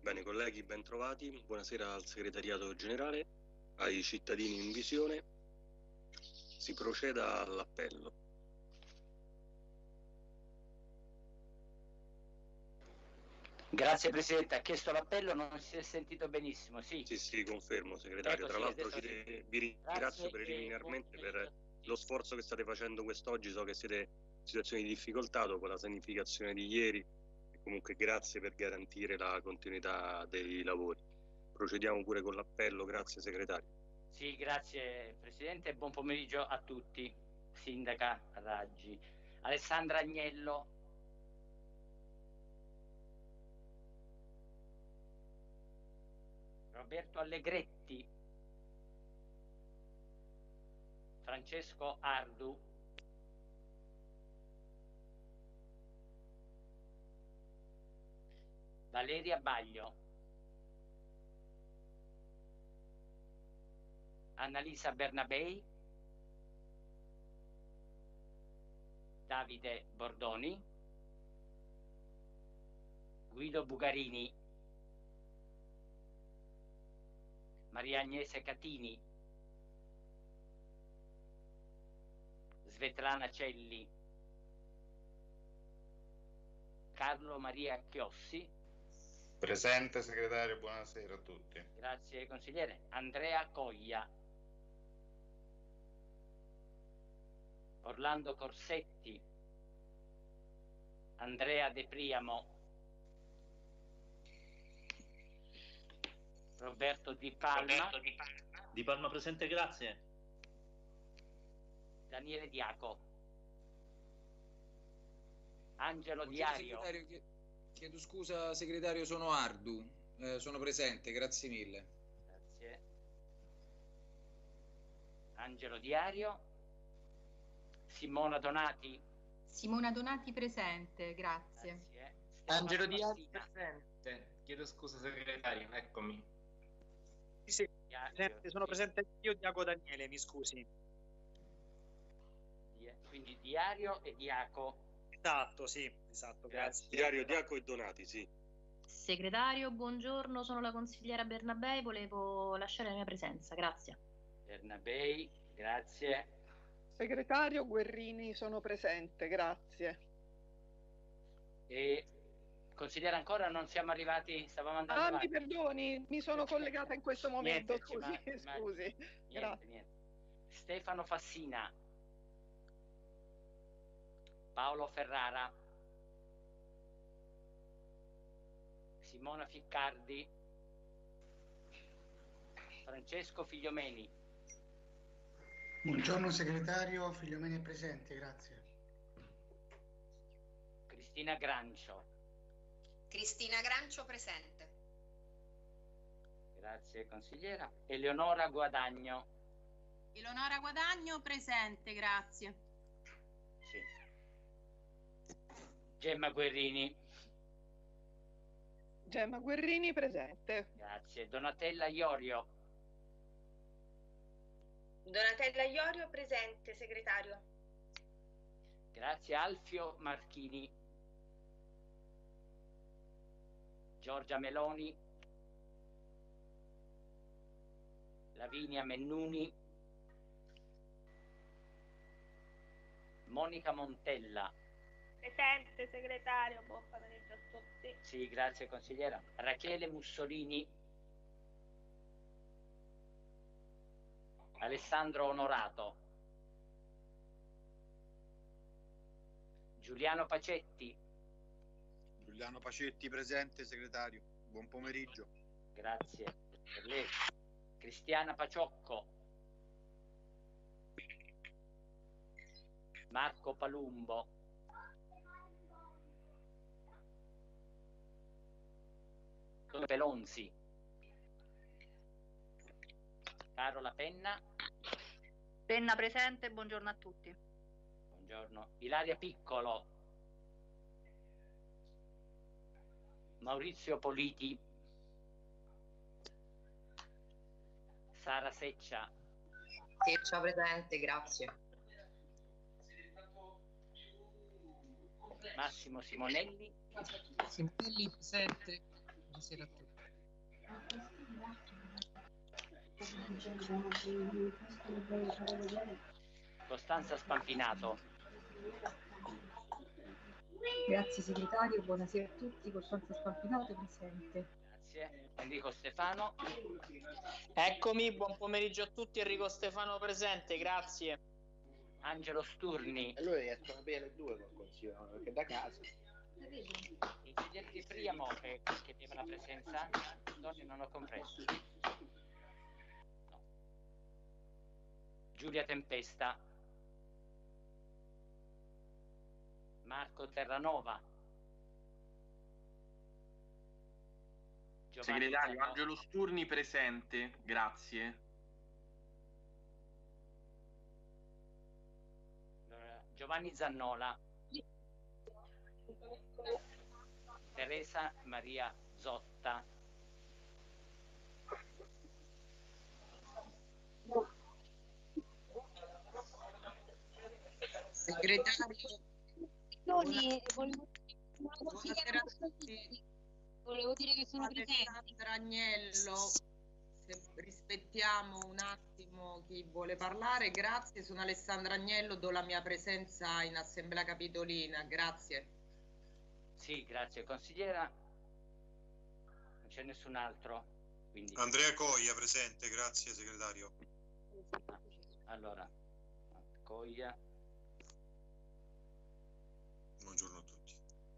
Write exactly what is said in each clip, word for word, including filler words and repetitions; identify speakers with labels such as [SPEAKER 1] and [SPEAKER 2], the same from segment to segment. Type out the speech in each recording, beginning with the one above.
[SPEAKER 1] Bene, colleghi, ben trovati. Buonasera al segretariato generale, ai cittadini in visione. Si proceda all'appello.
[SPEAKER 2] Grazie Presidente, ha chiesto l'appello, non si è sentito benissimo, sì.
[SPEAKER 1] Sì, sì, confermo, segretario.
[SPEAKER 2] Ecco,
[SPEAKER 1] Tra
[SPEAKER 2] sì,
[SPEAKER 1] l'altro
[SPEAKER 2] adesso sì.
[SPEAKER 1] vi ringrazio preliminarmente per lo sforzo che state facendo quest'oggi. So che siete in situazioni di difficoltà dopo la sanificazione di ieri e comunque grazie per garantire la continuità dei lavori. Procediamo pure con l'appello, grazie segretario.
[SPEAKER 2] Sì, grazie Presidente e buon pomeriggio a tutti. Sindaca Raggi. Alessandra Agnello. Roberto Allegretti. Francesco Ardu. Valeria Baglio. Annalisa Bernabei. Davide Bordoni. Guido Bugarini. Maria Agnese Catini. Svetlana Celli. Carlo Maria Chiossi.
[SPEAKER 3] Presente segretario, buonasera a tutti.
[SPEAKER 2] Grazie consigliere. Andrea Coglia. Orlando Corsetti. Andrea De Priamo. Roberto Di Palma.
[SPEAKER 4] Roberto Di Palma. Di Palma presente, grazie.
[SPEAKER 2] Daniele Diaco. Angelo
[SPEAKER 5] Buongiorno,
[SPEAKER 2] Diario.
[SPEAKER 5] Segretario, chiedo scusa segretario, sono Ardu, eh, sono presente, grazie mille.
[SPEAKER 2] Grazie. Angelo Diario. Simona Donati.
[SPEAKER 6] Simona Donati presente, grazie.
[SPEAKER 2] Grazie.
[SPEAKER 7] Angelo Diario presente, chiedo scusa segretario, eccomi.
[SPEAKER 8] Sì, presente, sono presente io, Diaco Daniele, mi scusi.
[SPEAKER 2] Quindi Diario e Diaco.
[SPEAKER 8] Esatto, sì, esatto, grazie.
[SPEAKER 1] Diario, Diaco e Donati, sì.
[SPEAKER 6] Segretario, buongiorno, sono la consigliera Bernabei, volevo lasciare la mia presenza, grazie.
[SPEAKER 2] Bernabei, grazie.
[SPEAKER 9] Segretario Guerrini, sono presente, grazie.
[SPEAKER 2] E consigliere, ancora non siamo arrivati, stavamo andando
[SPEAKER 9] Ah,
[SPEAKER 2] avanti.
[SPEAKER 9] mi perdoni, mi sono collegata in questo momento,
[SPEAKER 2] Niente,
[SPEAKER 9] scusi,
[SPEAKER 2] ma, ma,
[SPEAKER 9] scusi.
[SPEAKER 2] Niente,
[SPEAKER 9] Grazie.
[SPEAKER 2] niente. Stefano Fassina. Paolo Ferrara. Simona Ficcardi. Francesco Figliomeni.
[SPEAKER 10] Buongiorno segretario, Figliomeni è presente, grazie.
[SPEAKER 2] Cristina Grancio.
[SPEAKER 11] Cristina Grancio presente.
[SPEAKER 2] Grazie consigliera. Eleonora Guadagno.
[SPEAKER 6] Eleonora Guadagno presente, grazie.
[SPEAKER 2] Sì. Gemma Guerrini.
[SPEAKER 9] Gemma Guerrini presente.
[SPEAKER 2] Grazie. Donatella Iorio.
[SPEAKER 12] Donatella Iorio presente, segretario.
[SPEAKER 2] Grazie. Alfio Marchini. Giorgia Meloni. Lavinia Mennuni. Monica Montella.
[SPEAKER 12] Presente, segretario, buon pomeriggio a tutti.
[SPEAKER 2] Sì, grazie consigliera. Rachele Mussolini. Alessandro Onorato. Giuliano Pacetti.
[SPEAKER 13] Giuliano Pacetti presente, segretario. Buon pomeriggio.
[SPEAKER 2] Grazie per lei. Cristiana Paciocco. Marco Palumbo. Pelonzi. Carola Penna.
[SPEAKER 14] Penna presente, buongiorno a tutti.
[SPEAKER 2] Buongiorno. Ilaria Piccolo. Maurizio Politi. Sara Seccia.
[SPEAKER 15] Seccia presente, grazie.
[SPEAKER 2] Massimo Simonelli.
[SPEAKER 16] Simonelli presente. Buonasera a tutti.
[SPEAKER 2] Costanza Spampinato.
[SPEAKER 16] Grazie segretario, buonasera a tutti, Costanza Spampinato presente.
[SPEAKER 2] Grazie. Enrico Stefano.
[SPEAKER 8] Eccomi, buon pomeriggio a tutti, Enrico Stefano presente, grazie.
[SPEAKER 2] Angelo Sturni.
[SPEAKER 17] E lui riescono bene le due col consiglio, perché da casa.
[SPEAKER 2] Il consigliere Di Priamo che chiedeva la presenza, donne non ho compreso. No. Giulia Tempesta. Marco Terranova. Giovanni
[SPEAKER 18] Segretario
[SPEAKER 2] Zannola.
[SPEAKER 18] Angelo Sturni presente, grazie.
[SPEAKER 2] Allora, Giovanni Zannola. Teresa Maria Zotta.
[SPEAKER 15] Segretario,
[SPEAKER 19] Tony, volevo,
[SPEAKER 15] buonasera a tutti.
[SPEAKER 19] volevo dire che sono presente.
[SPEAKER 15] Alessandra Agnello, se rispettiamo un attimo chi vuole parlare, grazie. Sono Alessandra Agnello, do la mia presenza in Assemblea Capitolina, grazie.
[SPEAKER 2] Sì, grazie. Consigliera, non c'è nessun altro. Quindi...
[SPEAKER 13] Andrea Coglia presente, grazie segretario.
[SPEAKER 2] Allora, Coglia.
[SPEAKER 13] Buongiorno a tutti.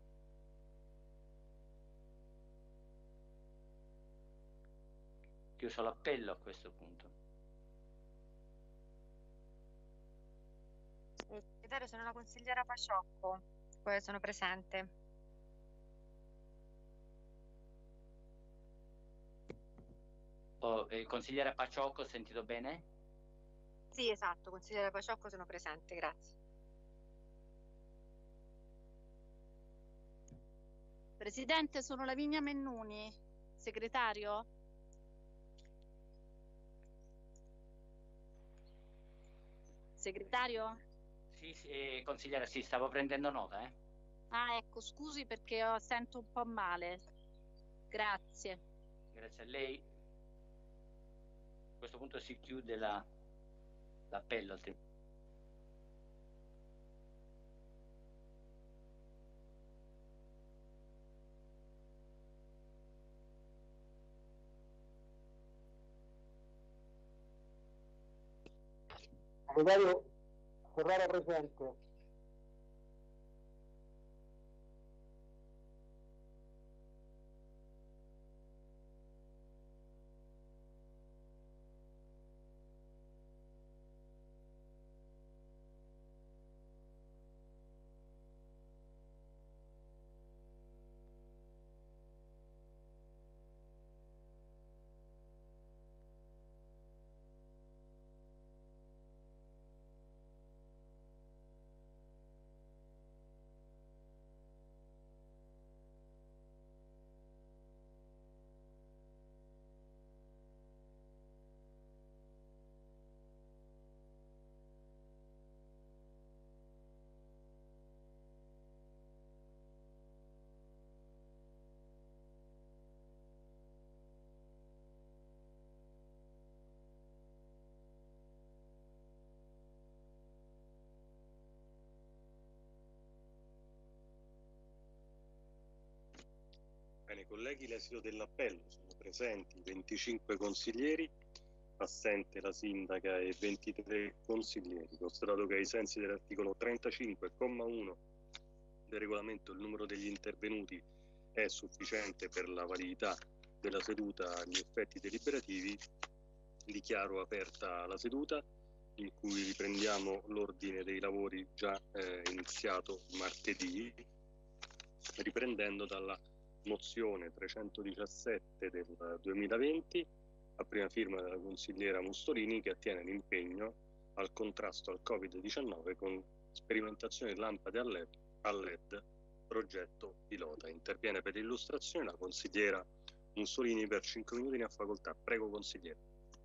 [SPEAKER 2] Chiuso l'appello a questo punto.
[SPEAKER 20] Segretario, sono la consigliera Paciocco, poi sono presente.
[SPEAKER 2] Oh, eh, consigliera Paciocco, ho sentito bene?
[SPEAKER 20] Sì, esatto, consigliera Paciocco, sono presente, grazie.
[SPEAKER 21] Presidente, sono Lavinia Mennuni, segretario. Segretario?
[SPEAKER 2] Sì, sì, eh, consigliera, sì, stavo prendendo nota, eh.
[SPEAKER 21] Ah, ecco, scusi perché ho, sento un po' male. Grazie.
[SPEAKER 2] Grazie a lei. A questo punto si chiude la, l'appello. Altrimenti.
[SPEAKER 22] Segretario Ferrara presente.
[SPEAKER 1] Bene, colleghi, l'esito dell'appello: sono presenti venticinque consiglieri, assente la sindaca e ventitré consiglieri. Constatato che ai sensi dell'articolo trentacinque comma uno del regolamento il numero degli intervenuti è sufficiente per la validità della seduta agli effetti deliberativi, dichiaro aperta la seduta, in cui riprendiamo l'ordine dei lavori già eh, iniziato martedì, riprendendo dalla mozione trecentodiciassette del duemilaventi, a prima firma della consigliera Mustolini, che attiene l'impegno al contrasto al Covid diciannove con sperimentazione di lampade a LED, a LED progetto pilota. Interviene per l'illustrazione la consigliera Mussolini per cinque minuti, ne ha facoltà. Prego, consigliera.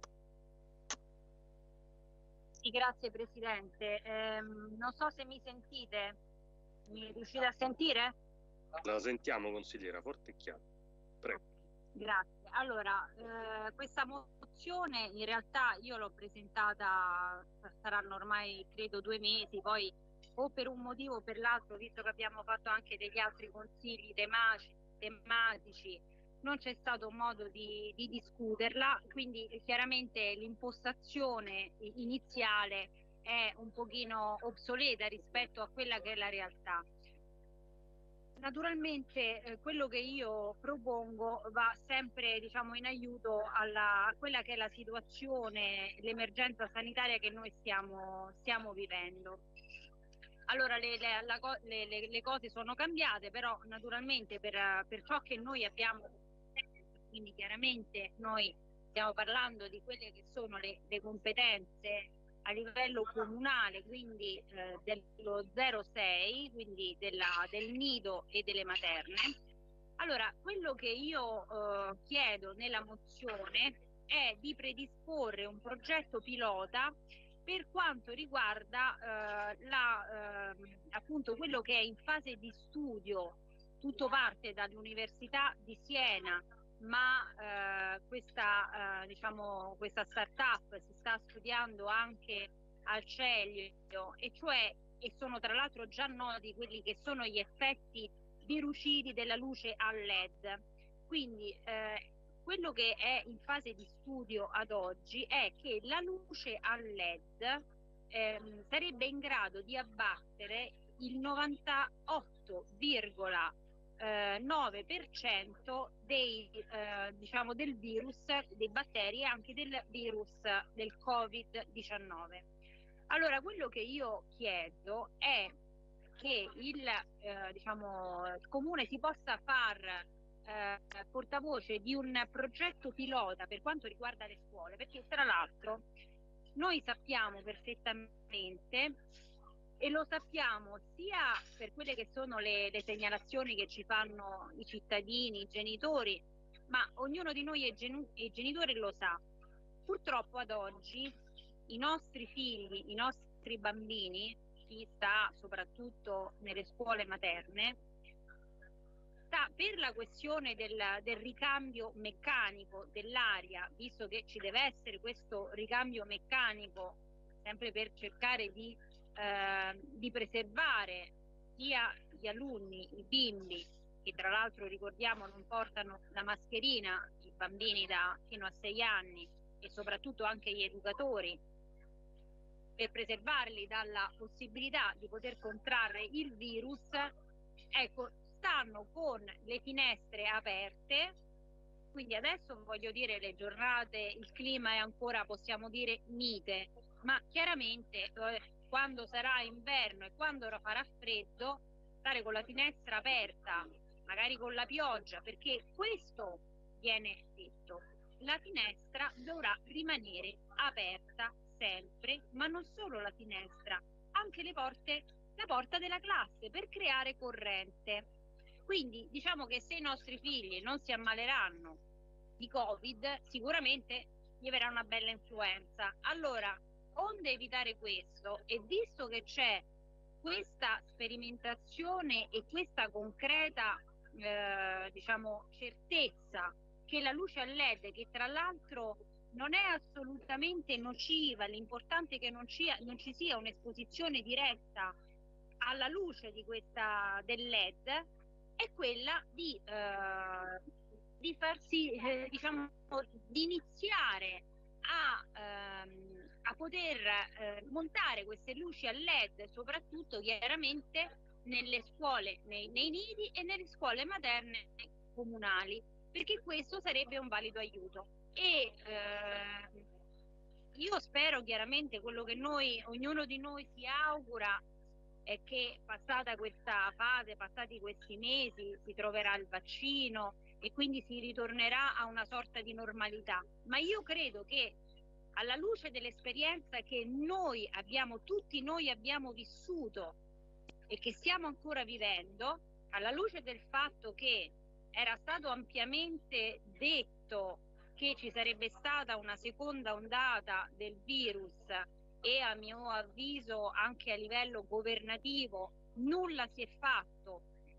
[SPEAKER 21] Sì, grazie Presidente. Ehm, non so se mi sentite. Mi riuscite a sentire?
[SPEAKER 1] La sentiamo, consigliera, forte e chiaro. Prego.
[SPEAKER 21] Grazie. allora, eh, questa mozione in realtà io l'ho presentata, saranno ormai credo due mesi, poi o per un motivo o per l'altro, visto che abbiamo fatto anche degli altri consigli tematici, tematici non c'è stato modo di, di discuterla, quindi chiaramente l'impostazione iniziale è un pochino obsoleta rispetto a quella che è la realtà. Naturalmente eh, quello che io propongo va sempre, diciamo, in aiuto alla, a quella che è la situazione, l'emergenza sanitaria che noi stiamo, stiamo vivendo. Allora le, le, la, le, le, le cose sono cambiate, però naturalmente per, per ciò che noi abbiamo, quindi chiaramente noi stiamo parlando di quelle che sono le, le competenze a livello comunale, quindi eh, dello zero sei, quindi della, del nido e delle materne. Allora, quello che io eh, chiedo nella mozione è di predisporre un progetto pilota per quanto riguarda eh, la, eh, appunto quello che è in fase di studio. Tutto parte dall'Università di Siena, ma eh, questa, eh, diciamo, questa startup si sta studiando anche al Celio, e cioè, e sono tra l'altro già noti quelli che sono gli effetti virucidi della luce a L E D. Quindi eh, quello che è in fase di studio ad oggi è che la luce a L E D ehm, sarebbe in grado di abbattere il novantotto virgola nove per cento dei, eh, diciamo, del virus, dei batteri e anche del virus del Covid diciannove. Allora, quello che io chiedo è che il, eh, diciamo, il comune si possa far eh, portavoce di un progetto pilota per quanto riguarda le scuole, perché tra l'altro noi sappiamo perfettamente, e lo sappiamo sia per quelle che sono le, le segnalazioni che ci fanno i cittadini, i genitori, ma ognuno di noi è, genu- è genitore, lo sa. Purtroppo ad oggi i nostri figli, i nostri bambini, chi sta soprattutto nelle scuole materne, sta per la questione del, del ricambio meccanico dell'aria, visto che ci deve essere questo ricambio meccanico sempre per cercare di Eh, di preservare sia gli alunni, i bimbi, che tra l'altro ricordiamo non portano la mascherina, i bambini da fino a sei anni, e soprattutto anche gli educatori, per preservarli dalla possibilità di poter contrarre il virus. Ecco, stanno con le finestre aperte, quindi adesso voglio dire le giornate, il clima è ancora, possiamo dire, mite, ma chiaramente eh, quando sarà inverno e quando farà freddo, stare con la finestra aperta, magari con la pioggia, perché questo viene detto, la finestra dovrà rimanere aperta sempre, ma non solo la finestra, anche le porte, la porta della classe, per creare corrente. Quindi diciamo che se i nostri figli non si ammaleranno di Covid, sicuramente gli verrà una bella influenza. Allora, onde evitare questo, e visto che c'è questa sperimentazione e questa concreta eh, diciamo certezza che la luce a L E D, che tra l'altro non è assolutamente nociva, l'importante è che non ci, non ci sia un'esposizione diretta alla luce di questa del L E D, è quella di, eh, di farsi eh, diciamo di iniziare a ehm, a poter eh, montare queste luci a L E D, soprattutto chiaramente nelle scuole, nei, nei nidi e nelle scuole materne comunali, perché questo sarebbe un valido aiuto. E eh, io spero chiaramente, quello che noi, ognuno di noi si augura, è che passata questa fase, passati questi mesi, si troverà il vaccino e quindi si ritornerà a una sorta di normalità. Ma io credo che alla luce dell'esperienza che noi abbiamo, tutti noi abbiamo vissuto e che stiamo ancora vivendo, alla luce del fatto che era stato ampiamente detto che ci sarebbe stata una seconda ondata del virus e a mio avviso anche a livello governativo nulla si è fatto,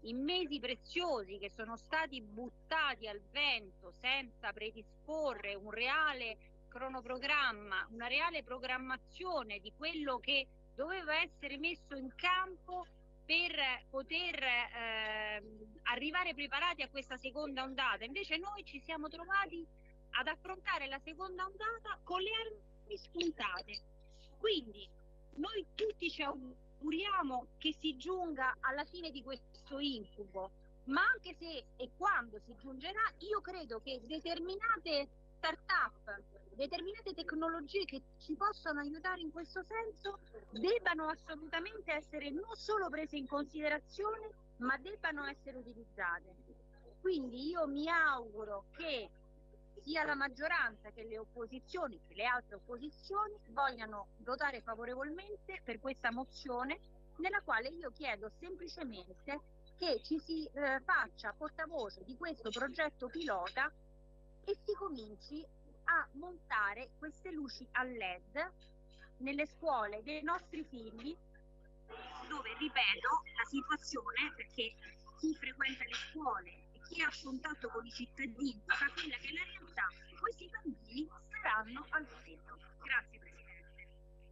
[SPEAKER 21] i mesi preziosi che sono stati buttati al vento senza predisporre un reale cronoprogramma, una reale programmazione di quello che doveva essere messo in campo per poter eh, arrivare preparati a questa seconda ondata. Invece noi ci siamo trovati ad affrontare la seconda ondata con le armi spuntate. Quindi noi tutti ci auguriamo che si giunga alla fine di questo incubo, ma anche se e quando si giungerà, io credo che determinate start-up, determinate tecnologie che ci possono aiutare in questo senso debbano assolutamente essere non solo prese in considerazione, ma debbano essere utilizzate. Quindi io mi auguro che sia la maggioranza che le opposizioni, che le altre opposizioni, vogliano votare favorevolmente per questa mozione, nella quale io chiedo semplicemente che ci si eh, faccia portavoce di questo progetto pilota e si cominci a montare queste luci a LED nelle scuole dei nostri figli, dove, ripeto, la situazione, perché chi frequenta le scuole e chi ha contatto con i cittadini sa quella che è la realtà, questi bambini saranno al freddo. Grazie Presidente.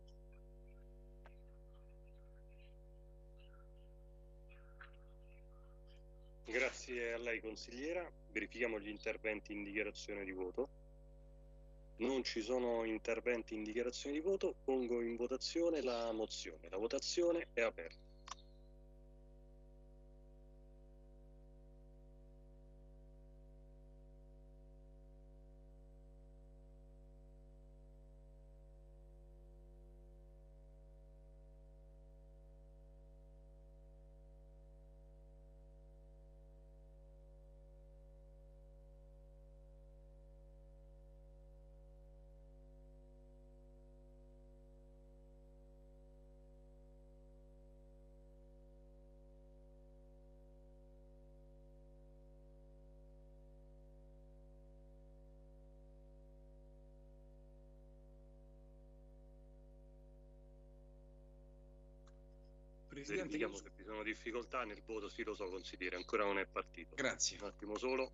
[SPEAKER 1] Grazie a lei consigliera. Verifichiamo gli interventi in dichiarazione di voto. Non ci sono interventi in dichiarazione di voto, pongo in votazione la mozione. La votazione è aperta.
[SPEAKER 5] Presidente,
[SPEAKER 1] Verifichiamo se ci sono difficoltà nel voto, sì lo so consigliere, ancora non è partito.
[SPEAKER 5] Grazie.
[SPEAKER 1] Un attimo solo.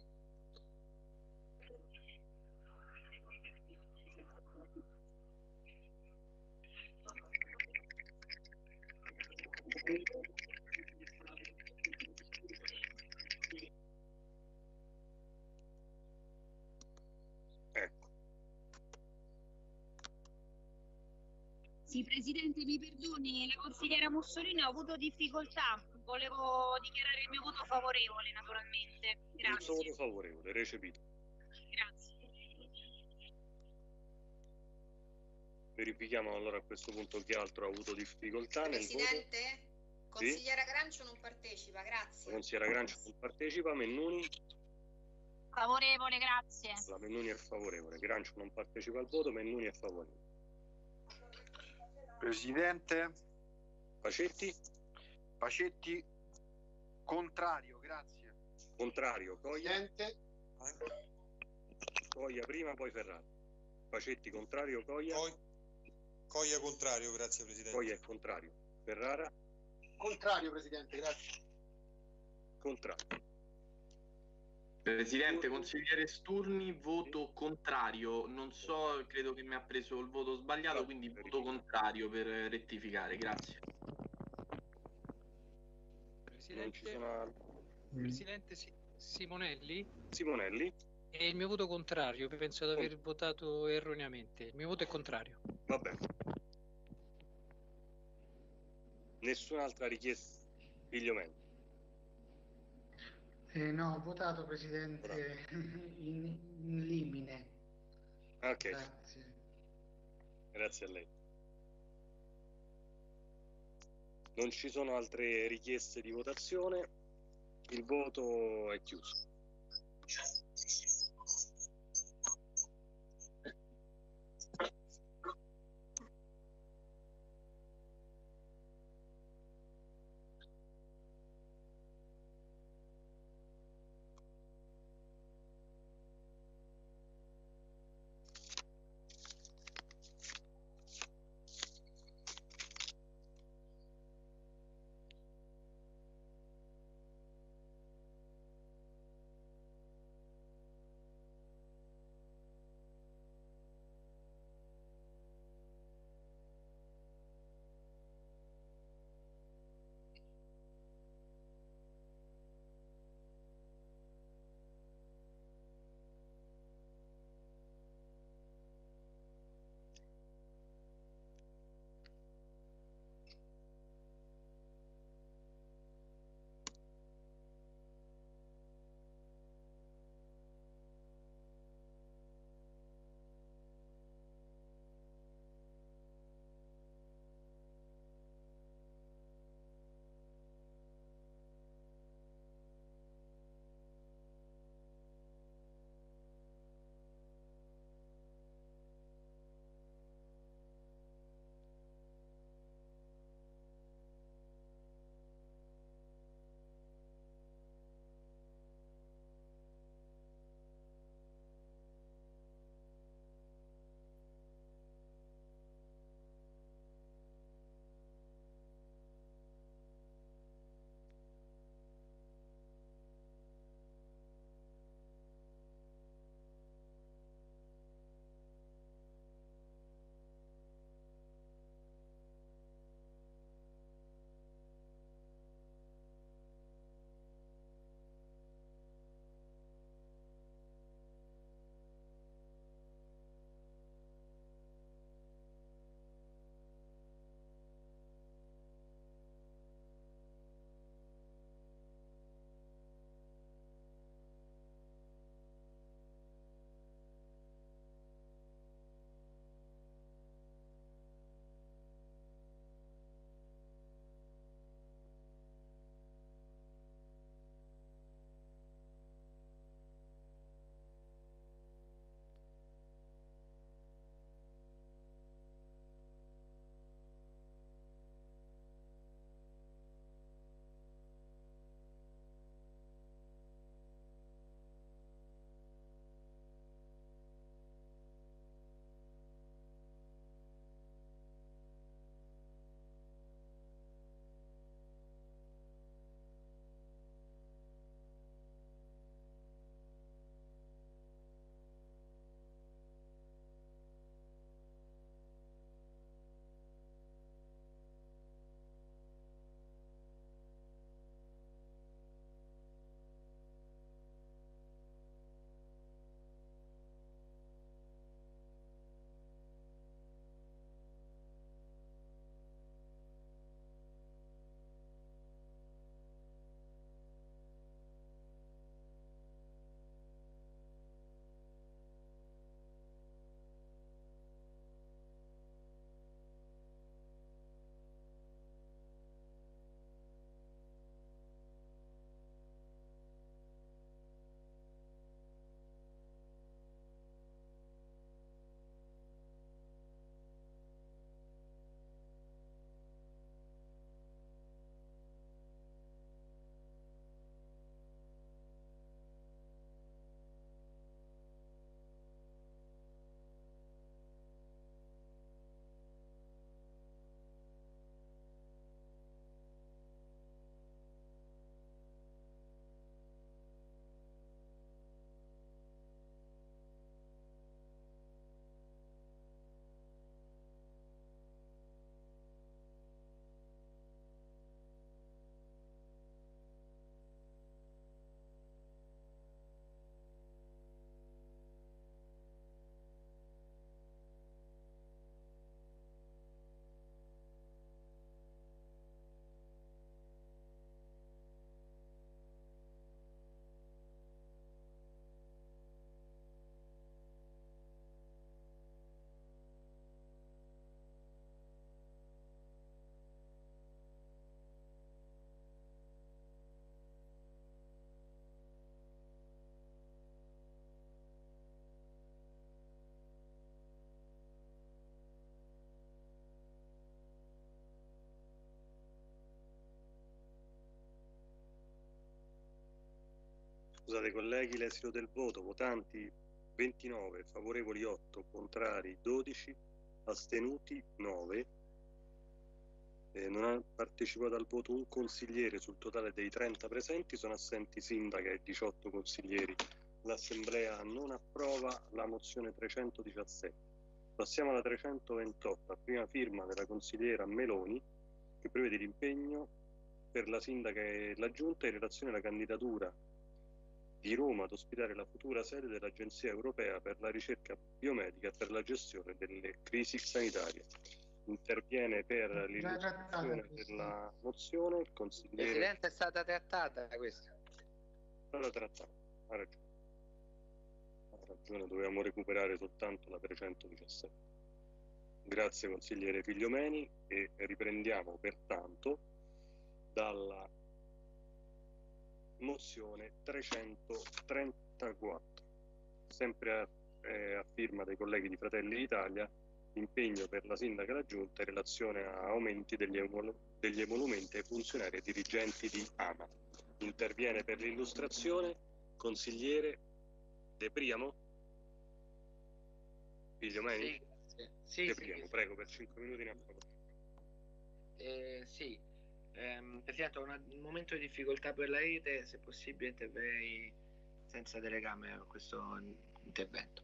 [SPEAKER 1] Ecco.
[SPEAKER 21] Sì, Presidente, mi perdoni, la consigliera Mussolini ha avuto difficoltà, volevo dichiarare il mio voto favorevole naturalmente.
[SPEAKER 1] Il suo
[SPEAKER 21] Grazie.
[SPEAKER 1] voto favorevole, recepito.
[SPEAKER 21] Grazie.
[SPEAKER 1] Verifichiamo allora a questo punto chi altro ha avuto difficoltà nel voto.
[SPEAKER 11] Presidente, consigliera Grancio non partecipa,
[SPEAKER 1] La
[SPEAKER 11] grazie.
[SPEAKER 1] consigliera Grancio non partecipa, Mennuni,
[SPEAKER 21] Favorevole, grazie.
[SPEAKER 1] la Mennuni è favorevole, Grancio non partecipa al voto, Mennuni è favorevole.
[SPEAKER 3] Presidente,
[SPEAKER 1] Pacetti,
[SPEAKER 3] Pacetti contrario, grazie.
[SPEAKER 1] contrario, Coglia,
[SPEAKER 10] Presidente,
[SPEAKER 1] Coglia prima, poi Ferrara. Pacetti contrario, Coglia,
[SPEAKER 13] Coglia contrario, grazie Presidente.
[SPEAKER 1] Coglia è contrario, Ferrara
[SPEAKER 10] contrario Presidente, grazie.
[SPEAKER 1] contrario.
[SPEAKER 18] Presidente, consigliere Sturni, voto contrario. Non so, credo che mi ha preso il voto sbagliato, quindi voto contrario per rettificare. Grazie.
[SPEAKER 1] Non ci sono altri.
[SPEAKER 4] Presidente Si- Simonelli,
[SPEAKER 1] Simonelli,
[SPEAKER 4] è il mio voto contrario, penso di aver votato erroneamente. Il mio voto è contrario.
[SPEAKER 1] va bene. Nessun'altra richiesta, Figliomelli.
[SPEAKER 10] Eh, no, ho votato Presidente in, in limine.
[SPEAKER 1] Ok,
[SPEAKER 10] Grazie.
[SPEAKER 1] grazie a lei. Non ci sono altre richieste di votazione, il voto è chiuso. Scusate colleghi, l'esito del voto: votanti ventinove, favorevoli otto, contrari dodici, astenuti nove. Eh, non ha partecipato al voto un consigliere sul totale dei trenta presenti, sono assenti sindaca e diciotto consiglieri. L'Assemblea non approva la mozione trecentodiciassette. Passiamo alla trecentoventotto, a prima firma della consigliera Meloni, che prevede l'impegno per la sindaca e la giunta in relazione alla candidatura di Roma ad ospitare la futura sede dell'Agenzia Europea per la ricerca biomedica e per la gestione delle crisi sanitarie. Interviene per l'illustrazione della mozione il consigliere.
[SPEAKER 17] Presidente, è stata trattata questa.
[SPEAKER 1] È stata trattata, ha ragione. Ha ragione, dovevamo recuperare soltanto la trecentodiciassette. Grazie consigliere Figliomeni, e riprendiamo pertanto dalla mozione trecentotrentaquattro, sempre a, eh, a firma dei colleghi di Fratelli d'Italia, impegno per la sindaca e la giunta in relazione a aumenti degli, emol degli emolumenti ai funzionari e dirigenti di AMA. Interviene per l'illustrazione consigliere De Priamo. Figliomeni?
[SPEAKER 17] Sì, sì,
[SPEAKER 1] De
[SPEAKER 17] sì,
[SPEAKER 1] Priamo,
[SPEAKER 17] sì.
[SPEAKER 1] prego, per cinque minuti ne ha fatto.
[SPEAKER 17] Eh, sì, ehm, Presidente, ho una- un momento di difficoltà per la rete, se possibile interverrei senza telecamera a questo intervento.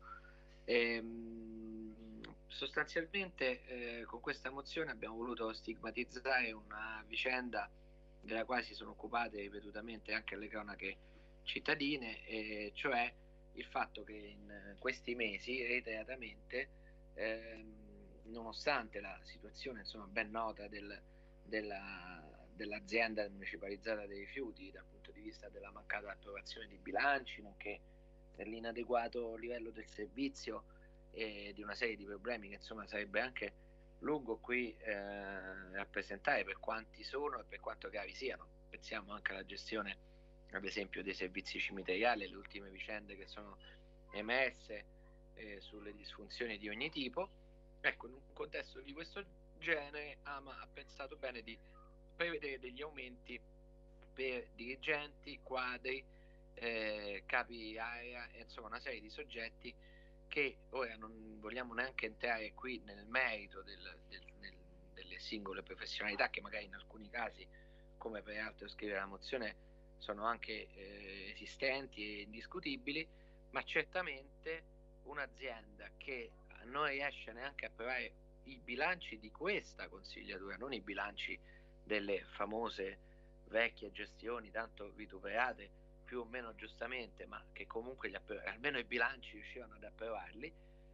[SPEAKER 17] Ehm, sostanzialmente eh, con questa mozione abbiamo voluto stigmatizzare una vicenda della quale si sono occupate ripetutamente anche le cronache cittadine, e cioè il fatto che in questi mesi reiteratamente, ehm, nonostante la situazione insomma ben nota del, della, dell'azienda municipalizzata dei rifiuti dal punto di vista della mancata approvazione di bilanci, nonché dell'inadeguato livello del servizio e di una serie di problemi che insomma sarebbe anche lungo qui eh, rappresentare per quanti sono e per quanto gravi siano. Pensiamo anche alla gestione ad esempio dei servizi cimiteriali, le ultime vicende che sono emerse eh, sulle disfunzioni di ogni tipo. Ecco, in un contesto di questo genere AMA ha pensato bene di prevedere degli aumenti per dirigenti, quadri, eh, capi area e insomma una serie di soggetti che ora non vogliamo neanche entrare qui nel merito del, del, nel, delle singole professionalità che magari in alcuni casi, come peraltro scrive la mozione, sono anche eh, esistenti e indiscutibili, ma certamente un'azienda che non riesce neanche a approvare i bilanci di questa consigliatura, non i bilanci delle famose vecchie gestioni tanto vituperate più o meno giustamente, ma che comunque gli almeno i bilanci riuscivano ad approvarli.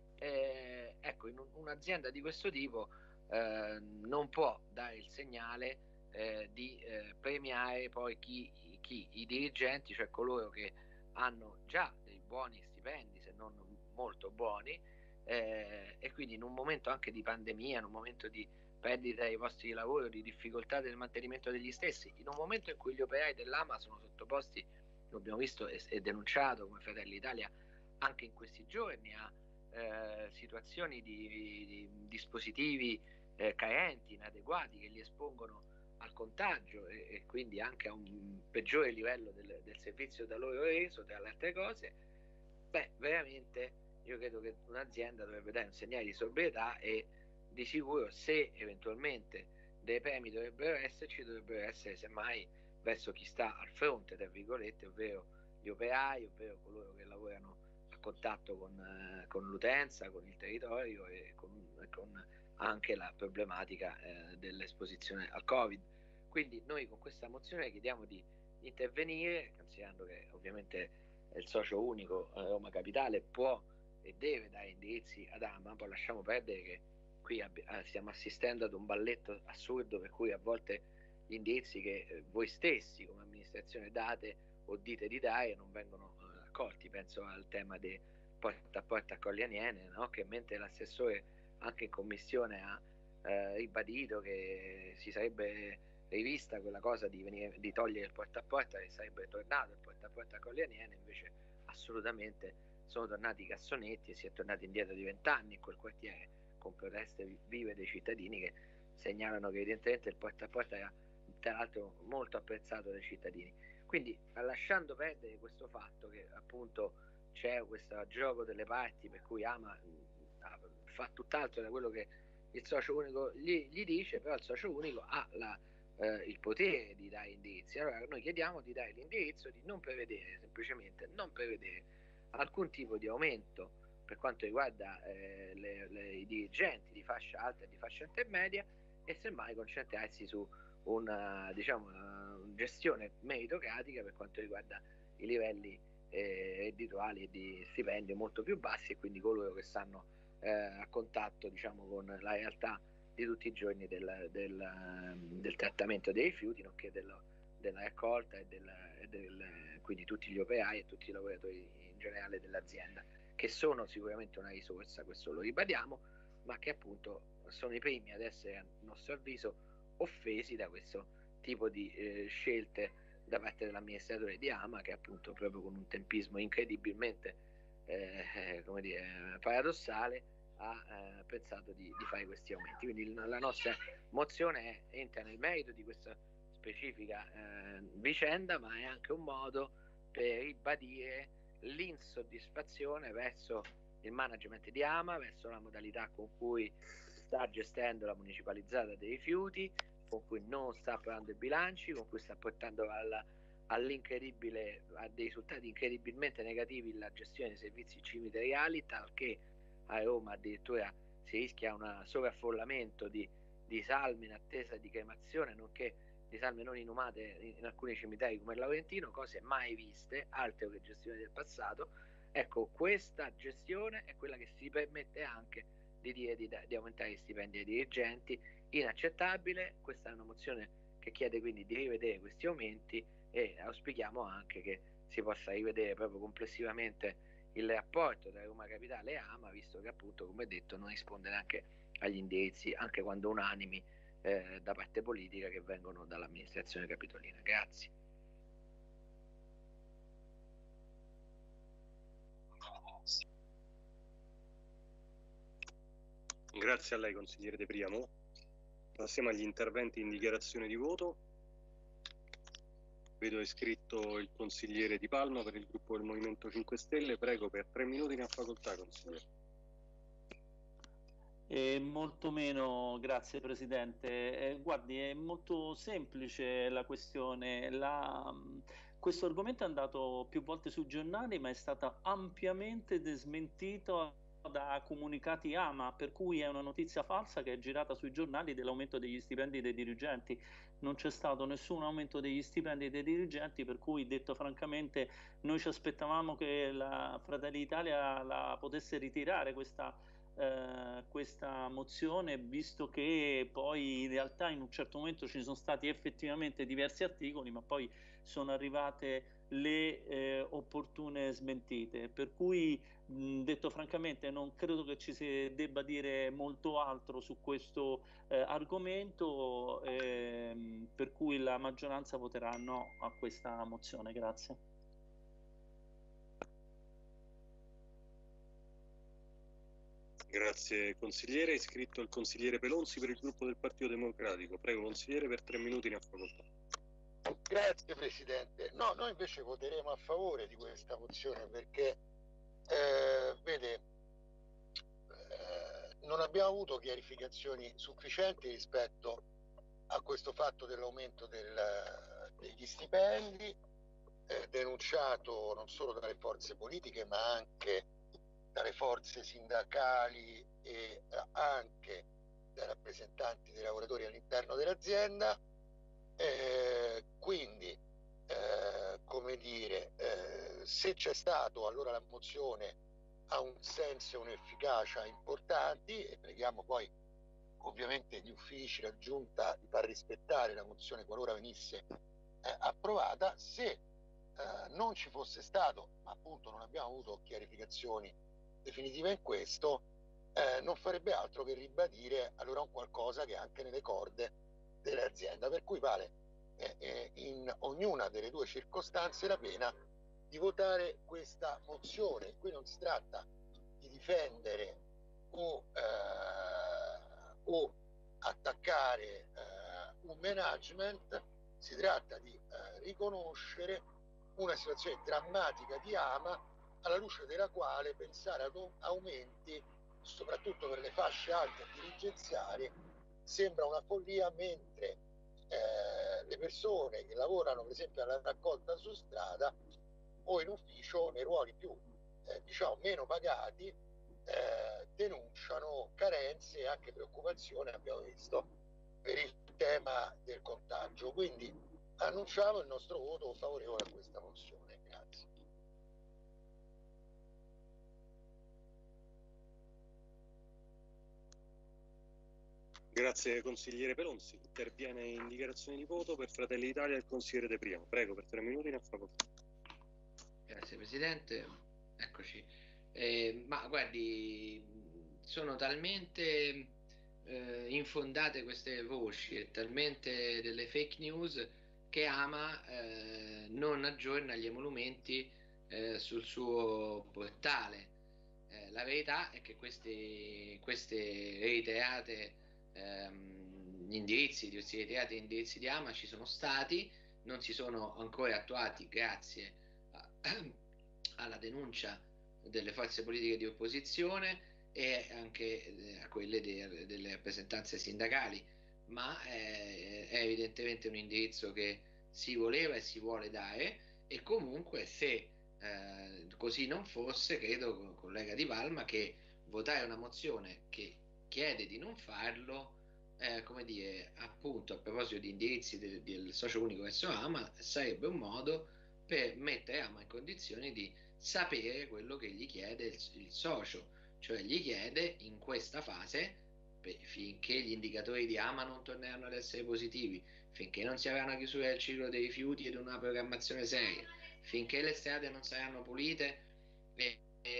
[SPEAKER 17] Eh, ecco, in un, un'azienda di questo tipo eh, non può dare il segnale eh, di eh, premiare poi chi, chi, i dirigenti, cioè coloro che hanno già dei buoni stipendi, se non molto buoni, eh, e quindi in un momento anche di pandemia, in un momento di perdita dei posti di lavoro, di difficoltà del mantenimento degli stessi, in un momento in cui gli operai dell'AMA sono sottoposti, lo abbiamo visto e, e denunciato come Fratelli d'Italia anche in questi giorni, a eh, situazioni di, di dispositivi eh, carenti, inadeguati, che li espongono al contagio e, e quindi anche a un peggiore livello del, del servizio da loro reso, tra le altre cose. Beh, veramente io credo che un'azienda dovrebbe dare un segnale di sobrietà, e di sicuro se eventualmente dei premi dovrebbero esserci, dovrebbero essere semmai verso chi sta al fronte, tra virgolette, ovvero gli operai, ovvero coloro che lavorano a contatto con, eh, con l'utenza, con il territorio e con, con anche la problematica eh, dell'esposizione al Covid. Quindi noi con questa mozione chiediamo di intervenire, considerando che ovviamente il socio unico eh, Roma Capitale può e deve dare indirizzi ad AMA, poi lasciamo perdere che qui stiamo assistendo ad un balletto assurdo per cui a volte gli indirizzi che eh, voi stessi come amministrazione date o dite di dare non vengono eh, accolti. Penso al tema dei porta a porta a Colli Aniene, no? Che mentre l'assessore anche in commissione ha eh, ribadito che si sarebbe rivista quella cosa di, venire, di togliere il porta a porta, che sarebbe tornato il porta a porta a Colli Aniene, invece assolutamente sono tornati i cassonetti e si è tornati indietro di vent'anni in quel quartiere, con proteste vive dei cittadini che segnalano che evidentemente il porta a porta era tra l'altro molto apprezzato dai cittadini. Quindi, lasciando perdere questo fatto che appunto c'è questo gioco delle parti per cui Ama fa tutt'altro da quello che il socio unico gli, gli dice, però il socio unico ha la, eh, il potere di dare indirizzi. Allora noi chiediamo di dare l'indirizzo di non prevedere, semplicemente non prevedere alcun tipo di aumento per quanto riguarda eh, le, le, i dirigenti di fascia alta e di fascia intermedia, e semmai concentrarsi su una, diciamo, una gestione meritocratica per quanto riguarda i livelli eh, reddituali e di stipendio molto più bassi, e quindi coloro che stanno eh, a contatto, diciamo, con la realtà di tutti i giorni del, del, del trattamento dei rifiuti, nonché dello, della raccolta e, del, e del, quindi tutti gli operai e tutti i lavoratori in generale dell'azienda, che sono sicuramente una risorsa, questo lo ribadiamo, ma che appunto sono i primi ad essere, a nostro avviso, offesi da questo tipo di eh, scelte da parte dell'amministratore di Ama, che appunto proprio con un tempismo incredibilmente eh, come dire, paradossale ha eh, pensato di, di fare questi aumenti. Quindi la nostra mozione è, entra nel merito di questa specifica eh, vicenda, ma è anche un modo per ribadire l'insoddisfazione verso il management di Ama, verso la modalità con cui sta gestendo la municipalizzata dei rifiuti, con cui non sta approvando i bilanci, con cui sta portando alla, all'incredibile, a dei risultati incredibilmente negativi la gestione dei servizi cimiteriali, talché a Roma addirittura si rischia un sovraffollamento di, di salme in attesa di cremazione, nonché di salme non inumate in, in alcuni cimiteri come il Laurentino, cose mai viste, altro che gestione del passato. Ecco, questa gestione è quella che si permette anche di dire di, di aumentare gli stipendi ai dirigenti. Inaccettabile. Questa è una mozione che chiede quindi di rivedere questi aumenti, e auspichiamo anche che si possa rivedere proprio complessivamente il rapporto tra Roma Capitale e Ama, visto che appunto, come detto, non risponde neanche agli indirizzi, anche quando unanimi, eh, da parte politica, che vengono dall'amministrazione capitolina. Grazie.
[SPEAKER 1] Grazie a lei, consigliere De Priamo. Passiamo agli interventi in dichiarazione di voto. Vedo iscritto il consigliere Di Palma per il gruppo del Movimento cinque Stelle. Prego, per tre minuti ne ha facoltà, consigliere.
[SPEAKER 6] Eh, molto meno, grazie Presidente. Eh, guardi, è molto semplice la questione. La, questo argomento è andato più volte sui giornali, ma è stato ampiamente desmentito da comunicati Ama, per cui è una notizia falsa che è girata sui giornali dell'aumento degli stipendi dei dirigenti. Non c'è stato nessun aumento degli stipendi dei dirigenti, per cui, detto francamente, noi ci aspettavamo che la Fratelli d'Italia la potesse ritirare questa, eh, questa mozione, visto che poi in realtà in un certo momento ci sono stati effettivamente diversi articoli, ma poi sono arrivate le eh, opportune smentite, per cui mh, detto francamente non credo che ci si debba dire molto altro su questo eh, argomento, ehm, per cui la maggioranza voterà no a questa mozione. Grazie.
[SPEAKER 1] Grazie consigliere. È iscritto il consigliere Pelonzi per il gruppo del Partito Democratico. Prego consigliere, per tre minuti ne ha facoltà.
[SPEAKER 7] Grazie Presidente. No, noi invece voteremo a favore di questa mozione perché eh, vede eh, non abbiamo avuto chiarificazioni sufficienti rispetto a questo fatto dell'aumento del, degli stipendi, eh, denunciato non solo dalle forze politiche ma anche dalle forze sindacali e eh, anche dai rappresentanti dei lavoratori all'interno dell'azienda. Eh, quindi eh, come dire, eh, se c'è stato, allora la mozione ha un senso e un'efficacia importanti, e preghiamo poi ovviamente gli uffici, la giunta, di far rispettare la mozione qualora venisse eh, approvata. Se eh, non ci fosse stato, ma appunto non abbiamo avuto chiarificazioni definitive in questo, eh, non farebbe altro che ribadire allora un qualcosa che è anche nelle corde dell'azienda, per cui vale eh, eh, in ognuna delle due circostanze la pena di votare questa mozione. Qui non si tratta di difendere o, eh, o attaccare eh, un management, Si tratta di eh, riconoscere una situazione drammatica di Ama, alla luce della quale pensare ad aumenti, soprattutto per le fasce alte dirigenziali, sembra una follia, mentre eh, le persone che lavorano per esempio alla raccolta su strada o in ufficio, nei ruoli più eh, diciamo meno pagati, eh, denunciano carenze e anche preoccupazioni, abbiamo visto, per il tema del contagio. Quindi annunciamo il nostro voto favorevole a questa mozione. Grazie.
[SPEAKER 1] Grazie consigliere Pelonzi. Interviene in dichiarazione di voto per Fratelli d'Italia il consigliere De Priamo. Prego, per tre minuti, ne ha facoltà.
[SPEAKER 17] Grazie Presidente, eccoci. Eh, ma guardi, sono talmente eh, infondate queste voci e talmente delle fake news che Ama eh, non aggiorna gli emolumenti eh, sul suo portale. Eh, la verità è che questi, queste reiterate ehm, indirizzi, questi reiterati indirizzi di Ama ci sono stati, non si sono ancora attuati grazie a, alla denuncia delle forze politiche di opposizione e anche a quelle de, delle rappresentanze sindacali, ma è, è evidentemente un indirizzo che si voleva e si vuole dare, e comunque se eh, così non fosse, credo, collega Di Palma, che votare una mozione che chiede di non farlo, eh, come dire, appunto a proposito di indirizzi del, del socio unico verso Ama, sarebbe un modo per mettere Ama in condizioni di sapere quello che gli chiede il, il socio, cioè gli chiede in questa fase, per, finché gli indicatori di Ama non torneranno ad essere positivi, finché non si avrà una chiusura del ciclo dei rifiuti ed una programmazione seria, finché le strade non saranno pulite e,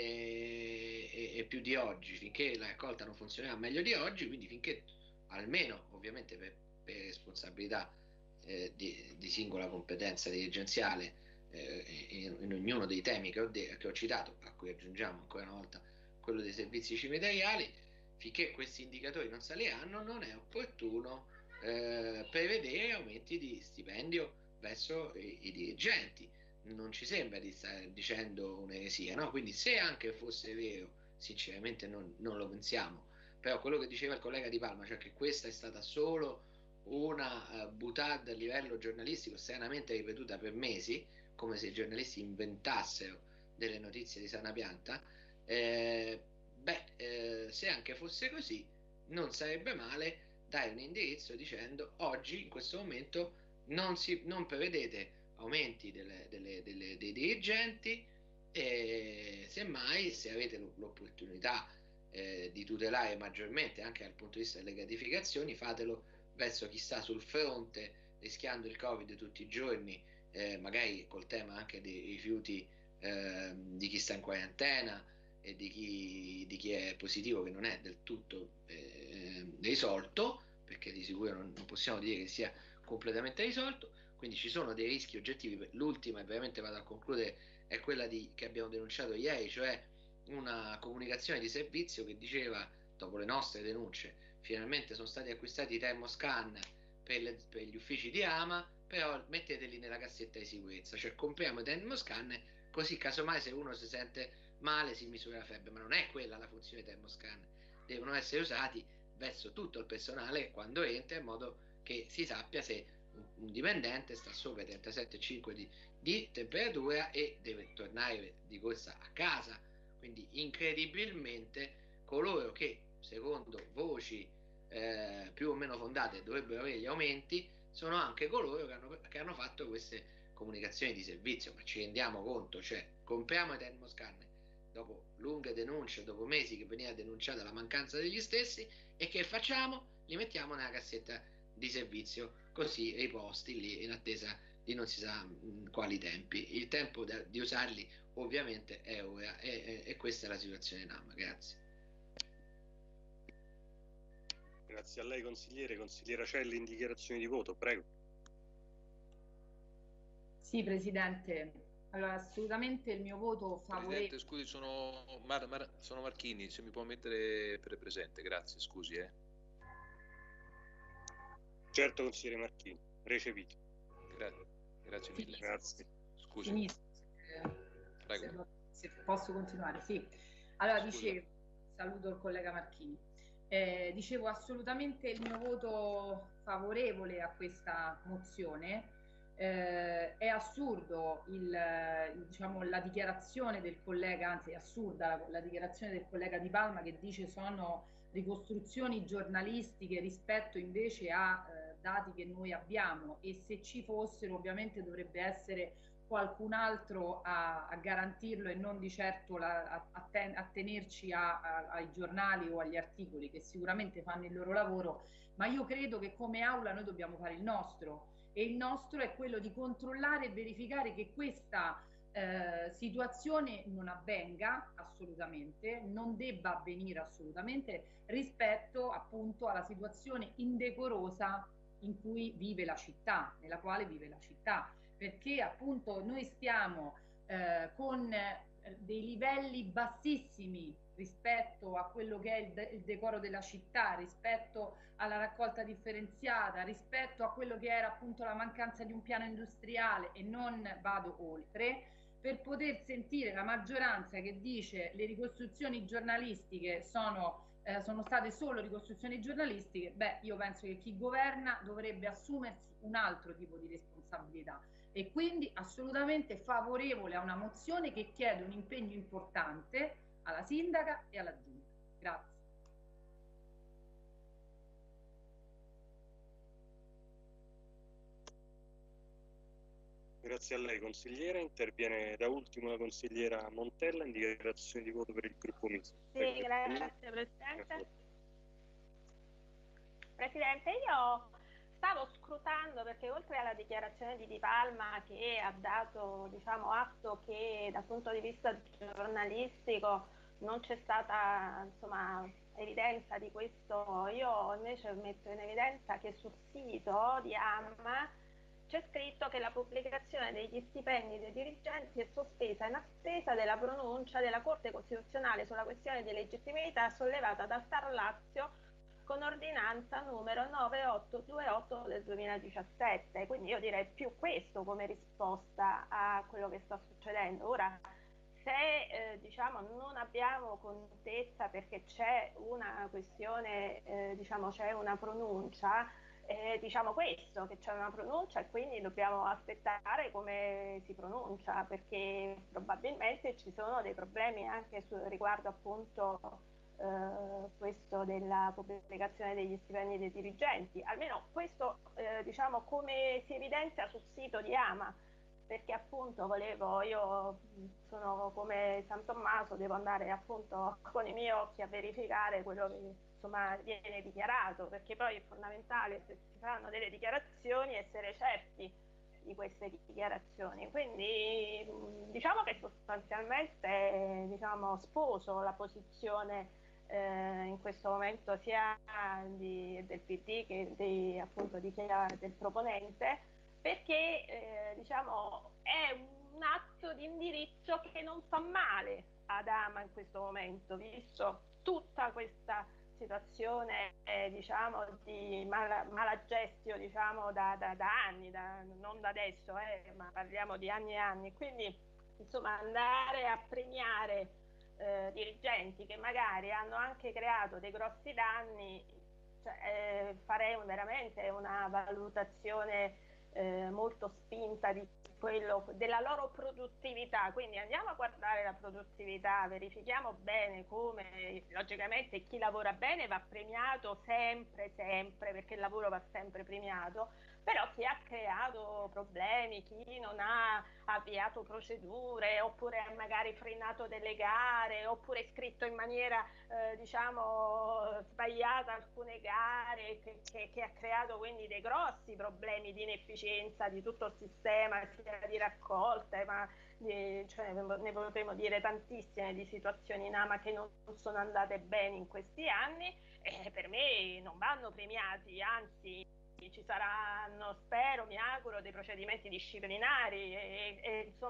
[SPEAKER 17] e, e, e più di oggi, finché la raccolta non funzionerà meglio di oggi, quindi finché almeno, ovviamente per, per responsabilità eh, di, di singola competenza dirigenziale, eh, in, in ognuno dei temi che ho, de- che ho citato, a cui aggiungiamo ancora una volta quello dei servizi cimiteriali, finché questi indicatori non saliranno non è opportuno eh, prevedere aumenti di stipendio verso i, i dirigenti. Non ci sembra di stare dicendo un'eresia, no? Quindi se anche fosse vero, sinceramente non, non lo pensiamo, però quello che diceva il collega Di Palma, cioè che questa è stata solo una uh, boutade a livello giornalistico stranamente ripetuta per mesi, come se i giornalisti inventassero delle notizie di sana pianta, eh, beh, eh, se anche fosse così, non sarebbe male dare un indirizzo dicendo: oggi, in questo momento, non, si, non prevedete aumenti delle, delle, delle, dei dirigenti, e semmai, se avete l'opportunità eh, di tutelare maggiormente anche dal punto di vista delle gratificazioni, fatelo verso chi sta sul fronte rischiando il Covid tutti i giorni, eh, magari col tema anche dei rifiuti eh, di chi sta in quarantena e di chi, di chi è positivo, che non è del tutto eh, risolto, perché di sicuro non, non possiamo dire che sia completamente risolto. Quindi ci sono dei rischi oggettivi. L'ultima, e veramente vado a concludere, è quella di, che abbiamo denunciato ieri, cioè una comunicazione di servizio che diceva, dopo le nostre denunce, finalmente sono stati acquistati i termoscan per, le, per gli uffici di Ama, però metteteli nella cassetta di sicurezza, cioè compriamo i termoscan così casomai se uno si sente male si misura la febbre, ma non è quella la funzione dei termoscan, devono essere usati verso tutto il personale quando entra, in modo che si sappia se un dipendente sta sopra i trentasette virgola cinque di, di temperatura e deve tornare di corsa a casa. Quindi incredibilmente coloro che secondo voci eh, più o meno fondate dovrebbero avere gli aumenti sono anche coloro che hanno, che hanno fatto queste comunicazioni di servizio. Ma ci rendiamo conto? Cioè, compriamo i termoscan dopo lunghe denunce, dopo mesi che veniva denunciata la mancanza degli stessi, e che facciamo? Li mettiamo nella cassetta di servizio, così riposti lì in attesa di non si sa mh, quali tempi. Il tempo da, di usarli ovviamente è ora, e, e, e questa è la situazione in Ama. Grazie.
[SPEAKER 1] Grazie a lei consigliere. Consigliera Celli in dichiarazioni di voto, prego.
[SPEAKER 9] Sì, Presidente, allora assolutamente il mio voto favorevole.
[SPEAKER 12] Presidente, scusi, sono, Mar, Mar, sono Marchini, se mi può mettere per presente, grazie, scusi. Eh.
[SPEAKER 1] Certo, consigliere Marchini, recepito.
[SPEAKER 12] Grazie mille.
[SPEAKER 1] Grazie.
[SPEAKER 12] Scusi.
[SPEAKER 9] Finisco,
[SPEAKER 12] Prego.
[SPEAKER 9] se, se posso continuare, sì. Allora,
[SPEAKER 12] Scusa.
[SPEAKER 9] dicevo, saluto il collega Marchini. Eh, dicevo assolutamente il mio voto favorevole a questa mozione. Eh, è assurdo il, il, diciamo, la dichiarazione del collega, anzi è assurda la, la dichiarazione del collega Di Palma che dice sono ricostruzioni giornalistiche rispetto invece a eh, dati che noi abbiamo, e se ci fossero ovviamente dovrebbe essere qualcun altro a, a garantirlo e non di certo la, a, a, ten, a tenerci a, a, ai giornali o agli articoli, che sicuramente fanno il loro lavoro, ma io credo che come aula noi dobbiamo fare il nostro, e il nostro è quello di controllare e verificare che questa eh, situazione non avvenga assolutamente, non debba avvenire assolutamente, rispetto appunto alla situazione indecorosa in cui vive la città, nella quale vive la città, perché appunto noi stiamo eh, con eh, dei livelli bassissimi rispetto a quello che è il, de il decoro della città, rispetto alla raccolta differenziata, rispetto a quello che era appunto la mancanza di un piano industriale, e non vado oltre, per poter sentire la maggioranza che dice le ricostruzioni giornalistiche sono, eh, sono state solo ricostruzioni giornalistiche. Beh, io penso che chi governa dovrebbe assumersi un altro tipo di responsabilità, e quindi assolutamente favorevole a una mozione che chiede un impegno importante alla sindaca e alla giunta. Grazie.
[SPEAKER 1] Grazie a lei consigliere. Interviene da ultimo la consigliera Montella in dichiarazione di voto per il gruppo Misto.
[SPEAKER 14] Sì, grazie Presidente. Presidente, io stavo scrutando, perché oltre alla dichiarazione di Di Palma che ha dato, diciamo, atto che dal punto di vista giornalistico non c'è stata, insomma, evidenza di questo, io invece metto in evidenza che sul sito di A M A c'è scritto che la pubblicazione degli stipendi dei dirigenti è sospesa in attesa della pronuncia della Corte Costituzionale sulla questione di legittimità sollevata dal Tar Lazio con ordinanza numero nove otto due otto del duemiladiciassette. Quindi io direi più questo come risposta a quello che sta succedendo. Ora, se eh, diciamo non abbiamo contezza perché c'è una questione, eh, diciamo c'è una pronuncia, eh, diciamo questo, che c'è una pronuncia e quindi dobbiamo aspettare come si pronuncia, perché probabilmente ci sono dei problemi anche su, riguardo appunto Uh, questo della pubblicazione degli stipendi dei dirigenti, almeno questo uh, diciamo come si evidenzia sul sito di A M A, perché appunto volevo, io sono come San Tommaso, devo andare appunto con i miei occhi a verificare quello che insomma viene dichiarato, perché poi è fondamentale, se si fanno delle dichiarazioni, essere certi di queste dichiarazioni. Quindi diciamo che sostanzialmente diciamo sposo la posizione Eh, in questo momento sia di, del P D che di, appunto di chi è del proponente, perché eh, diciamo è un atto di indirizzo che non fa male ad A M A in questo momento, visto tutta questa situazione eh, diciamo di mala, mala gestione diciamo da, da, da anni, da, non da adesso eh, ma parliamo di anni e anni, quindi insomma andare a premiare Eh, dirigenti che magari hanno anche creato dei grossi danni, cioè, eh, farei un, veramente una valutazione eh, molto spinta di quello, della loro produttività. Quindi andiamo a guardare la produttività, verifichiamo bene come, logicamente chi lavora bene va premiato sempre, sempre, perché il lavoro va sempre premiato, però chi ha creato problemi, chi non ha avviato procedure, oppure ha magari frenato delle gare, oppure scritto in maniera eh, diciamo sbagliata alcune gare, che, che, che ha creato quindi dei grossi problemi di inefficienza di tutto il sistema, sia di raccolta, ma di, cioè, ne potremmo dire tantissime di situazioni in A M A che non sono andate bene in questi anni, e per me non vanno premiati, anzi ci saranno, spero, mi auguro, dei procedimenti disciplinari e, e insomma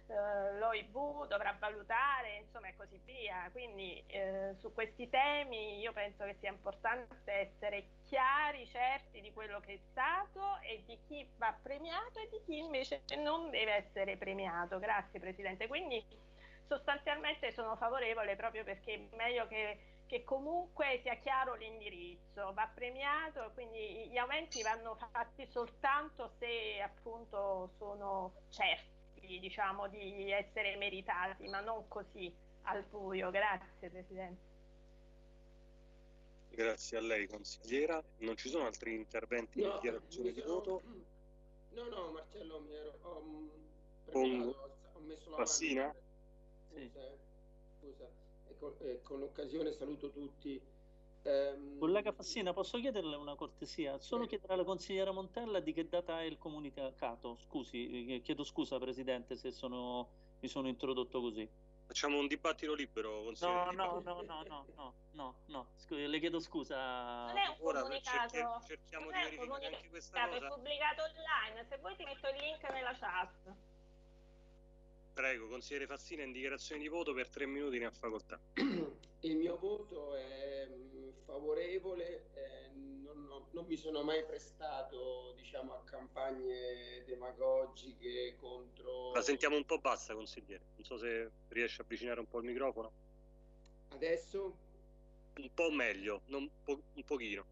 [SPEAKER 14] eh, l'O I V dovrà valutare, insomma, e così via. Quindi eh, su questi temi io penso che sia importante essere chiari, certi di quello che è stato e di chi va premiato e di chi invece non deve essere premiato. Grazie Presidente. Quindi sostanzialmente sono favorevole, proprio perché è meglio che, che comunque sia chiaro l'indirizzo, va premiato, quindi gli aumenti vanno fatti soltanto se appunto sono certi, diciamo, di essere meritati, ma non così al buio. Grazie Presidente.
[SPEAKER 1] Grazie a lei consigliera. Non ci sono altri interventi di
[SPEAKER 8] No,
[SPEAKER 1] dichiarazione
[SPEAKER 8] mi
[SPEAKER 1] di
[SPEAKER 8] sono-
[SPEAKER 1] voto?
[SPEAKER 8] No, no, Marcello, mi ero, ho, mm,
[SPEAKER 1] Pongo.
[SPEAKER 8] preparato, ho messo la
[SPEAKER 1] Fassina?
[SPEAKER 8] mano. Scusa, eh, scusa. E con, e con l'occasione saluto tutti. Ehm,
[SPEAKER 6] Collega Fassina, posso chiederle una cortesia? Solo chiedere alla consigliera Montella di che data è il comunicato. Scusi, eh, chiedo scusa Presidente se sono, mi sono introdotto così.
[SPEAKER 1] Facciamo un dibattito libero, consigliere.
[SPEAKER 6] No, no, no, no, no, no, no, no, scusi, le chiedo scusa.
[SPEAKER 14] Non è un
[SPEAKER 1] Ora
[SPEAKER 14] comunicato,
[SPEAKER 1] cerchi- cerchiamo
[SPEAKER 14] non
[SPEAKER 1] di
[SPEAKER 14] è un
[SPEAKER 1] verificare anche questa
[SPEAKER 14] comunicato, è
[SPEAKER 1] cosa.
[SPEAKER 14] pubblicato online. Se vuoi ti metto il link nella chat.
[SPEAKER 1] Prego, consigliere Fassina, in dichiarazione di voto per tre minuti ne ha facoltà.
[SPEAKER 8] Il mio voto è mm, favorevole, eh, non, ho- non mi sono mai prestato, diciamo, a campagne demagogiche contro...
[SPEAKER 1] La sentiamo un po' bassa, consigliere. Non so se riesce a avvicinare un po' il microfono.
[SPEAKER 8] Adesso
[SPEAKER 1] Un po' meglio, non po- un pochino.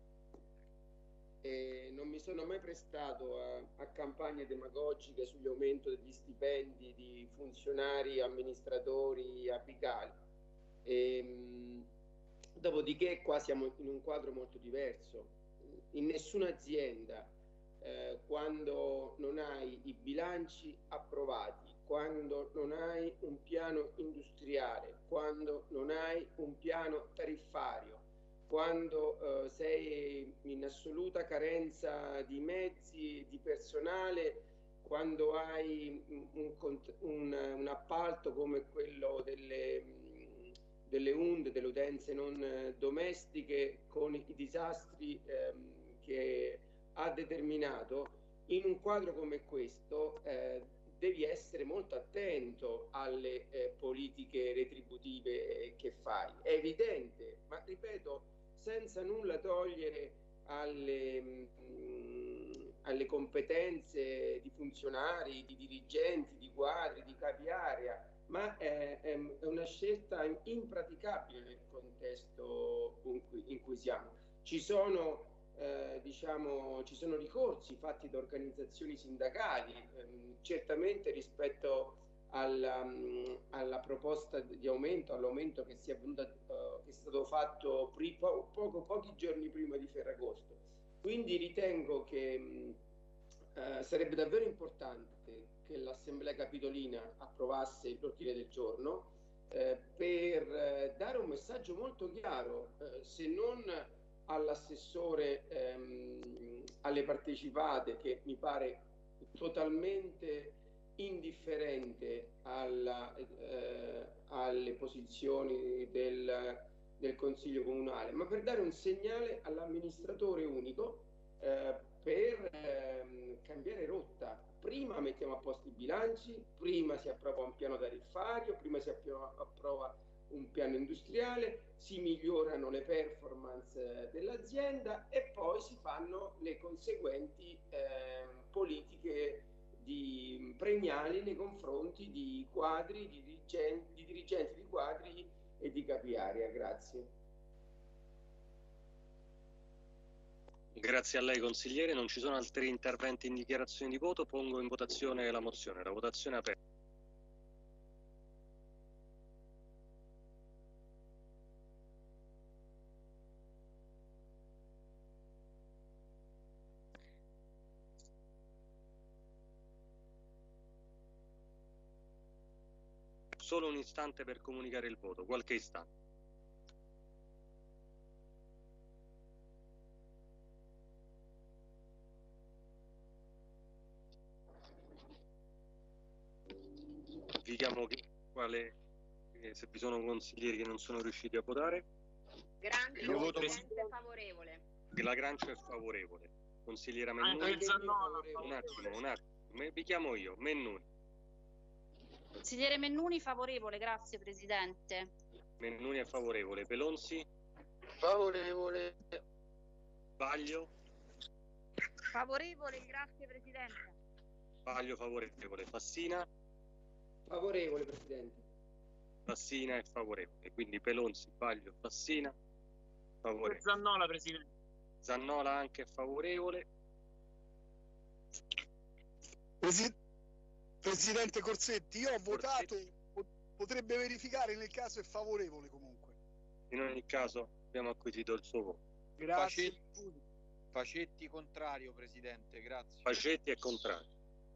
[SPEAKER 8] eh, non mi sono mai prestato a, a campagne demagogiche sugli aumenti degli stipendi di funzionari, amministratori apicali. Ehm, dopodiché qua siamo in un quadro molto diverso. In nessuna azienda, eh, quando non hai i bilanci approvati, quando non hai un piano industriale, quando non hai un piano tariffario, quando eh, sei in assoluta carenza di mezzi, di personale, quando hai un, un cont- un- un appalto come quello delle, mh, delle U N D, delle utenze non eh, domestiche, con i disastri ehm, che ha determinato, in un quadro come questo eh, devi essere molto attento alle eh, politiche retributive eh, che fai. È evidente, ma ripeto, senza nulla togliere alle, mh, alle competenze di funzionari, di dirigenti, di quadri, di capi area, ma è, è una scelta impraticabile nel contesto in cui, in cui siamo. Ci sono, eh, diciamo, ci sono ricorsi fatti da organizzazioni sindacali, ehm, certamente rispetto alla, mh, alla proposta di aumento, all'aumento che, si è venuta, uh, che è stato fatto pri- po- poco, pochi giorni prima di Ferragosto. Quindi ritengo che mh, uh, sarebbe davvero importante che l'Assemblea Capitolina approvasse l'ordine del giorno eh, per eh, dare un messaggio molto chiaro, eh, se non all'assessore ehm, alle partecipate, che mi pare totalmente indifferente alla, eh, alle posizioni del, del Consiglio Comunale, ma per dare un segnale all'amministratore unico eh, per ehm, cambiare rotta. Prima mettiamo a posto i bilanci, prima si approva un piano tariffario, prima si approva, approva un piano industriale, si migliorano le performance dell'azienda e poi si fanno le conseguenti eh, politiche di premiali nei confronti di quadri, di dirigenti, di dirigenti di quadri e di capi area. Grazie.
[SPEAKER 1] Grazie a lei consigliere, non ci sono altri interventi in dichiarazione di voto, pongo in votazione la mozione. La votazione è aperta. Solo un istante per comunicare il voto, qualche istante. Verifichiamo che, quale, eh, se vi sono consiglieri che non sono riusciti a votare.
[SPEAKER 16] Grancio,
[SPEAKER 1] Io voto
[SPEAKER 16] Presidente, favorevole.
[SPEAKER 1] che la Grancio è favorevole. Consigliera
[SPEAKER 16] Anche
[SPEAKER 1] Mennuni.
[SPEAKER 16] il Zannolo
[SPEAKER 1] Un attimo, un attimo. Me, vi chiamo io, Mennuni.
[SPEAKER 20] Consigliere Mennuni favorevole, grazie Presidente.
[SPEAKER 1] Mennuni è favorevole. Pelonzi?
[SPEAKER 7] Favorevole.
[SPEAKER 1] Baglio?
[SPEAKER 21] Favorevole, grazie Presidente.
[SPEAKER 1] Baglio favorevole. Fassina?
[SPEAKER 8] Favorevole, Presidente.
[SPEAKER 1] Fassina è favorevole. Quindi Pelonzi, Baglio, Fassina, favorevole.
[SPEAKER 15] Zannola, Presidente.
[SPEAKER 1] Zannola anche è favorevole.
[SPEAKER 19] Presi- Presidente Corsetti, io ho votato, po- potrebbe verificare nel caso è favorevole comunque.
[SPEAKER 1] In ogni caso abbiamo acquisito il suo voto.
[SPEAKER 19] Grazie.
[SPEAKER 3] Facetti, Facetti contrario, Presidente, grazie.
[SPEAKER 1] Facetti è contrario.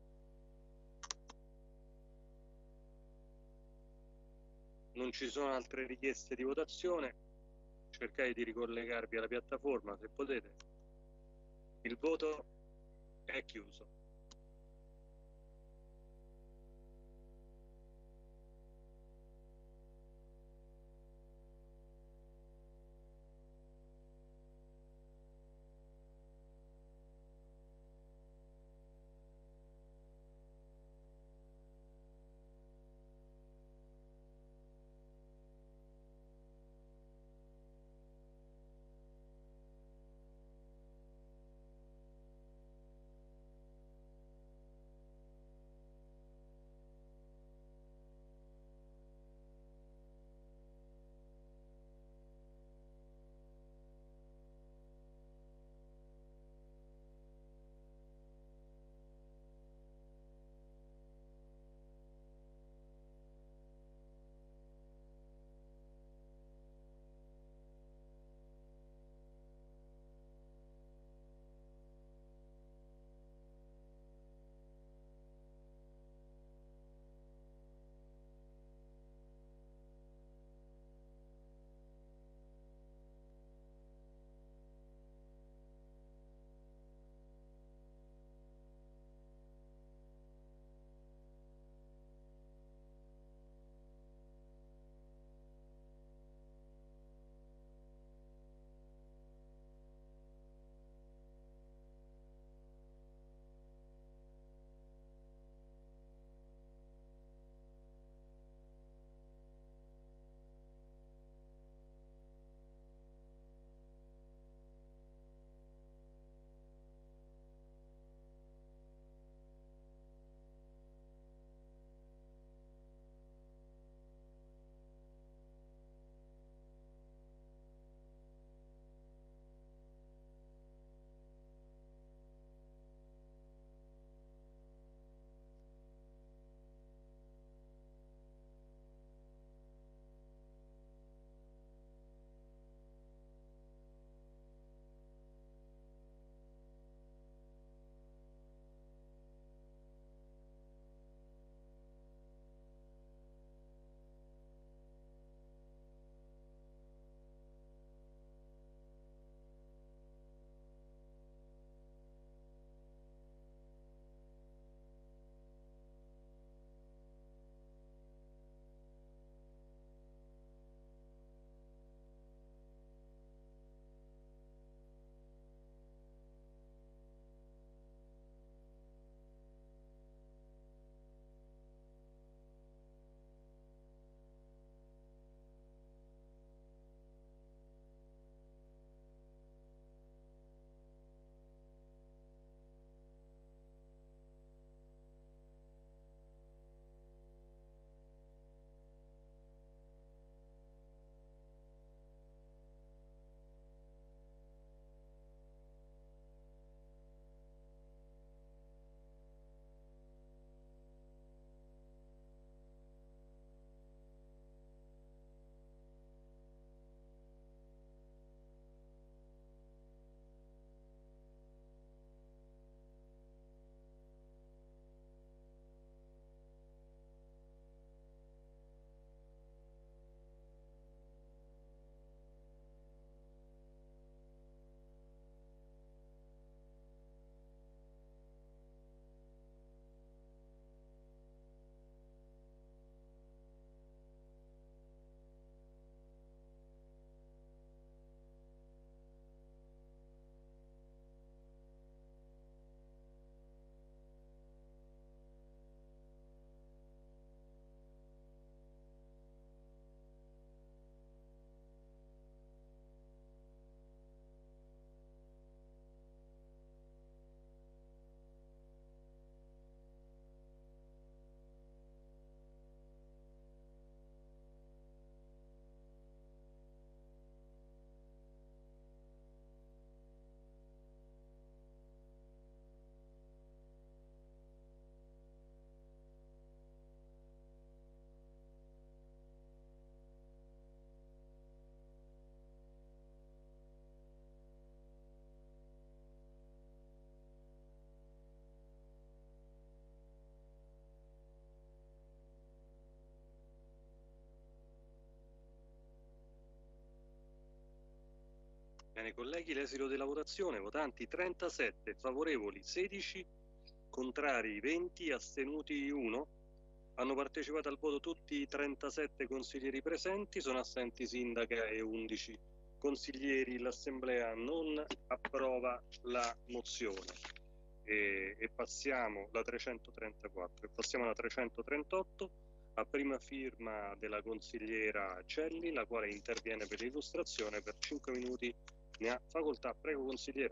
[SPEAKER 1] Non ci sono altre richieste di votazione. Cercate di ricollegarvi alla piattaforma se potete. Il voto è chiuso. Bene, colleghi, l'esito della votazione: votanti trentasette, favorevoli sedici, contrari venti, astenuti uno. Hanno partecipato al voto tutti i trentasette consiglieri presenti, sono assenti sindaca e undici consiglieri. L'Assemblea non approva la mozione. E, e passiamo la trecentotrentaquattro e passiamo alla trecentotrentotto, a prima firma della consigliera Celli, la quale interviene per l'illustrazione. Per cinque minuti ne ha facoltà. Prego, consigliera.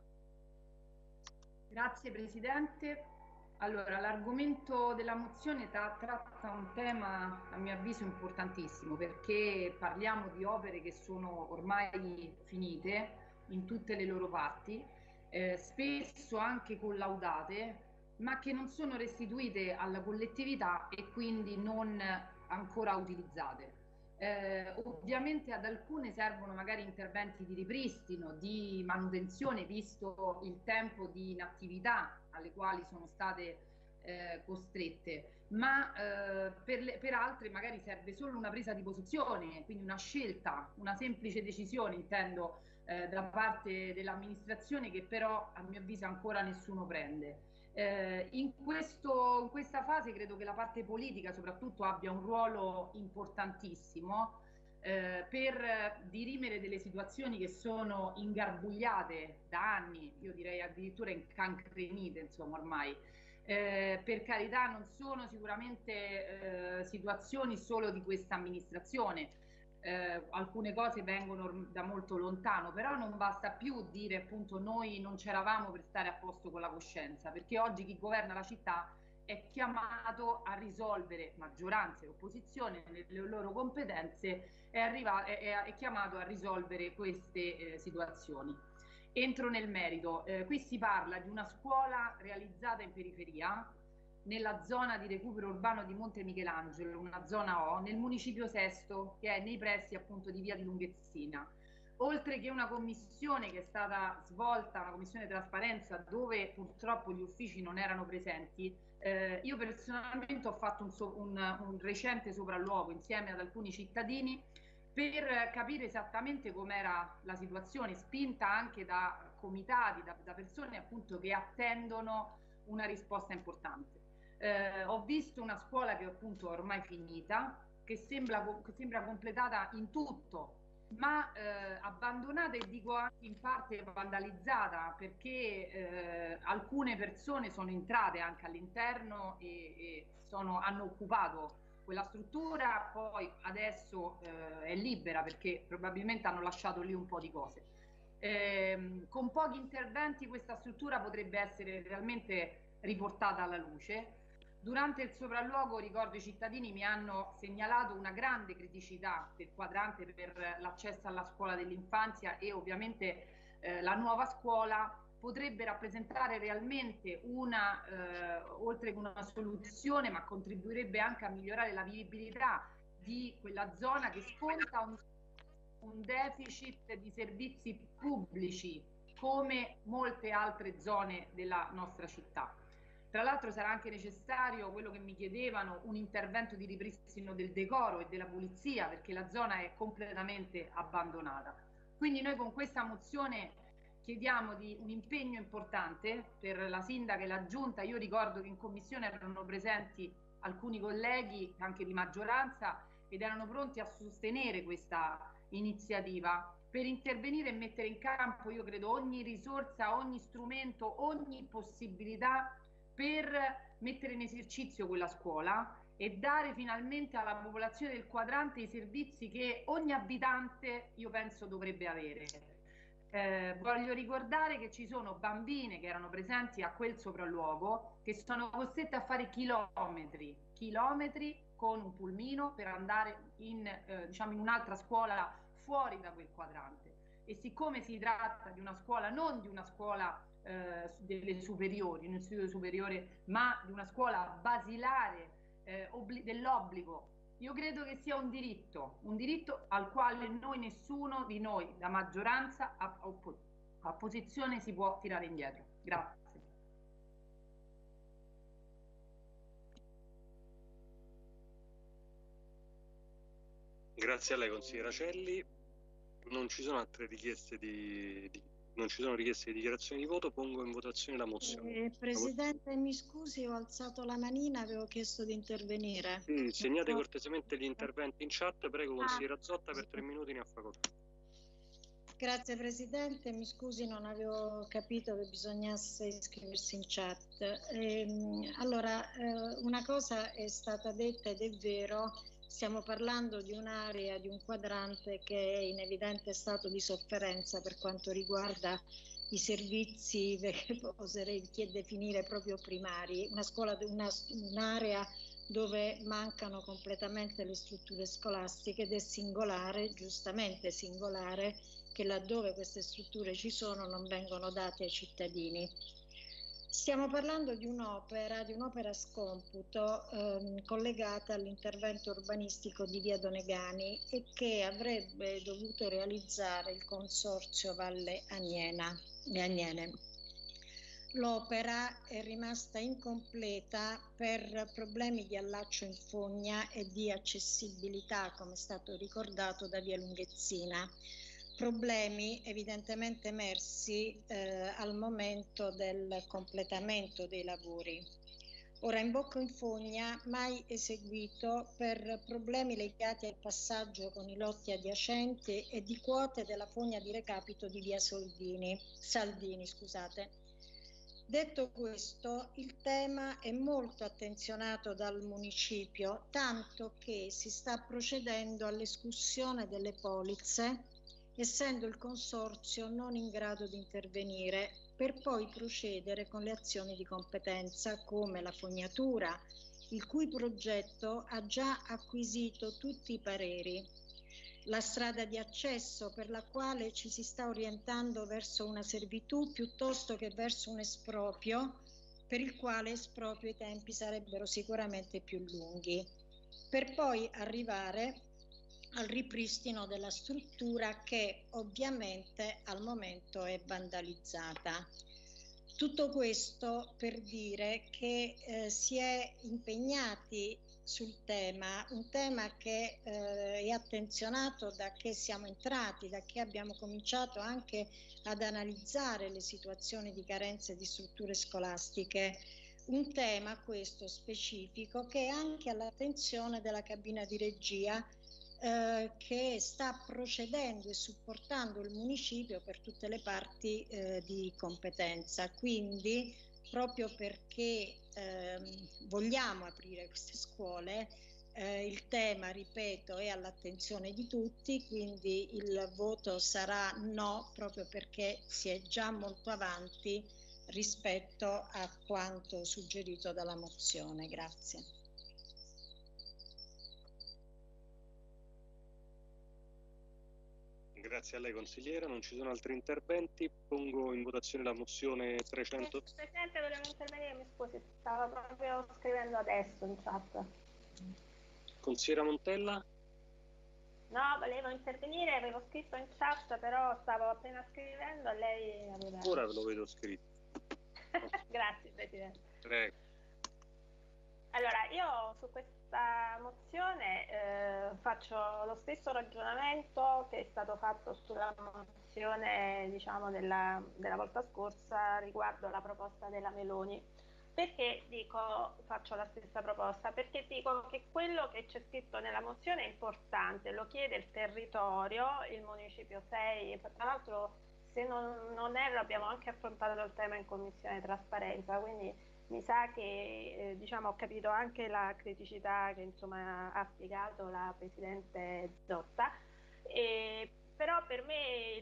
[SPEAKER 9] Grazie Presidente. Allora, l'argomento della mozione tra tratta un tema a mio avviso importantissimo, perché parliamo di opere che sono ormai finite in tutte le loro parti, eh, spesso anche collaudate, ma che non sono restituite alla collettività e quindi non ancora utilizzate. Eh, ovviamente ad alcune servono magari interventi di ripristino, di manutenzione, visto il tempo di inattività alle quali sono state eh, costrette, ma eh, per, le, per altre magari serve solo una presa di posizione, quindi una scelta, una semplice decisione, intendo, eh, da parte dell'amministrazione, che però a mio avviso ancora nessuno prende. Eh, in, questo, in questa fase credo che la parte politica soprattutto abbia un ruolo importantissimo eh, per dirimere delle situazioni che sono ingarbugliate da anni, io direi addirittura incancrenite, insomma, ormai. Eh, per carità, non sono sicuramente eh, situazioni solo di questa amministrazione. Eh, alcune cose vengono da molto lontano, però non basta più dire appunto noi non c'eravamo per stare a posto con la coscienza, perché oggi chi governa la città è chiamato a risolvere, maggioranza e opposizione nelle loro competenze, è, arriva, è, è chiamato a risolvere queste eh, situazioni. Entro nel merito, eh, qui si parla di una scuola realizzata in periferia, nella zona di recupero urbano di Monte Michelangelo, una zona O, nel municipio Sesto, che è nei pressi appunto di via di Lunghezzina. Oltre che una commissione che è stata svolta, una commissione trasparenza, dove purtroppo gli uffici non erano presenti, eh, io personalmente ho fatto un, so un, un recente sopralluogo insieme ad alcuni cittadini per capire esattamente com'era la situazione, spinta anche da comitati, da, da persone appunto che attendono una risposta importante. Eh, ho visto una scuola che appunto è ormai finita, che sembra, che sembra completata in tutto, ma eh, abbandonata e dico anche in parte vandalizzata, perché eh, alcune persone sono entrate anche all'interno e, e sono, hanno occupato quella struttura, poi adesso eh, è libera perché probabilmente hanno lasciato lì un po' di cose. Eh, con pochi interventi questa struttura potrebbe essere realmente riportata alla luce. Durante il sopralluogo, ricordo, i cittadini mi hanno segnalato una grande criticità del quadrante per l'accesso alla scuola dell'infanzia e ovviamente eh, la nuova scuola potrebbe rappresentare realmente una, eh, oltre che una soluzione, ma contribuirebbe anche a migliorare la vivibilità di quella zona che sconta un, un deficit di servizi pubblici come molte altre zone della nostra città. Tra l'altro sarà anche necessario, quello che mi chiedevano, un intervento di ripristino del decoro e della pulizia, perché la zona è completamente abbandonata. Quindi noi con questa mozione chiediamo di un impegno importante per la sindaca e la giunta. Io ricordo che in commissione erano presenti alcuni colleghi anche di maggioranza ed erano pronti a sostenere questa iniziativa per intervenire e mettere in campo, io credo, ogni risorsa, ogni strumento, ogni possibilità per mettere in esercizio quella scuola e dare finalmente alla popolazione del quadrante i servizi che ogni abitante, io penso, dovrebbe avere. Eh, voglio ricordare che ci sono bambine che erano presenti a quel sopralluogo che sono costrette a fare chilometri, chilometri con un pulmino per andare in, eh, diciamo in un'altra scuola fuori da quel quadrante. E siccome si tratta di una scuola, non di una scuola eh, delle superiori, un istituto superiore, ma di una scuola basilare eh, dell'obbligo, io credo che sia un diritto, un diritto al quale noi, nessuno di noi, la maggioranza, a, a opposizione, si può tirare indietro. Grazie.
[SPEAKER 1] Grazie a lei, consigliera Celli. Non ci sono altre richieste di, di non ci sono richieste di dichiarazione di voto, pongo in votazione la mozione.
[SPEAKER 2] Eh, Presidente, mi scusi, ho alzato la manina, avevo chiesto di intervenire.
[SPEAKER 1] Sì, segnate
[SPEAKER 2] No.
[SPEAKER 1] cortesemente gli interventi in chat, prego
[SPEAKER 2] Ah.
[SPEAKER 1] consigliera Zotta per tre minuti ne ha facoltà.
[SPEAKER 2] Grazie Presidente, mi scusi, non avevo capito che bisognasse iscriversi in chat. Ehm, allora, eh, una cosa è stata detta ed è vero, stiamo parlando di un'area, di un quadrante che è in evidente stato di sofferenza per quanto riguarda i servizi che oserei definire proprio primari, una scuola, una, un'area dove mancano completamente le strutture scolastiche ed è singolare, giustamente singolare, che laddove queste strutture ci sono non vengono date ai cittadini. Stiamo parlando di un'opera, di un'opera a scomputo ehm, collegata all'intervento urbanistico di Via Donegani e che avrebbe dovuto realizzare il Consorzio Valle Aniena, Agnene. L'opera è rimasta incompleta per problemi di allaccio in fogna e di accessibilità, come è stato ricordato, da Via Lunghezzina. Problemi evidentemente emersi eh, al momento del completamento dei lavori. Ora, in bocca in fogna mai eseguito per problemi legati al passaggio con i lotti adiacenti e di quote della fogna di recapito di Via Soldini, Saldini. Scusate. Detto questo, il tema è molto attenzionato dal municipio, tanto che si sta procedendo all'escussione delle polizze, essendo il consorzio non in grado di intervenire, per poi procedere con le azioni di competenza come la fognatura, il cui progetto ha già acquisito tutti i pareri, la strada di accesso per la quale ci si sta orientando verso una servitù piuttosto che verso un esproprio, per il quale esproprio i tempi sarebbero sicuramente più lunghi, per poi arrivare al ripristino della struttura che ovviamente al momento è vandalizzata. Tutto questo per dire che eh, si è impegnati sul tema, un tema che eh, è attenzionato da che siamo entrati, da che abbiamo cominciato anche ad analizzare le situazioni di carenze di strutture scolastiche, un tema questo specifico che è anche all'attenzione della cabina di regia Eh, che sta procedendo e supportando il municipio per tutte le parti eh, di competenza. Quindi, proprio perché ehm, vogliamo aprire queste scuole, eh, il tema, ripeto, è all'attenzione di tutti, quindi il voto sarà no, proprio perché si è già molto avanti rispetto a quanto suggerito dalla mozione. Grazie.
[SPEAKER 1] Grazie a lei consigliera, non ci sono altri interventi, pongo in votazione la mozione trecento.
[SPEAKER 14] Presidente, volevo intervenire, mi scusi, stavo proprio scrivendo adesso in chat.
[SPEAKER 1] Consigliera Montella?
[SPEAKER 14] No, volevo intervenire, avevo scritto in chat, però stavo appena scrivendo e lei aveva...
[SPEAKER 1] Ora ve lo vedo scritto.
[SPEAKER 14] Grazie Presidente.
[SPEAKER 1] Prego.
[SPEAKER 14] Allora, io su questa mozione eh, faccio lo stesso ragionamento che è stato fatto sulla mozione, diciamo, della, della volta scorsa riguardo la proposta della Meloni. Perché dico faccio la stessa proposta? Perché dico che quello che c'è scritto nella mozione è importante, lo chiede il territorio, il municipio sei, tra l'altro se non, non erro abbiamo anche affrontato il tema in commissione trasparenza, quindi mi sa che eh, diciamo, ho capito anche la criticità che insomma ha spiegato la Presidente Zotta, e, però per me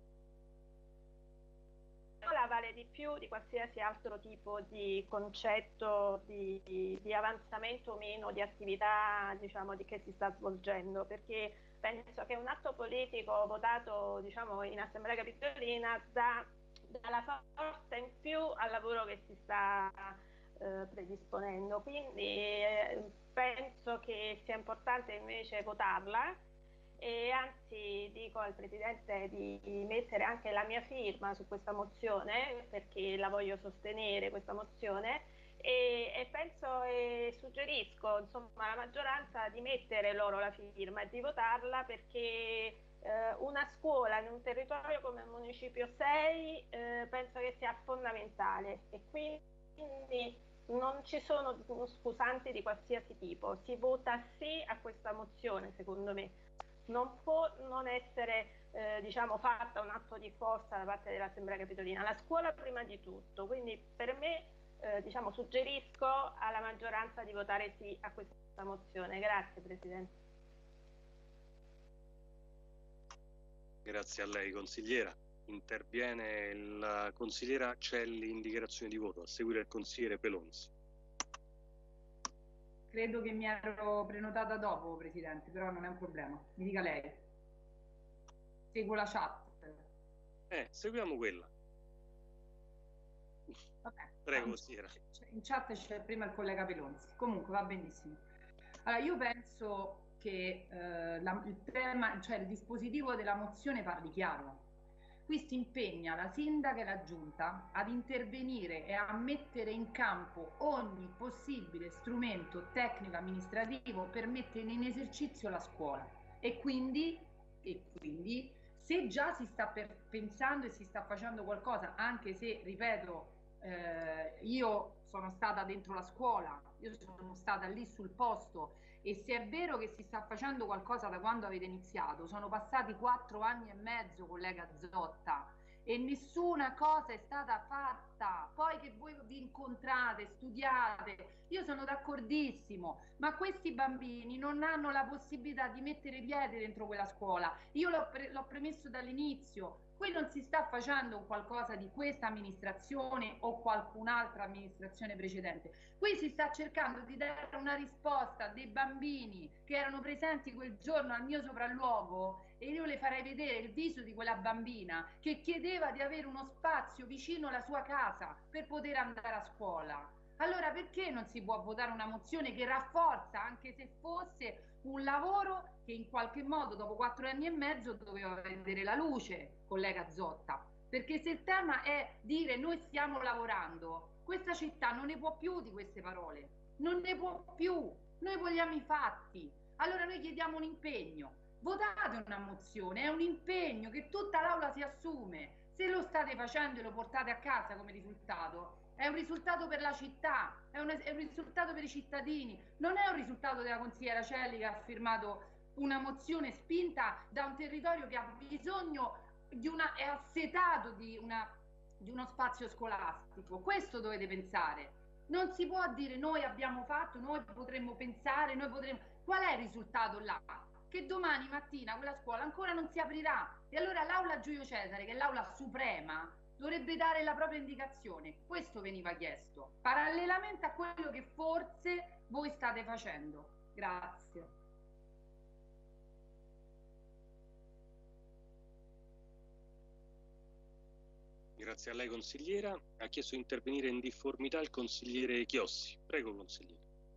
[SPEAKER 14] la vale di più di qualsiasi altro tipo di concetto di, di, di avanzamento o meno di attività, diciamo, di che si sta svolgendo, perché penso che un atto politico votato, diciamo, in Assemblea Capitolina dà, dà la forza in più al lavoro che si sta eh, predisponendo, quindi eh, penso che sia importante invece votarla. E anzi dico al Presidente di mettere anche la mia firma su questa mozione, perché la voglio sostenere questa mozione, e, e penso e suggerisco insomma alla maggioranza di mettere loro la firma e di votarla, perché eh, una scuola in un territorio come il Municipio sei eh, penso che sia fondamentale, e quindi non ci sono scusanti di qualsiasi tipo. Si vota sì a questa mozione, secondo me. Non può non essere eh, diciamo, fatta un atto di forza da parte dell'Assemblea Capitolina. La scuola prima di tutto, quindi per me eh, diciamo, suggerisco alla maggioranza di votare sì a questa mozione. Grazie Presidente.
[SPEAKER 1] Grazie a lei consigliera. Interviene la consigliera Celli in dichiarazione di voto, a seguire il consigliere Pelonzi.
[SPEAKER 9] Credo che mi ero prenotata dopo, Presidente, però non è un problema. Mi dica lei. Seguo la chat.
[SPEAKER 1] Eh, seguiamo quella.
[SPEAKER 9] Vabbè.
[SPEAKER 1] Prego, consigliera.
[SPEAKER 9] In chat c'è prima il collega Pelonzi. Comunque va benissimo. Allora, io penso che eh, la, il tema, cioè il dispositivo della mozione parli chiaro. Qui si impegna la sindaca e la giunta ad intervenire e a mettere in campo ogni possibile strumento tecnico amministrativo per mettere in esercizio la scuola, e quindi, e quindi se già si sta per, pensando e si sta facendo qualcosa, anche se, ripeto, eh, io sono stata dentro la scuola, io sono stata lì sul posto, e se è vero che si sta facendo qualcosa da quando avete iniziato, sono passati quattro anni e mezzo, collega Zotta, e nessuna cosa è stata fatta. Poi che voi vi incontrate, studiate, io sono d'accordissimo, ma questi bambini non hanno la possibilità di mettere piede dentro quella scuola. Io l'ho pre- l'ho premesso dall'inizio. Qui non si sta facendo qualcosa di questa amministrazione o qualcun'altra amministrazione precedente. Qui si sta cercando di dare una risposta a dei bambini che erano presenti quel giorno al mio sopralluogo, e io le farei vedere il viso di quella bambina che chiedeva di avere uno spazio vicino alla sua casa per poter andare a scuola. Allora perché non si può votare una mozione che rafforza, anche se fosse un lavoro che in qualche modo dopo quattro anni e mezzo doveva vedere la luce, collega Zotta? Perché se il tema è dire noi stiamo lavorando, questa città non ne può più di queste parole, non ne può più. Noi vogliamo i fatti. Allora noi chiediamo un impegno. Votate una mozione, è un impegno che tutta l'Aula si assume. Se lo state facendo e lo portate a casa come risultato, è un risultato per la città, è un, è un risultato per i cittadini, non è un risultato della consigliera Celli che ha firmato una mozione spinta da un territorio che ha bisogno di una, è assetato di, una, di uno spazio scolastico. Questo dovete pensare. Non si può dire noi abbiamo fatto, noi potremmo pensare, noi potremmo... Qual è il risultato là? Che domani mattina quella scuola ancora non si aprirà, e allora l'Aula Giulio Cesare, che è l'Aula Suprema, dovrebbe dare la propria indicazione. Questo veniva chiesto, parallelamente a quello che forse voi state facendo. Grazie.
[SPEAKER 1] Grazie a lei consigliera. Ha chiesto di intervenire in difformità il consigliere Chiossi. Prego consigliere.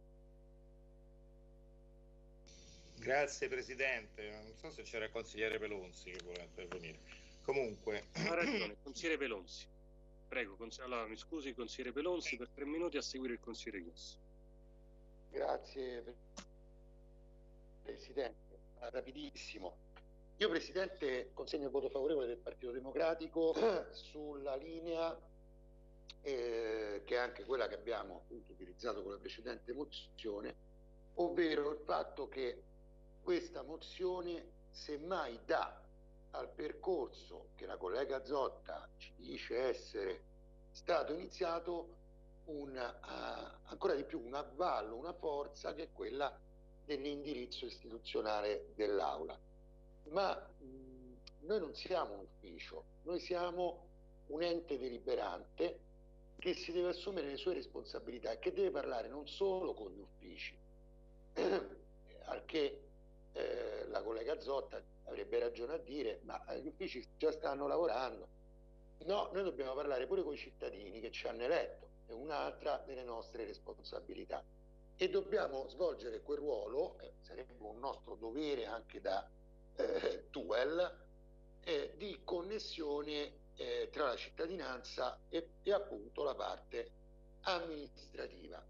[SPEAKER 13] Grazie Presidente, non so se c'era il consigliere Pelonzi che vuole intervenire. Comunque...
[SPEAKER 1] Ha ragione, consigliere Pelonzi. Prego, cons- allora mi scusi, consigliere Pelonzi, per tre minuti a seguire il consigliere Chiossi.
[SPEAKER 7] Grazie Presidente, rapidissimo. Io Presidente consegno il voto favorevole del Partito Democratico sulla linea eh, che è anche quella che abbiamo appunto utilizzato con la precedente mozione, ovvero il fatto che questa mozione semmai dà al percorso che la collega Zotta ci dice essere stato iniziato un, uh, ancora di più un avvallo, una forza, che è quella dell'indirizzo istituzionale dell'Aula. Ma mh, noi non siamo un ufficio, noi siamo un ente deliberante che si deve assumere le sue responsabilità e che deve parlare non solo con gli uffici, al che eh, la collega Zotta avrebbe ragione a dire ma gli uffici già stanno lavorando. No, noi dobbiamo parlare pure con i cittadini che ci hanno eletto, è un'altra delle nostre responsabilità, e dobbiamo svolgere quel ruolo, eh, sarebbe un nostro dovere anche da eh, T U E L, eh, di connessione eh, tra la cittadinanza e, e appunto la parte amministrativa.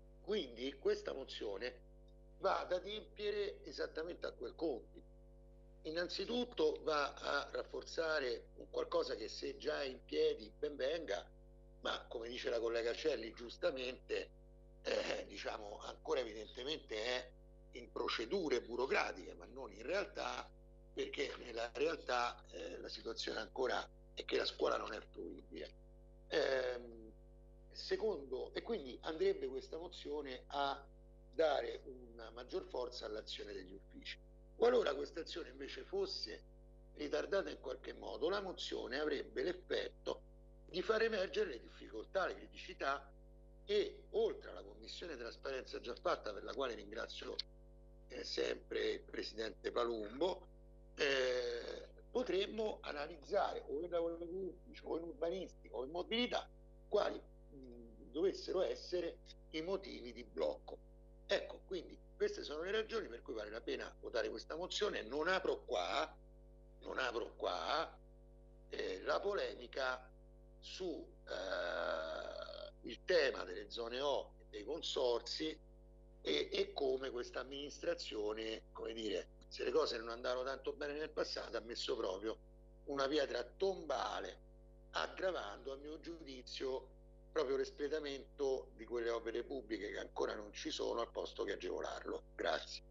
[SPEAKER 7] Quindi questa mozione va ad adempiere esattamente a quel compito. innanzitutto va a rafforzare un qualcosa che, se già è in piedi, ben venga, ma come dice la collega Celli giustamente, eh, diciamo ancora evidentemente è in procedure burocratiche, ma non in realtà, perché nella realtà eh, la situazione ancora è che la scuola non è fruibile. Ehm, secondo, e quindi andrebbe questa mozione a dare una maggior forza all'azione degli uffici. Qualora questa azione invece fosse ritardata in qualche modo, la mozione avrebbe l'effetto di far emergere le difficoltà, le criticità, e oltre alla commissione trasparenza già fatta, per la quale ringrazio eh, sempre il presidente Palumbo, eh, potremmo analizzare o in lavoro pubblico o in urbanistica o in mobilità quali mh, dovessero essere i motivi di blocco. Ecco, quindi queste sono le ragioni per cui vale la pena votare questa mozione. Non apro qua, non apro qua eh, la polemica su eh, il tema delle zone O e dei consorzi e, e come questa amministrazione, come dire, se le cose non andarono tanto bene nel passato, ha messo proprio una pietra tombale, aggravando a mio giudizio proprio l'espletamento di quelle opere pubbliche che ancora non ci sono, al posto che agevolarlo. Grazie.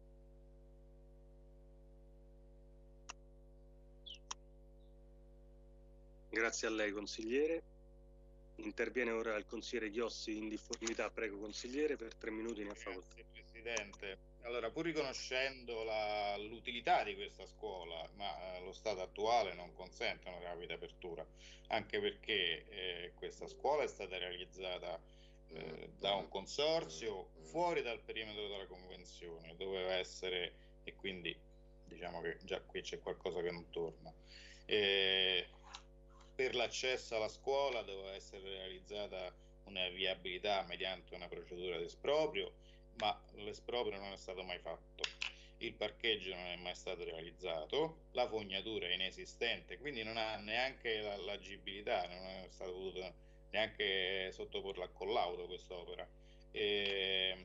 [SPEAKER 1] Grazie a lei, consigliere. Interviene ora il consigliere Ghiossi in difformità. Prego, consigliere, per tre minuti ne ha facoltà.
[SPEAKER 13] Grazie Presidente. Allora, pur riconoscendo la, l'utilità di questa scuola, ma eh, lo stato attuale non consente una rapida apertura, anche perché eh, questa scuola è stata realizzata eh, da un consorzio fuori dal perimetro della convenzione, doveva essere, e quindi diciamo che già qui c'è qualcosa che non torna. Eh, per l'accesso alla scuola doveva essere realizzata una viabilità mediante una procedura di esproprio, ma l'esproprio non è stato mai fatto, il parcheggio non è mai stato realizzato, la fognatura è inesistente, quindi non ha neanche la, l'agibilità, non è stato potuto neanche sottoporla a collaudo quest'opera. E...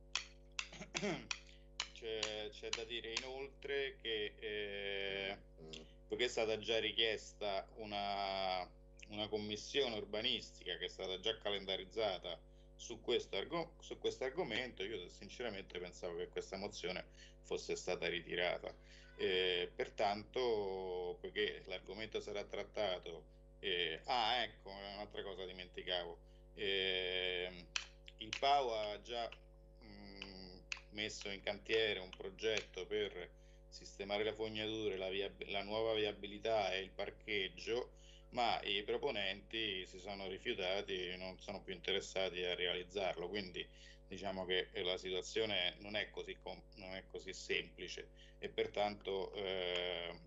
[SPEAKER 13] c'è, c'è da dire inoltre che eh, poiché è stata già richiesta una, una commissione urbanistica che è stata già calendarizzata su questo, arg- su questo argomento, io sinceramente pensavo che questa mozione fosse stata ritirata. Eh, pertanto, poiché l'argomento sarà trattato, eh, ah ecco, un'altra cosa dimenticavo, eh, il P A U ha già mh, messo in cantiere un progetto per sistemare le fognature, la, viab- la nuova viabilità e il parcheggio, ma i proponenti si sono rifiutati e non sono più interessati a realizzarlo, quindi diciamo che la situazione non è così, com- non è così semplice e pertanto eh,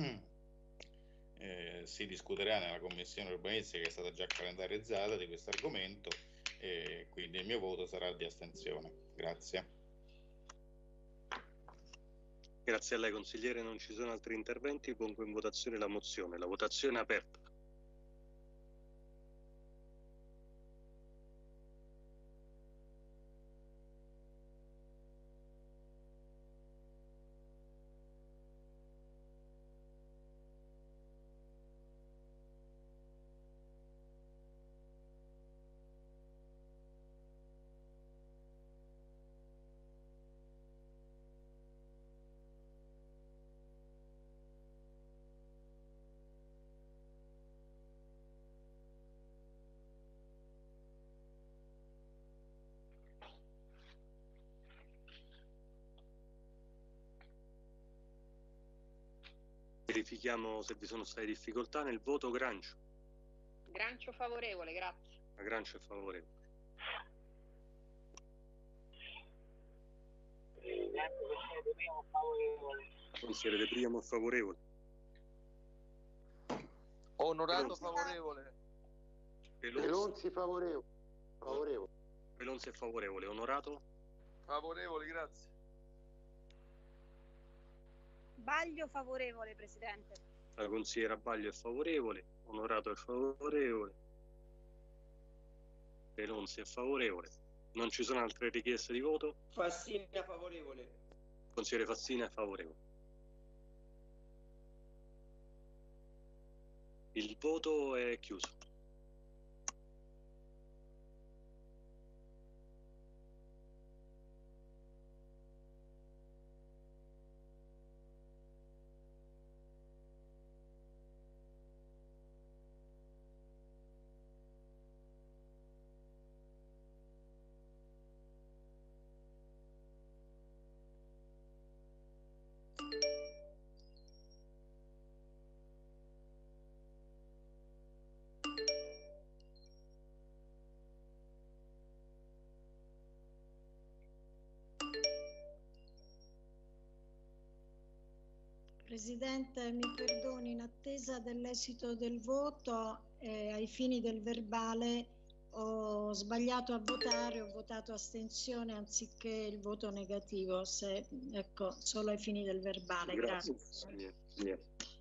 [SPEAKER 13] eh, si discuterà nella commissione urbanistica che è stata già calendarizzata di questo argomento e quindi il mio voto sarà di astensione. Grazie.
[SPEAKER 1] Grazie a lei, consigliere. Non ci sono altri interventi. Pongo in votazione la mozione. La votazione è aperta. Verifichiamo se vi sono state difficoltà nel voto. Grancio.
[SPEAKER 16] Grancio favorevole, grazie.
[SPEAKER 1] La Grancio è favorevole. Consigliere De Priamo è favorevole.
[SPEAKER 3] Onorato
[SPEAKER 1] Pelonzi.
[SPEAKER 3] favorevole.
[SPEAKER 1] Pelonzi.
[SPEAKER 7] Pelonzi favorevole. favorevole.
[SPEAKER 1] Pelonzi è favorevole. Onorato?
[SPEAKER 3] Favorevole, grazie.
[SPEAKER 21] Baglio favorevole, Presidente.
[SPEAKER 1] La consigliera Baglio è favorevole. Onorato è favorevole. Pelonzi è favorevole. Non ci sono altre richieste di voto?
[SPEAKER 8] Fassina favorevole.
[SPEAKER 1] Consigliere Fassina è favorevole. Il voto è chiuso.
[SPEAKER 2] Presidente, mi perdoni, in attesa dell'esito del voto, eh, ai fini del verbale ho sbagliato a votare, ho votato astensione anziché il voto negativo, se, ecco, solo ai fini del verbale. Grazie.
[SPEAKER 1] Grazie. Grazie.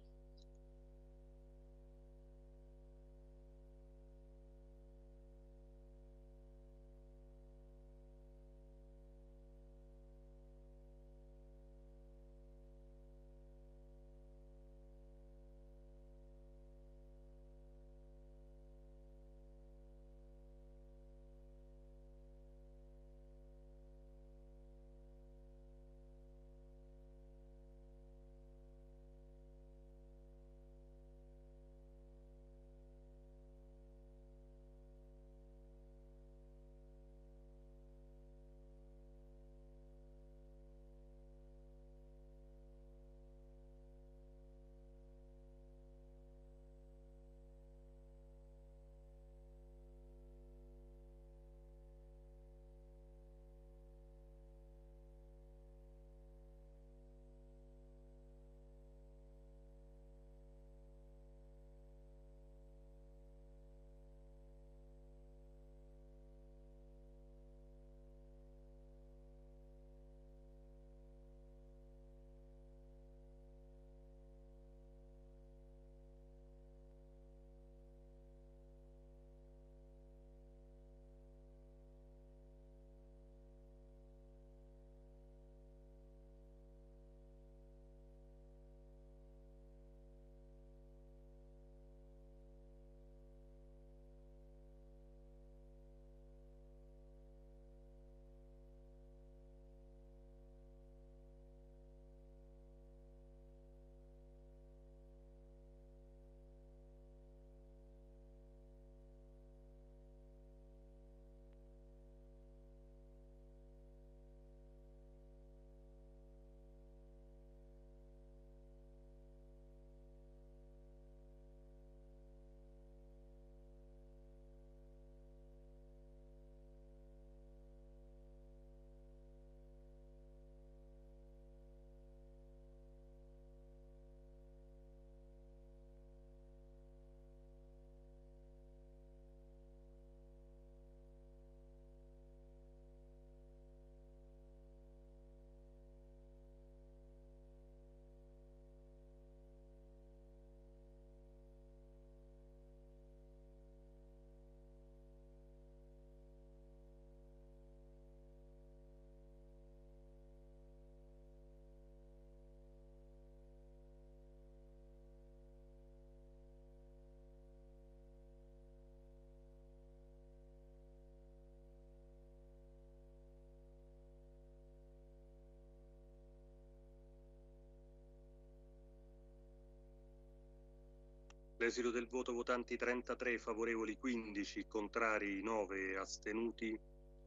[SPEAKER 1] L'esito del voto: votanti trentatré, favorevoli quindici, contrari nove, astenuti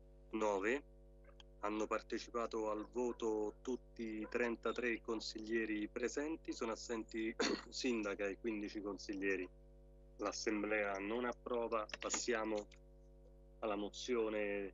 [SPEAKER 1] nove. Hanno partecipato al voto tutti i trentatré consiglieri presenti, sono assenti sindaca e quindici consiglieri. L'Assemblea non approva. Passiamo alla mozione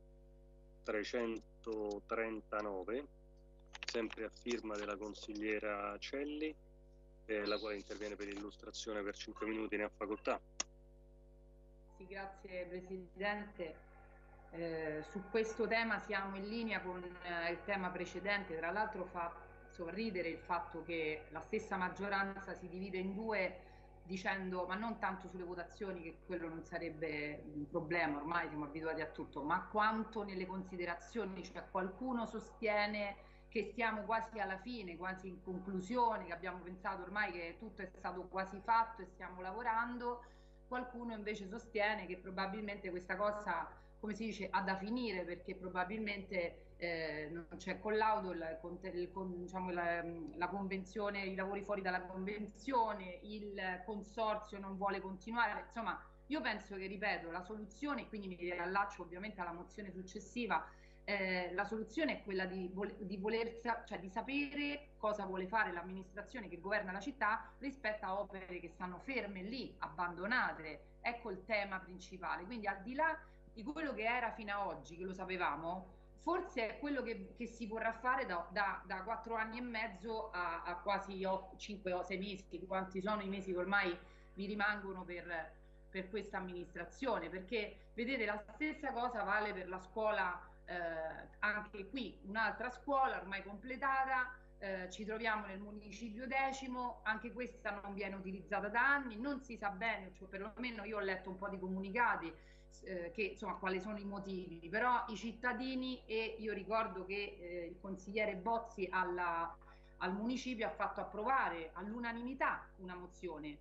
[SPEAKER 1] trecentotrentanove, sempre a firma della consigliera Celli, eh, la quale interviene per illustrazione per cinque minuti, ne ha facoltà.
[SPEAKER 9] Sì, grazie Presidente. Eh, su questo tema siamo in linea con eh, il tema precedente. Tra l'altro fa sorridere il fatto che la stessa maggioranza si divide in due, dicendo, ma non tanto sulle votazioni, che quello non sarebbe un problema, ormai siamo abituati a tutto, ma quanto nelle considerazioni, cioè qualcuno sostiene che stiamo quasi alla fine, quasi in conclusione, che abbiamo pensato ormai che tutto è stato quasi fatto e stiamo lavorando. Qualcuno invece sostiene che probabilmente questa cosa, come si dice, ha da finire, perché probabilmente eh, non c'è collaudo, il, il, diciamo, la, la convenzione, i lavori fuori dalla convenzione, il consorzio non vuole continuare. Insomma, io penso che, ripeto, la soluzione, quindi mi riallaccio ovviamente alla mozione successiva, eh, la soluzione è quella di, vole, di, voler, cioè di sapere cosa vuole fare l'amministrazione che governa la città rispetto a opere che stanno ferme lì, abbandonate. Ecco il tema principale. Quindi, al di là di quello che era fino ad oggi, che lo sapevamo, forse è quello che, che si vorrà fare da, da, da quattro anni e mezzo a, a quasi cinque o sei mesi, quanti sono i mesi che ormai vi rimangono per, per questa amministrazione, perché vedete, la stessa cosa vale per la scuola, eh, anche qui un'altra scuola ormai completata, eh, ci troviamo nel municipio decimo, anche questa non viene utilizzata da anni, non si sa bene, cioè perlomeno io ho letto un po' di comunicati, Eh, che insomma quali sono i motivi, però i cittadini, e io ricordo che eh, il consigliere Bozzi alla, al municipio ha fatto approvare all'unanimità una mozione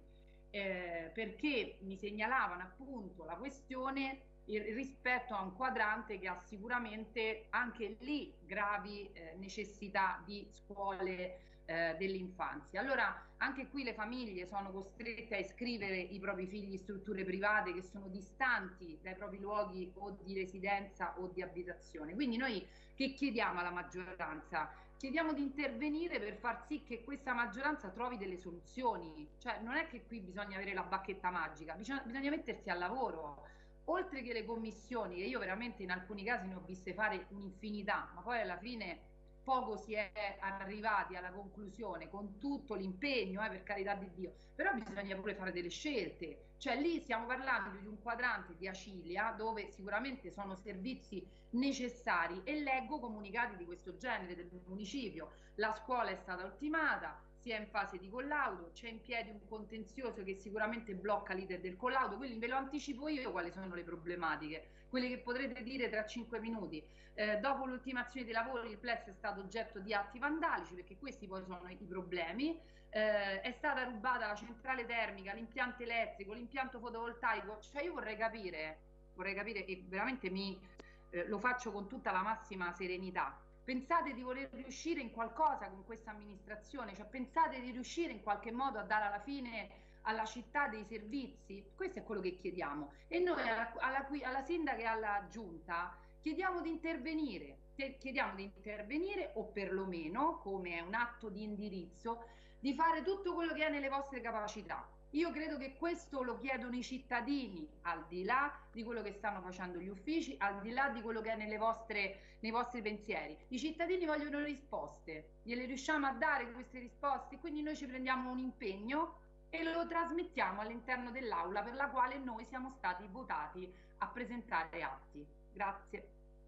[SPEAKER 9] eh, perché mi segnalavano appunto la questione il, rispetto a un quadrante che ha sicuramente anche lì gravi eh, necessità di scuole eh, dell'infanzia. Allora anche qui le famiglie sono costrette a iscrivere i propri figli in strutture private che sono distanti dai propri luoghi o di residenza o di abitazione. Quindi noi che chiediamo alla maggioranza? Chiediamo di intervenire per far sì che questa maggioranza trovi delle soluzioni. Cioè non è che qui bisogna avere la bacchetta magica, bisogna, bisogna mettersi al lavoro. Oltre che le commissioni, che io veramente in alcuni casi ne ho viste fare un'infinità, ma poi alla fine poco si è arrivati alla conclusione, con tutto l'impegno, eh, per carità di Dio, però bisogna pure fare delle scelte. Cioè lì stiamo parlando di un quadrante di Acilia dove sicuramente sono servizi necessari, e leggo comunicati di questo genere del municipio: la scuola è stata ultimata, si è in fase di collaudo, c'è in piedi un contenzioso che sicuramente blocca l'iter del collaudo, quindi ve lo anticipo io quali sono le problematiche, quelle che potrete dire tra cinque minuti. Eh, dopo l'ultimazione dei lavori il P L E S è stato oggetto di atti vandalici, perché questi poi sono i problemi. Eh, è stata rubata la centrale termica, l'impianto elettrico, l'impianto fotovoltaico. Cioè io vorrei capire, vorrei capire e veramente mi, eh, lo faccio con tutta la massima serenità. Pensate di voler riuscire in qualcosa con questa amministrazione? Cioè pensate di riuscire in qualche modo a dare alla fine alla città dei servizi? Questo è quello che chiediamo, e noi alla, alla, alla sindaca e alla giunta chiediamo di intervenire, chiediamo di intervenire o perlomeno, come è un atto di indirizzo, di fare tutto quello che è nelle vostre capacità. Io credo che questo lo chiedono i cittadini, al di là di quello che stanno facendo gli uffici, al di là di quello che è nelle vostre, nei vostri pensieri. I cittadini vogliono risposte, gliele riusciamo a dare queste risposte, quindi noi ci prendiamo un impegno e lo trasmettiamo all'interno dell'aula per la quale noi siamo stati votati a presentare atti. Grazie.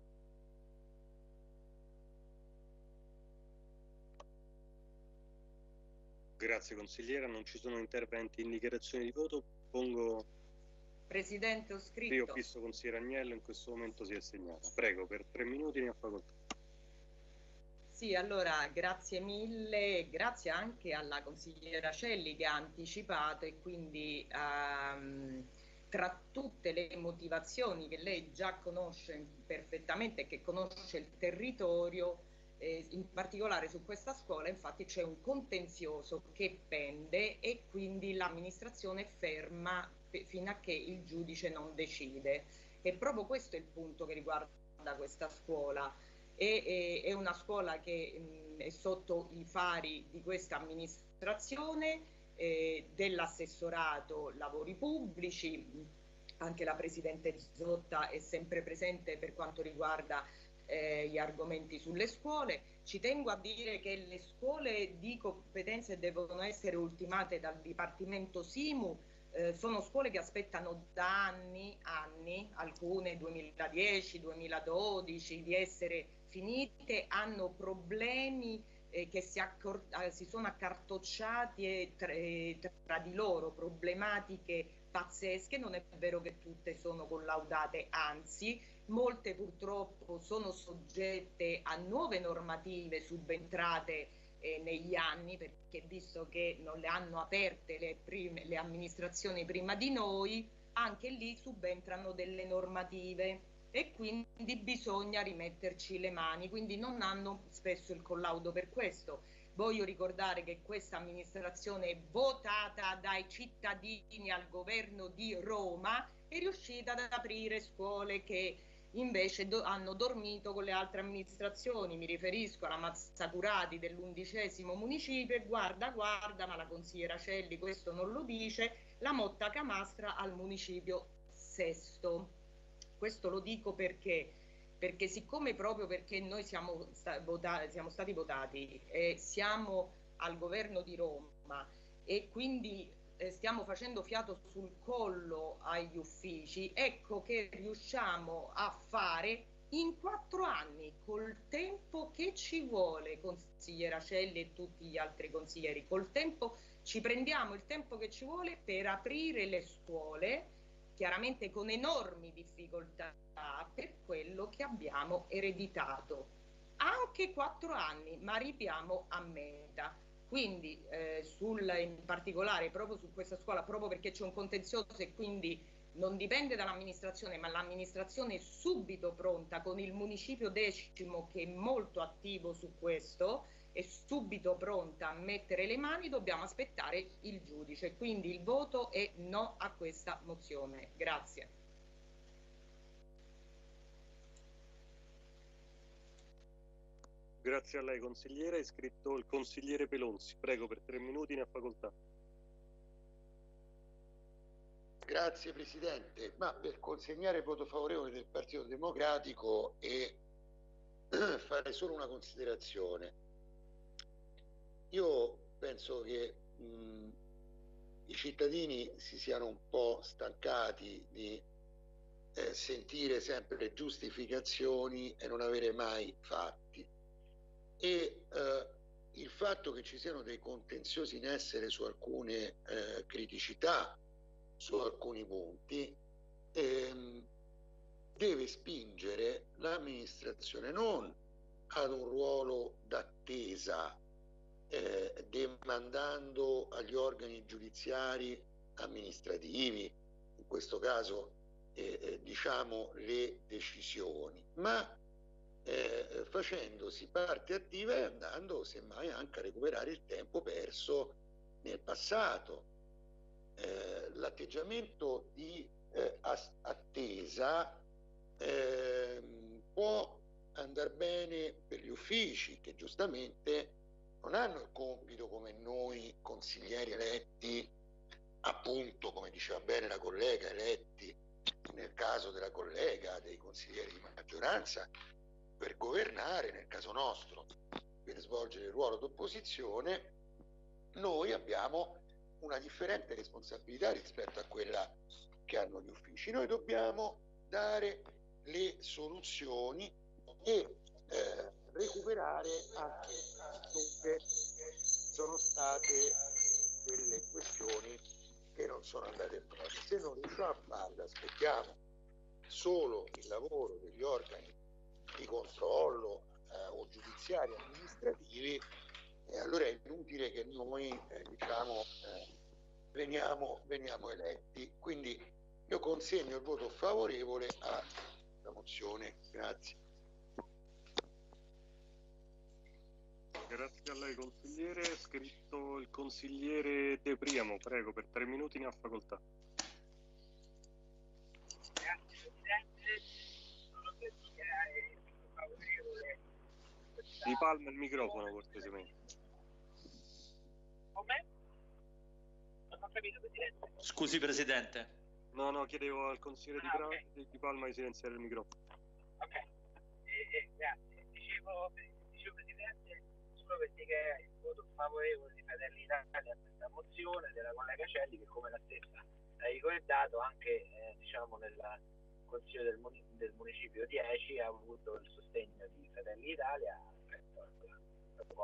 [SPEAKER 1] Grazie consigliera, non ci sono interventi in dichiarazione di voto. Pongo...
[SPEAKER 15] Presidente, ho scritto.
[SPEAKER 1] Sì, ho visto consigliere Agnello, in questo momento si è segnata. Prego, per tre minuti ne ha facoltà.
[SPEAKER 15] Sì, allora grazie mille, grazie anche alla consigliera Celli che ha anticipato, e quindi um, tra tutte le motivazioni che lei già conosce perfettamente e che conosce il territorio, eh, in particolare su questa scuola infatti c'è un contenzioso che pende e quindi l'amministrazione è ferma fino a che il giudice non decide. E proprio questo è il punto che riguarda questa scuola. È, è, è una scuola che mh, è sotto i fari di questa amministrazione, eh, dell'assessorato lavori pubblici. Anche la Presidente Zotta è sempre presente per quanto riguarda eh, gli argomenti sulle scuole. Ci tengo a dire che le scuole di competenze devono essere ultimate dal Dipartimento Simu. Eh, sono scuole che aspettano da anni, anni, alcune duemiladieci, duemiladodici, di essere finite, hanno problemi eh, che si, accor- eh, si sono accartocciati e tra, eh, tra di loro problematiche pazzesche. Non è vero che tutte sono collaudate, anzi molte purtroppo sono soggette a nuove normative subentrate eh, negli anni, perché visto che non le hanno aperte le, prime, le amministrazioni prima di noi, anche lì subentrano delle normative e quindi bisogna rimetterci le mani, quindi non hanno spesso il collaudo per questo. Voglio ricordare che questa amministrazione è votata dai cittadini al governo di Roma, è riuscita ad aprire scuole che invece do- hanno dormito con le altre amministrazioni. Mi riferisco alla Mazzacurati dell'undicesimo municipio e guarda guarda, ma la consigliera Celli questo non lo dice, la Motta Camastra al municipio sesto. Questo lo dico perché perché siccome proprio perché noi siamo, sta- vota- siamo stati votati e siamo al governo di Roma e quindi eh, stiamo facendo fiato sul collo agli uffici, ecco che riusciamo a fare in quattro anni, col tempo che ci vuole, consigliera Celli e tutti gli altri consiglieri, col tempo ci prendiamo il tempo che ci vuole per aprire le scuole, chiaramente con enormi difficoltà per quello che abbiamo ereditato. Anche quattro anni, ma arriviamo a meta. Quindi eh, sul, in particolare proprio su questa scuola, proprio perché c'è un contenzioso e quindi non dipende dall'amministrazione, ma l'amministrazione è subito pronta, con il municipio decimo che è molto attivo su questo, è subito pronta a mettere le mani, dobbiamo aspettare il giudice. Quindi il voto è no a questa mozione. Grazie.
[SPEAKER 1] Grazie a lei consigliere. È iscritto il consigliere Pelonzi. Prego, per tre minuti ne ha facoltà.
[SPEAKER 7] Grazie Presidente, ma per consegnare il voto favorevole del Partito Democratico e fare solo una considerazione. Io penso che mh, i cittadini si siano un po' stancati di eh, sentire sempre le giustificazioni e non avere mai fatti. E eh, il fatto che ci siano dei contenziosi in essere su alcune eh, criticità, su alcuni punti, ehm, deve spingere l'amministrazione non ad un ruolo d'attesa, eh, demandando agli organi giudiziari amministrativi, in questo caso eh, eh, diciamo le decisioni, ma eh, facendosi parte attiva e andando semmai anche a recuperare il tempo perso nel passato. Eh, l'atteggiamento di eh, attesa eh, può andare bene per gli uffici che giustamente non hanno il compito come noi consiglieri eletti, appunto come diceva bene la collega, eletti nel caso della collega, dei consiglieri di maggioranza, per governare, nel caso nostro per svolgere il ruolo d'opposizione. Noi abbiamo una differente responsabilità rispetto a quella che hanno gli uffici. Noi dobbiamo dare le soluzioni e eh, recuperare anche dove sono state delle questioni che non sono andate bene. Se non riusciamo a farlo, aspettiamo solo il lavoro degli organi di controllo eh, o giudiziari amministrativi, e allora è inutile che noi eh, diciamo eh, veniamo, veniamo eletti. Quindi io consegno il voto favorevole alla mozione. Grazie.
[SPEAKER 1] Grazie a lei consigliere. È scritto il consigliere De Priamo. Prego, per tre minuti ne ha facoltà.
[SPEAKER 5] Grazie Presidente, sono per dichiarare il voto favorevole.
[SPEAKER 1] Di palma il microfono cortesemente.
[SPEAKER 5] Come? Non ho capito, Presidente.
[SPEAKER 6] Scusi Presidente.
[SPEAKER 1] No, no, chiedevo al consigliere
[SPEAKER 5] ah,
[SPEAKER 1] di,
[SPEAKER 5] okay.
[SPEAKER 1] di, di Palma di silenziare il microfono.
[SPEAKER 5] Ok, eh, eh, grazie. Dicevo, dicevo Presidente, solo per dire il voto favorevole di Fratelli d'Italia a questa mozione della collega Celli, che come la stessa ha ricordato anche eh, diciamo nel Consiglio del, Mun- del Municipio dieci ha avuto il sostegno di Fratelli d'Italia rispetto al protocollo.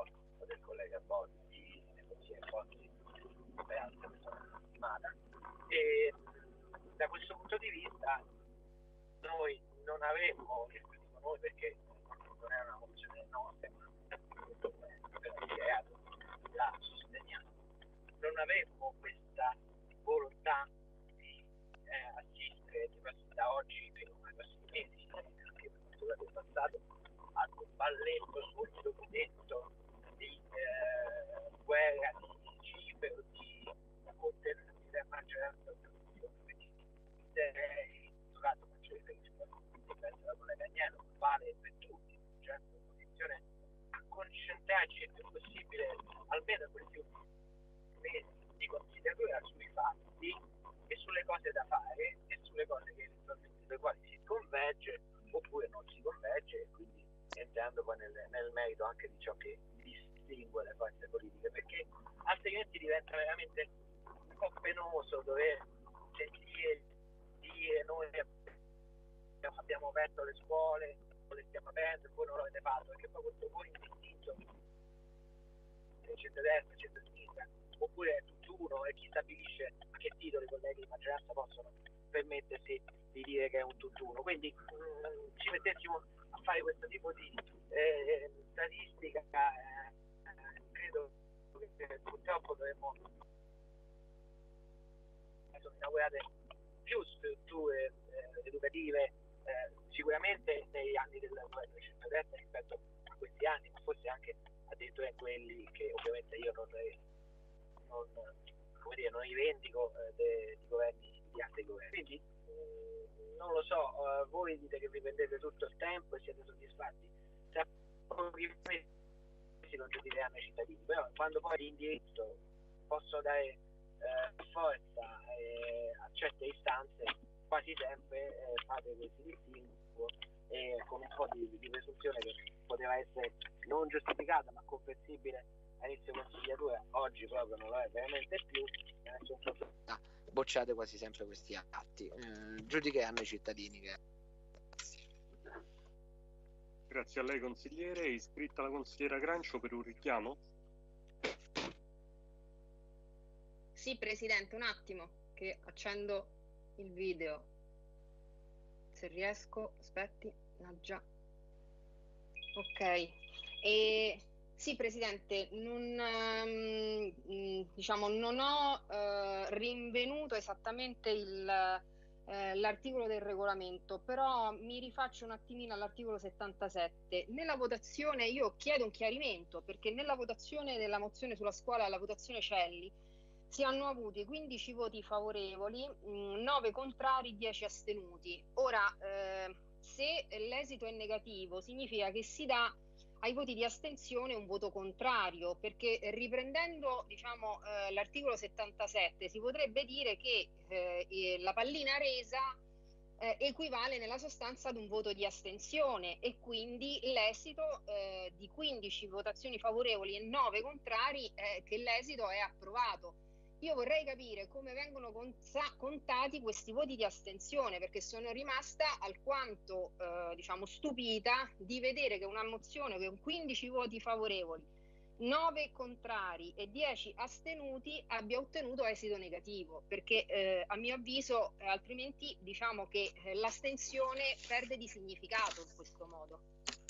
[SPEAKER 5] del collega Bozzi, del consigliere Bozzi, peraltro questa settimana. E da questo punto di vista noi non avremmo, e dico noi perché non è una mozione nostra, ma per la sosteniamo, non avremmo questa volontà di eh, assistere da oggi per i prossimi mesi, anche per quanto è passato, al balletto sul documento di eh, guerra di Cipro, di contenuti della maggioranza dell'opposizione. Quindi direi, toccato faccio riferimento alla collega Agnello, vale per tutti, cioè l'opposizione, a concentrarci il più possibile, almeno in questi ultimi mesi di considerazione, sui fatti e sulle cose da fare e sulle cose che eventualmente sulle quali si converge oppure non si converge, e quindi entrando poi nel, nel merito anche di ciò che distingue le forze politiche, perché altrimenti diventa veramente un po' penoso dover sentire dire noi abbiamo aperto le scuole, le stiamo aprendo e voi non l'avete fatto, perché poi questo voi indistinto centrodestra, centrosinistra, oppure è tutt'uno, e chi stabilisce a che titolo i colleghi di maggioranza possono permettersi di dire che è un tutt'uno. Quindi mh, ci mettessimo a fare questo tipo di eh, statistica, eh, credo che purtroppo dovremmo sono inaugurate più strutture eh, educative eh, sicuramente negli anni del governo di centrodestra rispetto a questi anni, ma forse anche addirittura in quelli che ovviamente io non, non, come dire, non rivendico eh, de, di governi di altri governi. Quindi mh, non lo so, uh, voi dite che vi prendete tutto il tempo e siete soddisfatti, tra pochi mesi lo giudicheranno i cittadini, però quando poi l'indirizzo possono dare eh, forza eh, a certe istanze, quasi sempre eh, fate questi distinguo e con un po' di, di presunzione che poteva essere non giustificata ma comprensibile a inizio consigliatura, oggi proprio non lo è veramente più.
[SPEAKER 17] Ah, bocciate quasi sempre questi atti, eh, giudicheranno i cittadini. Che...
[SPEAKER 1] Grazie a lei consigliere. È iscritta la consigliera Grancio per un richiamo?
[SPEAKER 11] Sì, Presidente, un attimo che accendo il video, se riesco, aspetti, ah, già. Ok, e sì, Presidente, non, um, diciamo, non ho uh, rinvenuto esattamente il, uh, l'articolo del regolamento, però mi rifaccio un attimino all'articolo settantasette. Nella votazione, io chiedo un chiarimento, perché nella votazione della mozione sulla scuola, la votazione Celli, si hanno avuti quindici voti favorevoli, nove contrari, dieci astenuti. Ora, eh, se l'esito è negativo, significa che si dà ai voti di astensione un voto contrario, perché riprendendo, diciamo, eh, l'articolo settantasette si potrebbe dire che eh, la pallina resa eh, equivale nella sostanza ad un voto di astensione, e quindi l'esito eh, di quindici votazioni favorevoli e nove contrari, eh, che l'esito è approvato. Io vorrei capire come vengono contati questi voti di astensione, perché sono rimasta alquanto eh, diciamo stupita di vedere che una mozione con quindici voti favorevoli, nove contrari e dieci astenuti abbia ottenuto esito negativo, perché eh, a mio avviso eh, altrimenti diciamo che eh, l'astensione perde di significato in questo modo.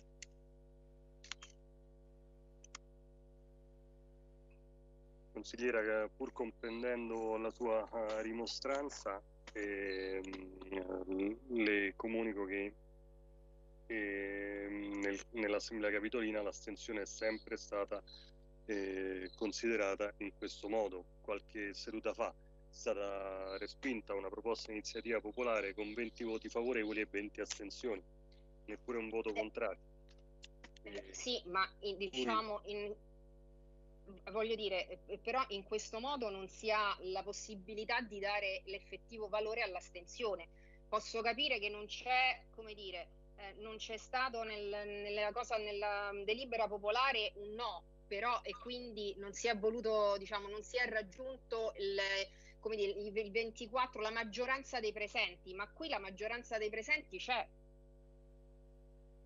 [SPEAKER 1] Consigliera, pur comprendendo la sua uh, rimostranza, eh, le comunico che eh, nel, nell'Assemblea Capitolina l'astensione è sempre stata eh, considerata in questo modo. Qualche seduta fa è stata respinta una proposta di iniziativa popolare con venti voti favorevoli e venti astensioni, neppure un voto contrario.
[SPEAKER 11] Eh, sì, ma in, diciamo in voglio dire, però in questo modo non si ha la possibilità di dare l'effettivo valore all'astensione. Posso capire che non c'è, come dire, eh, non c'è stato nel, nella cosa, nella delibera popolare un no, però e quindi non si è voluto, diciamo, non si è raggiunto il, come dire, il ventiquattro, la maggioranza dei presenti, ma qui la maggioranza dei presenti c'è.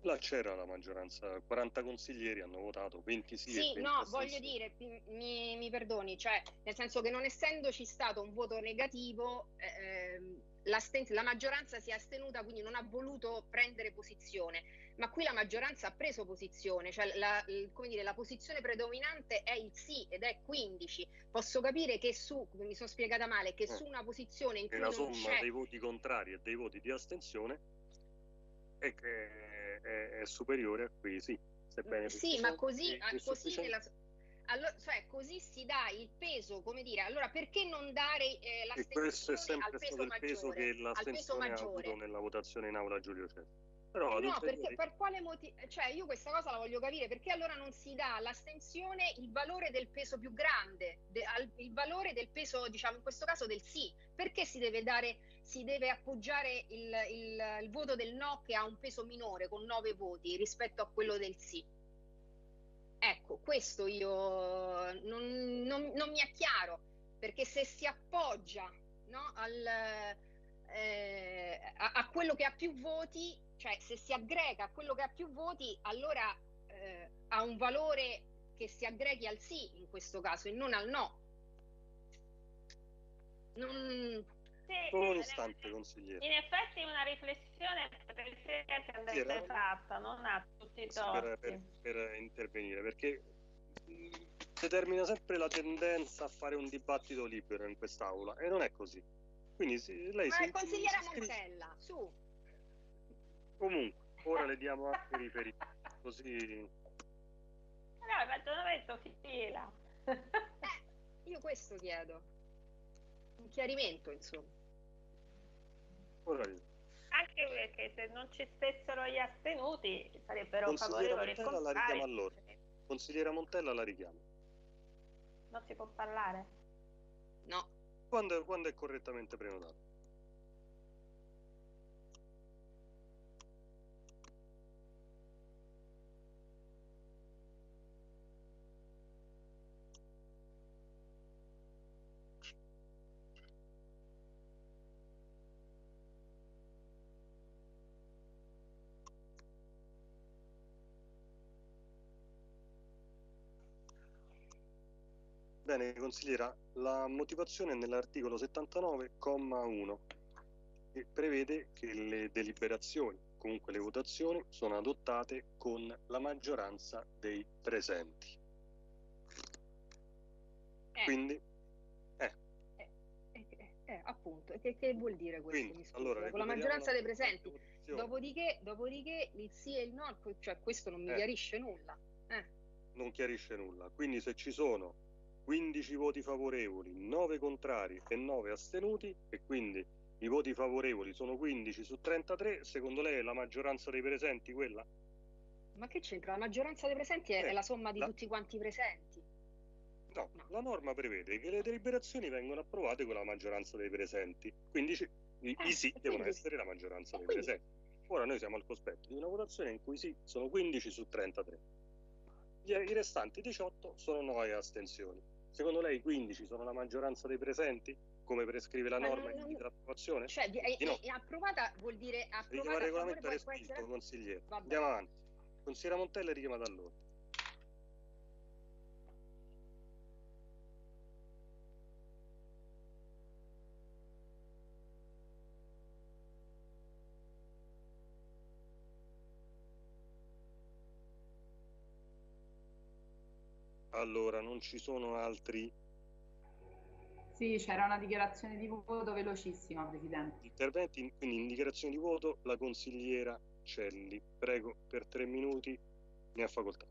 [SPEAKER 1] Là c'era la maggioranza, quaranta consiglieri hanno votato, venti sì,
[SPEAKER 11] Sì,
[SPEAKER 1] e venti
[SPEAKER 11] no,
[SPEAKER 1] astensioni.
[SPEAKER 11] voglio dire, mi, mi perdoni, cioè, nel senso che non essendoci stato un voto negativo, ehm, la maggioranza si è astenuta, quindi non ha voluto prendere posizione, ma qui la maggioranza ha preso posizione, cioè la, come dire, la posizione predominante è il sì ed è quindici. Posso capire che su, mi sono spiegata male, che
[SPEAKER 1] Eh.
[SPEAKER 11] su una posizione in cui
[SPEAKER 1] la
[SPEAKER 11] non
[SPEAKER 1] somma
[SPEAKER 11] c'è...
[SPEAKER 1] dei voti contrari e dei voti di astensione è, è, è, è superiore a quei sì, sebbene
[SPEAKER 11] Sì, ma così,
[SPEAKER 1] è
[SPEAKER 11] così nella... Allora, cioè, così si dà il peso, come dire, allora perché non dare eh,
[SPEAKER 1] e questo è
[SPEAKER 11] l'astensione
[SPEAKER 1] sempre
[SPEAKER 11] al peso
[SPEAKER 1] stato il peso
[SPEAKER 11] maggiore,
[SPEAKER 1] che
[SPEAKER 11] al peso
[SPEAKER 1] l'astensione ha
[SPEAKER 11] maggiore?
[SPEAKER 1] avuto nella votazione in aula Giulio Cesare. Però ad
[SPEAKER 11] No,
[SPEAKER 1] ulteriori...
[SPEAKER 11] perché per quale motivo? Cioè, io questa cosa la voglio capire, perché allora non si dà all'astensione il valore del peso più grande, de, al, il valore del peso, diciamo, in questo caso del sì? Perché si deve dare, si deve appoggiare il, il, il voto del no che ha un peso minore, con nove voti, rispetto a quello del sì? Ecco, questo io non, non, non mi è chiaro, perché se si appoggia, no, al, eh, a, a quello che ha più voti, cioè se si aggrega a quello che ha più voti, allora eh, ha un valore che si aggreghi al sì in questo caso e non al no. Non...
[SPEAKER 14] Sì,
[SPEAKER 1] un istante, consigliere.
[SPEAKER 14] In effetti una riflessione Presidente andrebbe fatta, non a tutti i torti.
[SPEAKER 1] Per, per, per intervenire, perché determina sempre la tendenza a fare un dibattito libero in quest'aula e non è così. Quindi sì, lei
[SPEAKER 11] Ma
[SPEAKER 1] si,
[SPEAKER 11] è consigliera
[SPEAKER 1] si
[SPEAKER 11] Montella, su.
[SPEAKER 1] Comunque, ora le diamo anche riferimenti, così...
[SPEAKER 14] No, il ragionamento si fila.
[SPEAKER 11] eh, io questo chiedo. Un chiarimento, insomma.
[SPEAKER 1] Ora io.
[SPEAKER 14] Anche perché se non ci stessero gli astenuti sarebbero
[SPEAKER 1] Consigliera
[SPEAKER 14] favorevoli.
[SPEAKER 1] Montella la richiama allora. Consigliera Montella la richiama.
[SPEAKER 14] Non si può parlare?
[SPEAKER 11] No.
[SPEAKER 1] Quando, quando è correttamente prenotato? Bene, consigliera, la motivazione è nell'articolo settantanove, comma uno, che prevede che le deliberazioni, comunque le votazioni, sono adottate con la maggioranza dei presenti.
[SPEAKER 11] Eh.
[SPEAKER 1] Quindi, eh.
[SPEAKER 11] Eh, eh, eh, appunto, che, che vuol dire questo?
[SPEAKER 1] Quindi,
[SPEAKER 11] mi scusi,
[SPEAKER 1] allora,
[SPEAKER 11] con la maggioranza dei presenti.
[SPEAKER 1] votazione.
[SPEAKER 11] Dopodiché, dopodiché il sì e il no, cioè questo non mi
[SPEAKER 1] Eh.
[SPEAKER 11] chiarisce nulla. Eh.
[SPEAKER 1] Non chiarisce nulla. Quindi se ci sono quindici voti favorevoli, nove contrari e nove astenuti, e quindi i voti favorevoli sono quindici su trentatré, secondo lei è la maggioranza dei presenti quella?
[SPEAKER 11] Ma che c'entra? La maggioranza dei presenti è,
[SPEAKER 1] Eh,
[SPEAKER 11] è la somma di
[SPEAKER 1] la...
[SPEAKER 11] tutti quanti i presenti.
[SPEAKER 1] No, no, la norma prevede che le deliberazioni vengono approvate con la maggioranza dei presenti, quindi ci... i,
[SPEAKER 11] Eh,
[SPEAKER 1] i sì
[SPEAKER 11] quindi...
[SPEAKER 1] devono essere la maggioranza dei
[SPEAKER 11] quindi...
[SPEAKER 1] presenti. Ora noi siamo al cospetto di una votazione in cui sì sono quindici su trentatré, i restanti diciotto sono nove astensioni. Secondo lei quindici sono la maggioranza dei presenti, come prescrive la norma
[SPEAKER 11] non,
[SPEAKER 1] di trasformazione?
[SPEAKER 11] Cioè, è,
[SPEAKER 1] no.
[SPEAKER 11] è approvata vuol dire approvata.
[SPEAKER 1] Richiama il regolamento
[SPEAKER 11] a favore,
[SPEAKER 1] respinto,
[SPEAKER 11] essere...
[SPEAKER 1] consigliere.
[SPEAKER 11] Vabbè.
[SPEAKER 1] Andiamo avanti. Consigliera Montella è richiamata allora. Allora, non ci sono altri...
[SPEAKER 9] Sì, c'era una dichiarazione di voto velocissima, Presidente.
[SPEAKER 1] Interventi, quindi in dichiarazione di voto la consigliera Celli. Prego, per tre minuti ne ha facoltà.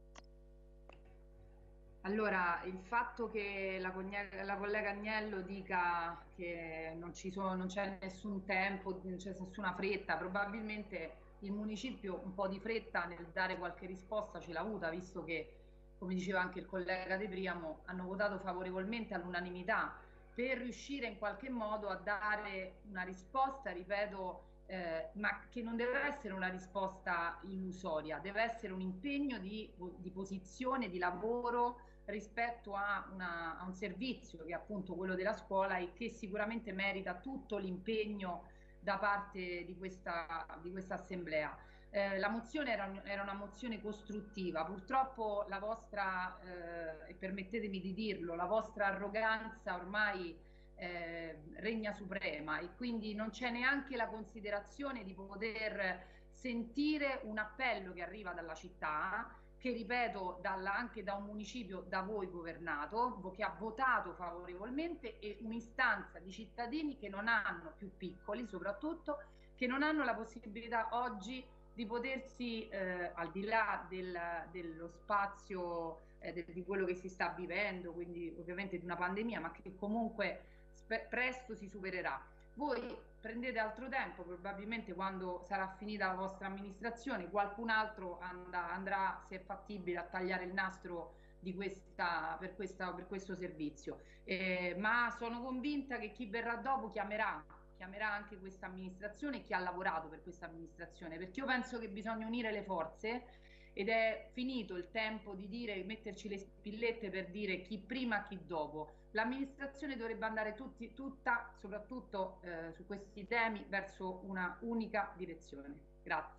[SPEAKER 9] Allora, il fatto che la, la collega Agnello dica che non ci sono, non c'è nessun tempo, non c'è nessuna fretta, probabilmente il municipio un po' di fretta nel dare qualche risposta ce l'ha avuta, visto che, come diceva anche il collega De Priamo, hanno votato favorevolmente all'unanimità per riuscire in qualche modo a dare una risposta, ripeto, eh, ma che non deve essere una risposta illusoria, deve essere un impegno di, di posizione, di lavoro rispetto a, una, a un servizio che è appunto quello della scuola e che sicuramente merita tutto l'impegno da parte di questa, di questa assemblea. Eh, la mozione era, un, era una mozione costruttiva, purtroppo la vostra, eh, e permettetemi di dirlo, la vostra arroganza ormai eh, regna suprema e quindi non c'è neanche la considerazione di poter sentire un appello che arriva dalla città, che ripeto dalla, anche da un municipio da voi governato, che ha votato favorevolmente, e un'istanza di cittadini che non hanno, più piccoli soprattutto, che non hanno la possibilità oggi di potersi, eh, al di là del, dello spazio eh, de, di quello che si sta vivendo, quindi ovviamente di una pandemia, ma che comunque presto si supererà. Voi prendete altro tempo, probabilmente quando sarà finita la vostra amministrazione qualcun altro and andrà, se è fattibile, a tagliare il nastro di questa, per, questa, per questo servizio. Eh, ma sono convinta che chi verrà dopo chiamerà chiamerà anche questa amministrazione e chi ha lavorato per questa amministrazione, perché io penso che bisogna unire le forze ed è finito il tempo di dire, metterci le spillette per dire chi prima chi dopo. L'amministrazione dovrebbe andare tutti, tutta, soprattutto eh, su questi temi, verso una unica direzione. Grazie.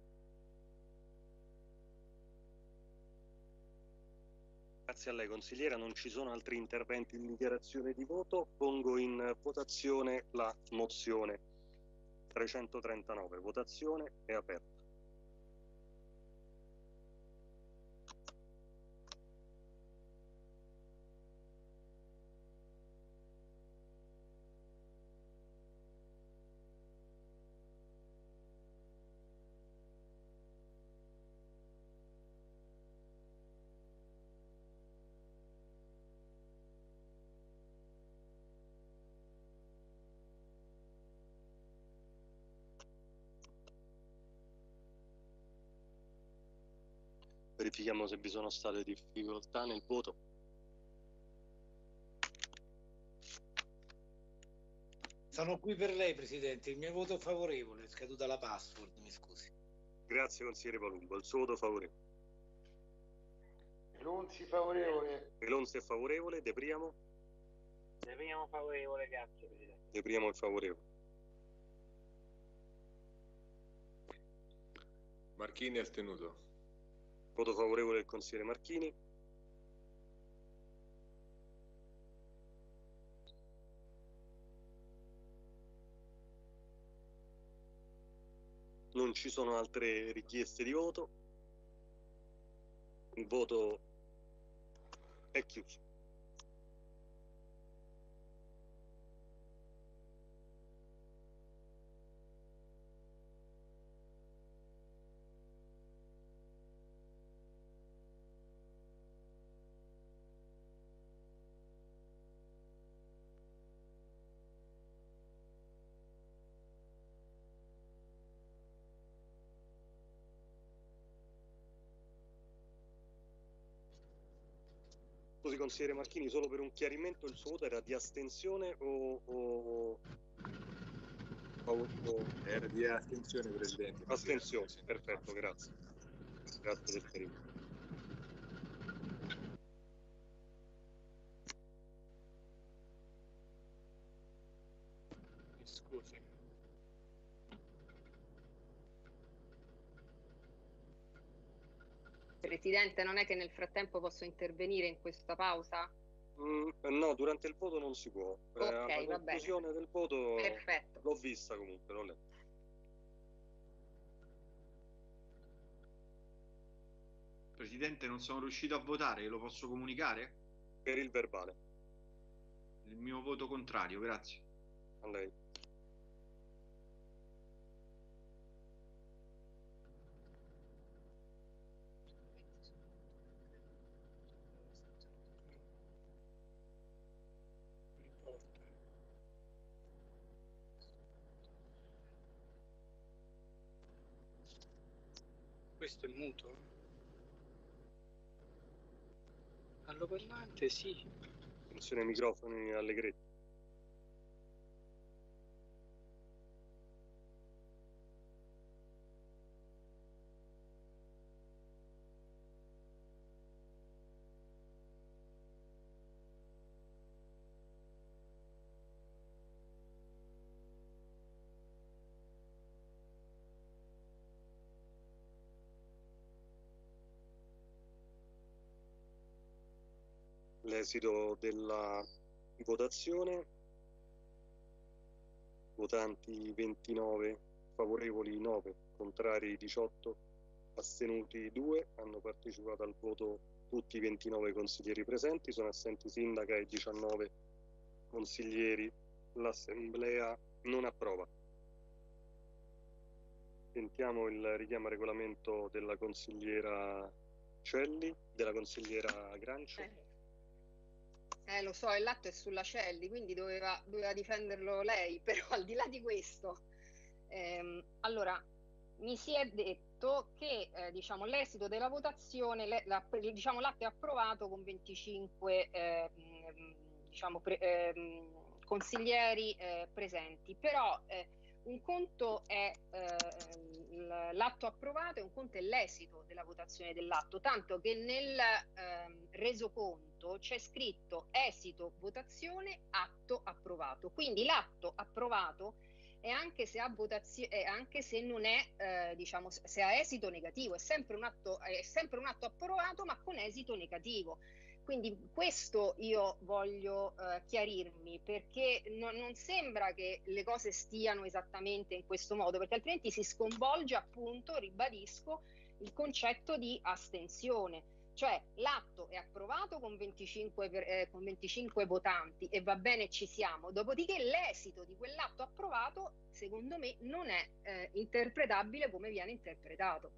[SPEAKER 1] Grazie a lei consigliera, non ci sono altri interventi in dichiarazione di voto, pongo in votazione la mozione trecentotrentanove, votazione è aperta. Verifichiamo se vi sono state difficoltà nel voto.
[SPEAKER 10] Sono qui per lei, Presidente. Il mio voto è favorevole. È scaduta la password, mi scusi.
[SPEAKER 1] Grazie consigliere Palumbo. Il suo voto favorevole.
[SPEAKER 7] Melonzi favorevole.
[SPEAKER 1] Melonzi è favorevole. De Priamo?
[SPEAKER 5] De Priamo favorevole, grazie Presidente.
[SPEAKER 1] De Priamo è favorevole.
[SPEAKER 12] Marchini astenuto.
[SPEAKER 1] Voto favorevole del consigliere Marchini. Non ci sono altre richieste di voto. Il voto è chiuso. Scusi consigliere Marchini, solo per un chiarimento, il suo voto era di astensione o, o... o...
[SPEAKER 12] Era di astensione, Presidente.
[SPEAKER 1] Astensione, perfetto, grazie. Grazie del chiarimento.
[SPEAKER 4] Scusi.
[SPEAKER 11] Presidente, non è che nel frattempo posso intervenire in questa pausa?
[SPEAKER 1] Mm, no, durante il voto non si può.
[SPEAKER 11] Ok,
[SPEAKER 1] eh,
[SPEAKER 11] va
[SPEAKER 1] la conclusione
[SPEAKER 11] bene.
[SPEAKER 1] del voto
[SPEAKER 11] Perfetto.
[SPEAKER 1] l'ho vista comunque, l'ho letta.
[SPEAKER 3] Presidente, non sono riuscito a votare, lo posso comunicare?
[SPEAKER 1] Per il verbale.
[SPEAKER 3] Il mio voto contrario, grazie.
[SPEAKER 1] A lei.
[SPEAKER 4] Questo è muto? Alloparlante, sì.
[SPEAKER 1] Attenzione ai microfoni Allegretti. Esito della votazione: votanti ventinove, favorevoli nove, contrari diciotto, astenuti due. Hanno partecipato al voto tutti i ventinove consiglieri presenti, sono assenti sindaca e diciannove consiglieri. L'Assemblea non approva. Sentiamo il richiamo al regolamento della consigliera Celli, della consigliera Grancio.
[SPEAKER 11] Eh, eh, lo so, il l'atto è sulla Celli, quindi doveva, doveva difenderlo lei, però al di là di questo, ehm, allora, mi si è detto che eh, diciamo, l'esito della votazione, le, la, diciamo, l'atto è approvato con venticinque eh, diciamo, pre, eh, consiglieri eh, presenti, però eh, un conto è eh, l'atto approvato e un conto è l'esito della votazione dell'atto, tanto che nel eh, resoconto c'è scritto esito votazione atto approvato, quindi l'atto approvato e anche se ha votazione, anche se non è eh, diciamo se ha esito negativo, è sempre un atto è sempre un atto approvato ma con esito negativo. Quindi questo io voglio eh, chiarirmi, perché no, non sembra che le cose stiano esattamente in questo modo, perché altrimenti si sconvolge, appunto, ribadisco, il concetto di astensione. Cioè l'atto è approvato con venticinque, eh, con venticinque votanti e va bene, ci siamo, dopodiché l'esito di quell'atto approvato secondo me non è eh, interpretabile come viene interpretato.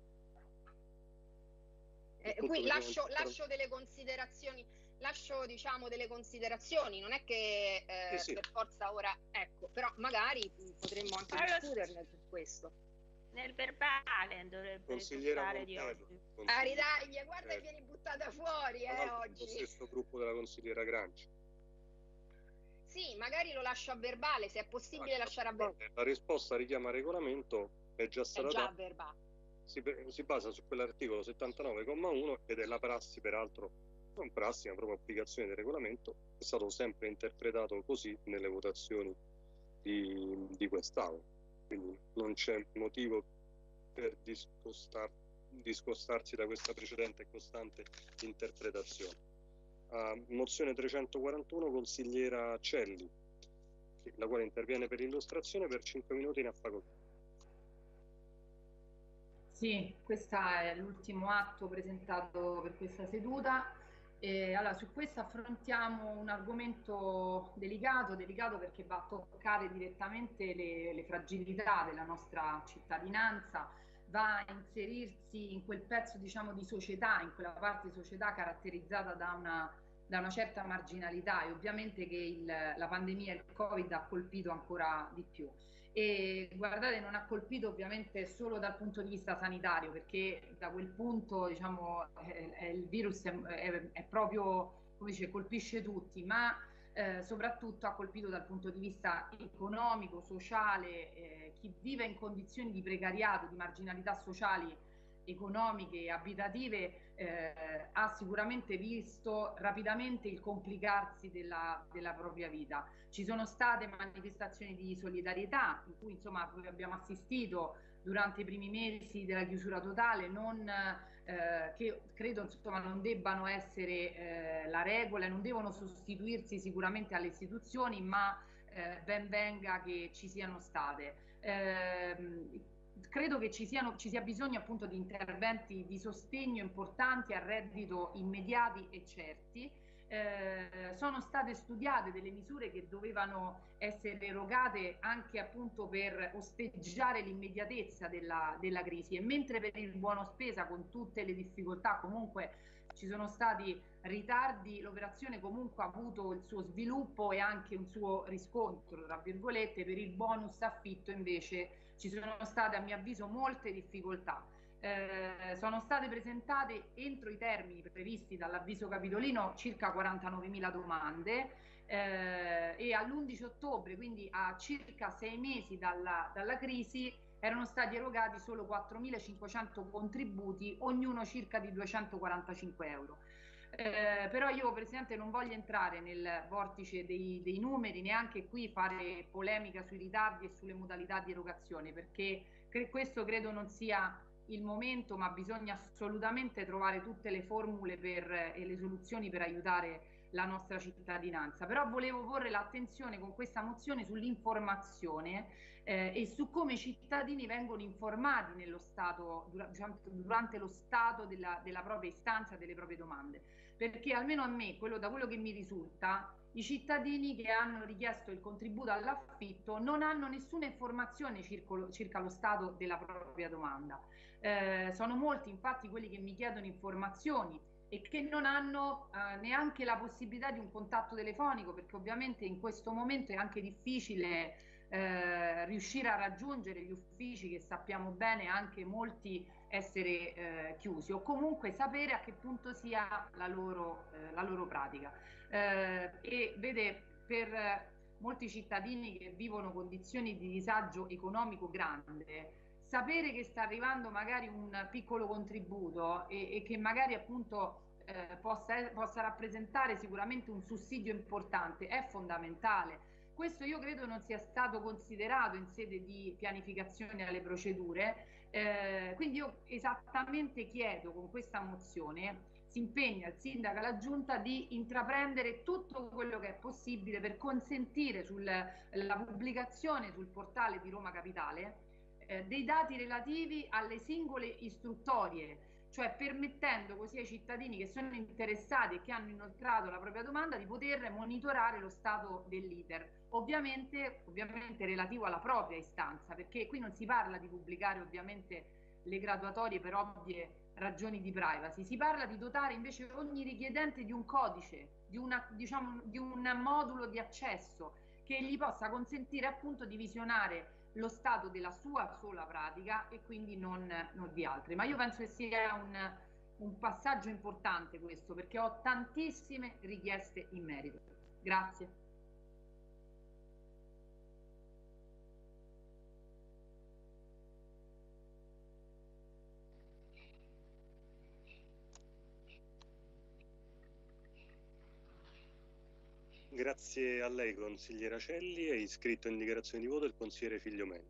[SPEAKER 11] Eh, qui lascio, lascio delle considerazioni, lascio diciamo delle considerazioni, non è che eh, sì, sì. per forza ora, ecco, però magari potremmo anche allora, discuterne su questo.
[SPEAKER 14] Nel verbale dovrebbe risultare di oggi.
[SPEAKER 11] Ah, ridaglia, guarda che vieni buttata fuori eh, oggi.
[SPEAKER 1] Lo stesso gruppo della consigliera Granci.
[SPEAKER 11] Sì, magari lo lascio a verbale, se è possibile ah, lasciare a verbale.
[SPEAKER 1] La risposta richiama regolamento è già stata
[SPEAKER 11] è già
[SPEAKER 1] data.
[SPEAKER 11] verbale.
[SPEAKER 1] Si, si basa su quell'articolo settantanove comma uno ed è la prassi, peraltro non prassi ma proprio applicazione del regolamento, è stato sempre interpretato così nelle votazioni di, di quest'Aula, quindi non c'è motivo per discostar, discostarsi da questa precedente e costante interpretazione. Uh, mozione trecentoquarantuno, consigliera Celli, la quale interviene per illustrazione per cinque minuti in facoltà.
[SPEAKER 9] Sì, questo è l'ultimo atto presentato per questa seduta. E allora, su questo affrontiamo un argomento delicato, delicato perché va a toccare direttamente le, le fragilità della nostra cittadinanza, va a inserirsi in quel pezzo, diciamo, di società, in quella parte di società caratterizzata da una, da una certa marginalità, e ovviamente che il, la pandemia e il Covid ha colpito ancora di più. E guardate, non ha colpito ovviamente solo dal punto di vista sanitario, perché da quel punto, diciamo, eh, eh, il virus è, è, è proprio, come dice, colpisce tutti, ma eh, soprattutto ha colpito dal punto di vista economico, sociale, eh, chi vive in condizioni di precariato, di marginalità sociali, economiche e abitative eh, ha sicuramente visto rapidamente il complicarsi della, della propria vita. Ci sono state manifestazioni di solidarietà in cui, insomma, abbiamo assistito durante i primi mesi della chiusura totale, non, eh, che credo, insomma, non debbano essere eh, la regola e non devono sostituirsi sicuramente alle istituzioni, ma eh, ben venga che ci siano state. Eh, Credo che ci, siano, ci sia bisogno appunto di interventi di sostegno importanti al reddito immediati e certi. Eh, sono state studiate delle misure che dovevano essere erogate anche appunto per osteggiare l'immediatezza della, della crisi, e mentre per il buono spesa, con tutte le difficoltà, comunque ci sono stati ritardi, l'operazione comunque ha avuto il suo sviluppo e anche un suo riscontro, tra virgolette. Per il bonus affitto invece ci sono state, a mio avviso, molte difficoltà. Eh, sono state presentate entro i termini previsti dall'avviso capitolino circa quarantanovemila domande eh, e all'undici ottobre, quindi a circa sei mesi dalla, dalla crisi, erano stati erogati solo quattromilacinquecento contributi, ognuno circa di duecentoquarantacinque euro. Eh, però io, Presidente, non voglio entrare nel vortice dei, dei numeri, neanche qui fare polemica sui ritardi e sulle modalità di erogazione, perché cre- questo credo non sia il momento, ma bisogna assolutamente trovare tutte le formule per, e le soluzioni per aiutare la nostra cittadinanza. Però volevo porre l'attenzione con questa mozione sull'informazione eh, e su come i cittadini vengono informati nello stato, durante lo stato della, della propria istanza, delle proprie domande, perché almeno a me, quello, da quello che mi risulta, i cittadini che hanno richiesto il contributo all'affitto non hanno nessuna informazione circolo, circa lo stato della propria domanda. Eh, sono molti infatti quelli che mi chiedono informazioni e che non hanno eh, neanche la possibilità di un contatto telefonico, perché ovviamente in questo momento è anche difficile eh, riuscire a raggiungere gli uffici, che sappiamo bene anche molti essere eh, chiusi, o comunque sapere a che punto sia la loro, eh, la loro pratica. Eh, e vede, per molti cittadini che vivono condizioni di disagio economico grande, sapere che sta arrivando magari un piccolo contributo e, e che magari appunto eh, possa, possa rappresentare sicuramente un sussidio importante è fondamentale. Questo io credo non sia stato considerato in sede di pianificazione alle procedure, eh, quindi io esattamente chiedo con questa mozione si impegna il sindaco e la giunta di intraprendere tutto quello che è possibile per consentire sulla pubblicazione sul portale di Roma Capitale eh, dei dati relativi alle singole istruttorie, cioè permettendo così ai cittadini che sono interessati e che hanno inoltrato la propria domanda di poter monitorare lo stato dell'iter, ovviamente, ovviamente relativo alla propria istanza, perché qui non si parla di pubblicare ovviamente le graduatorie per ovvie ragioni di privacy, si parla di dotare invece ogni richiedente di un codice, di, una, diciamo, di un modulo di accesso che gli possa consentire appunto di visionare lo stato della sua sola pratica e quindi non, non di altri. Ma io penso che sia un, un passaggio importante questo, perché ho tantissime richieste in merito. Grazie.
[SPEAKER 1] Grazie a lei, consigliera Celli. È iscritto in dichiarazione di voto il consigliere Figliomeni.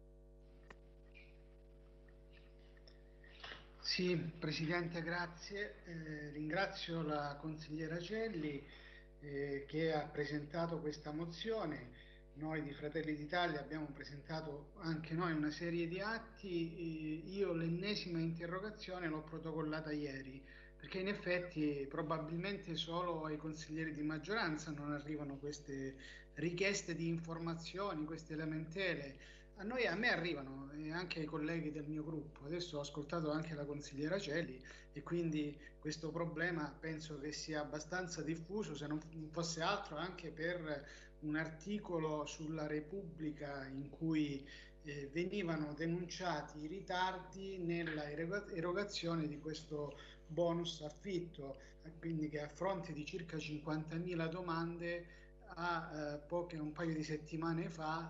[SPEAKER 18] Sì, Presidente, grazie. Eh, ringrazio la consigliera Celli eh, che ha presentato questa mozione. Noi di Fratelli d'Italia abbiamo presentato anche noi una serie di atti. Eh, io l'ennesima interrogazione l'ho protocollata ieri, perché in effetti probabilmente solo ai consiglieri di maggioranza non arrivano queste richieste di informazioni, queste lamentele. A noi, a me arrivano e anche ai colleghi del mio gruppo. Adesso ho ascoltato anche la consigliera Celli e quindi questo problema penso che sia abbastanza diffuso, se non fosse altro anche per un articolo sulla Repubblica in cui eh, venivano denunciati i ritardi nella erogazione di questo bonus affitto, quindi che a fronte di circa cinquantamila domande a eh, poche un paio di settimane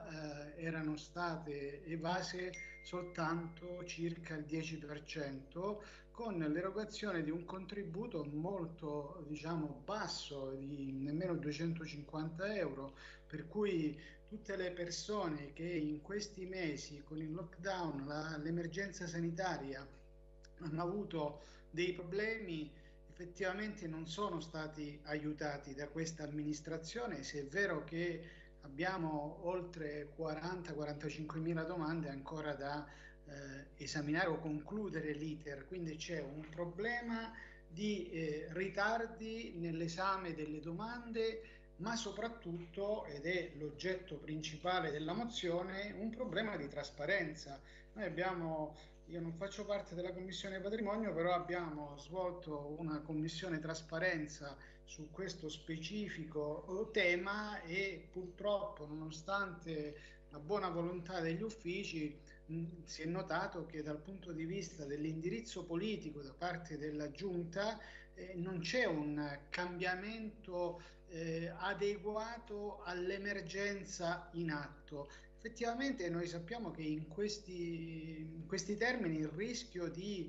[SPEAKER 18] fa eh, erano state evase soltanto circa il dieci per cento, con l'erogazione di un contributo molto, diciamo, basso, di nemmeno duecentocinquanta euro, per cui tutte le persone che in questi mesi con il lockdown, la, l'emergenza sanitaria hanno avuto dei problemi, effettivamente non sono stati aiutati da questa amministrazione, se è vero che abbiamo oltre quaranta quarantacinque mila domande ancora da eh, esaminare o concludere l'iter, quindi c'è un problema di eh, ritardi nell'esame delle domande, ma soprattutto, ed è l'oggetto principale della mozione, un problema di trasparenza. Noi abbiamo Io non faccio parte della Commissione Patrimonio, però abbiamo svolto una Commissione Trasparenza su questo specifico tema e purtroppo, nonostante la buona volontà degli uffici, mh, si è notato che dal punto di vista dell'indirizzo politico da parte della Giunta eh, non c'è un cambiamento eh, adeguato all'emergenza in atto. Effettivamente noi sappiamo che in questi, in questi termini il rischio di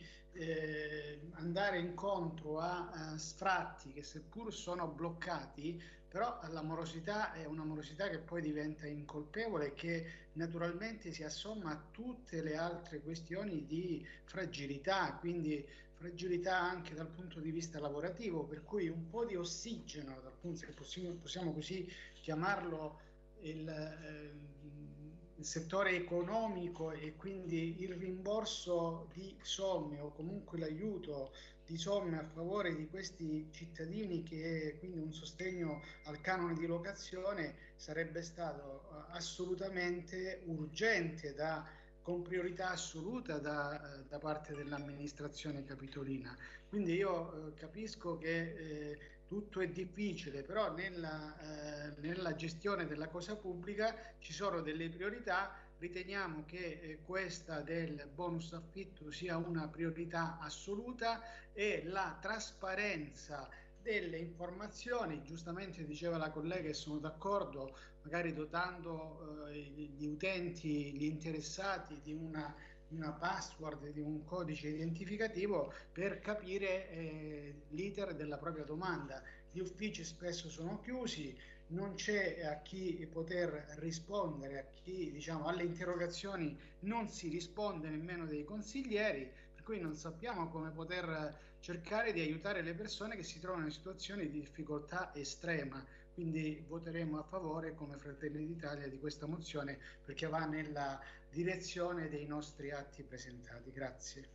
[SPEAKER 18] eh, andare incontro a, a sfratti che seppur sono bloccati, però la morosità è una morosità che poi diventa incolpevole e che naturalmente si assomma a tutte le altre questioni di fragilità, quindi fragilità anche dal punto di vista lavorativo, per cui un po' di ossigeno, dal punto, se possiamo, possiamo così chiamarlo, il, eh, il settore economico, e quindi il rimborso di somme o comunque l'aiuto di somme a favore di questi cittadini, che è quindi un sostegno al canone di locazione, sarebbe stato assolutamente urgente, da, con priorità assoluta da, da parte dell'amministrazione capitolina. Quindi io eh, capisco che eh, tutto è difficile, però nella, eh, nella gestione della cosa pubblica ci sono delle priorità. Riteniamo che eh, questa del bonus affitto sia una priorità assoluta, e la trasparenza delle informazioni, giustamente diceva la collega e sono d'accordo, magari dotando eh, gli utenti, gli interessati di una, una password, di un codice identificativo per capire eh, l'iter della propria domanda. Gli uffici spesso sono chiusi, non c'è a chi poter rispondere, a chi, diciamo, alle interrogazioni non si risponde nemmeno dei consiglieri, per cui non sappiamo come poter cercare di aiutare le persone che si trovano in situazioni di difficoltà estrema. Quindi voteremo a favore come Fratelli d'Italia di questa mozione, perché va nella direzione dei nostri atti presentati. Grazie.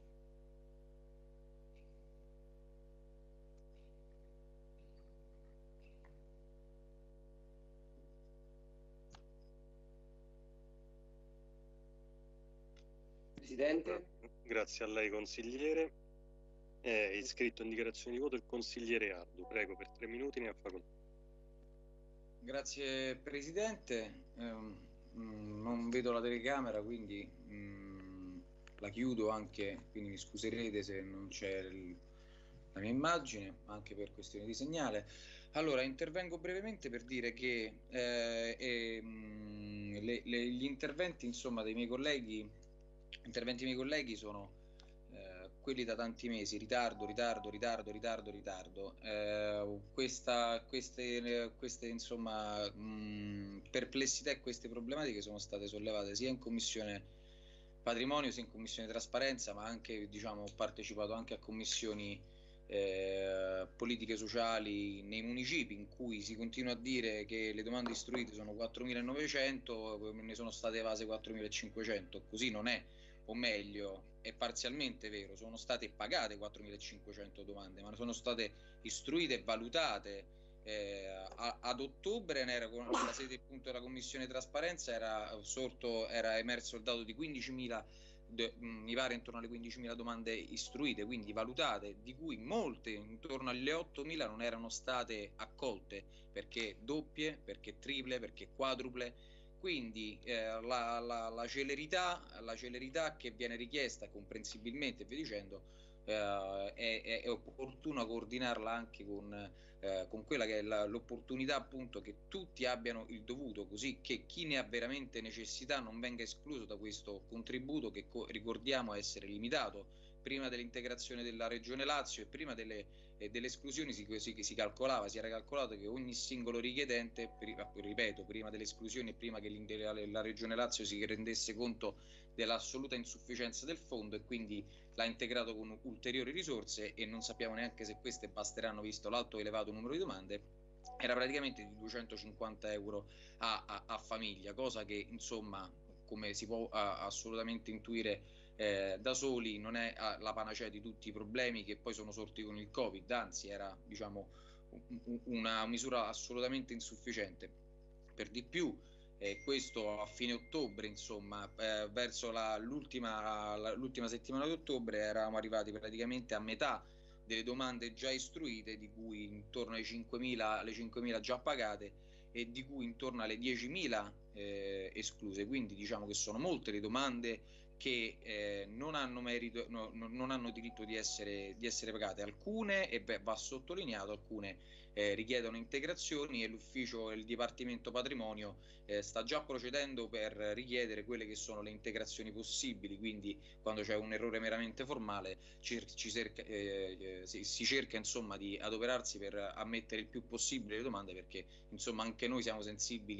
[SPEAKER 3] Presidente.
[SPEAKER 1] Grazie a lei, consigliere. È iscritto in dichiarazione di voto il consigliere Ardu. Prego, per tre minuti ne ha facoltà.
[SPEAKER 20] Grazie Presidente. Um, um, non vedo la telecamera, quindi um, la chiudo anche, quindi mi scuserete se non c'è il, la mia immagine, anche per questione di segnale. Allora, intervengo brevemente per dire che eh, eh, le, le, gli interventi, insomma, dei miei colleghi, interventi dei miei colleghi sono eh, quelli da tanti mesi: ritardo, ritardo, ritardo, ritardo, ritardo. Eh, questa, queste, queste, insomma, mh, perplessità e queste problematiche sono state sollevate sia in Commissione Patrimonio sia in Commissione Trasparenza, ma anche, diciamo, ho partecipato anche a commissioni Eh, politiche sociali nei municipi, in cui si continua a dire che le domande istruite sono quattromilanovecento, ne sono state evase quattromilacinquecento. Così non è, o meglio, è parzialmente vero, sono state pagate quattromilacinquecento domande, ma sono state istruite e valutate. Eh, a, ad ottobre, era con la sede appunto della Commissione Trasparenza, era sorto, era emerso il dato di quindicimila, De, mi pare intorno alle quindicimila domande istruite, quindi valutate, di cui molte, intorno alle ottomila, non erano state accolte, perché doppie, perché triple, perché quadruple. Quindi eh, la, la, la celerità la celerità che viene richiesta comprensibilmente e via dicendo, eh, è, è opportuno coordinarla anche con, eh, con quella che è la, l'opportunità, appunto, che tutti abbiano il dovuto, così che chi ne ha veramente necessità non venga escluso da questo contributo, che ricordiamo essere limitato. Prima dell'integrazione della Regione Lazio e prima delle, eh, delle esclusioni si, si, si calcolava, si era calcolato che ogni singolo richiedente, ripeto, prima delle esclusioni e prima che la Regione Lazio si rendesse conto dell'assoluta insufficienza del fondo, e quindi l'ha integrato con ulteriori risorse, e non sappiamo neanche se queste basteranno visto l'alto elevato numero di domande. Era praticamente di duecentocinquanta euro a, a, a famiglia, cosa che, insomma, come si può a, assolutamente intuire eh, da soli, non è a, la panacea di tutti i problemi che poi sono sorti con il Covid, anzi era, diciamo, un, una misura assolutamente insufficiente. Per di più, Eh, questo a fine ottobre, insomma, eh, verso la, l'ultima, la, l'ultima settimana di ottobre eravamo arrivati praticamente a metà delle domande già istruite, di cui intorno ai cinquemila, alle cinquemila già pagate, e di cui intorno alle diecimila eh, escluse. Quindi diciamo che sono molte le domande che eh, non hanno merito, no, no, non hanno diritto di essere, di essere pagate. Alcune, e beh, va sottolineato, alcune Eh, richiedono integrazioni, e l'ufficio, il Dipartimento Patrimonio eh, sta già procedendo per richiedere quelle che sono le integrazioni possibili. Quindi quando c'è un errore meramente formale ci, ci cerca, eh, si, si cerca, insomma, di adoperarsi per ammettere il più possibile le domande, perché, insomma, anche noi siamo sensibili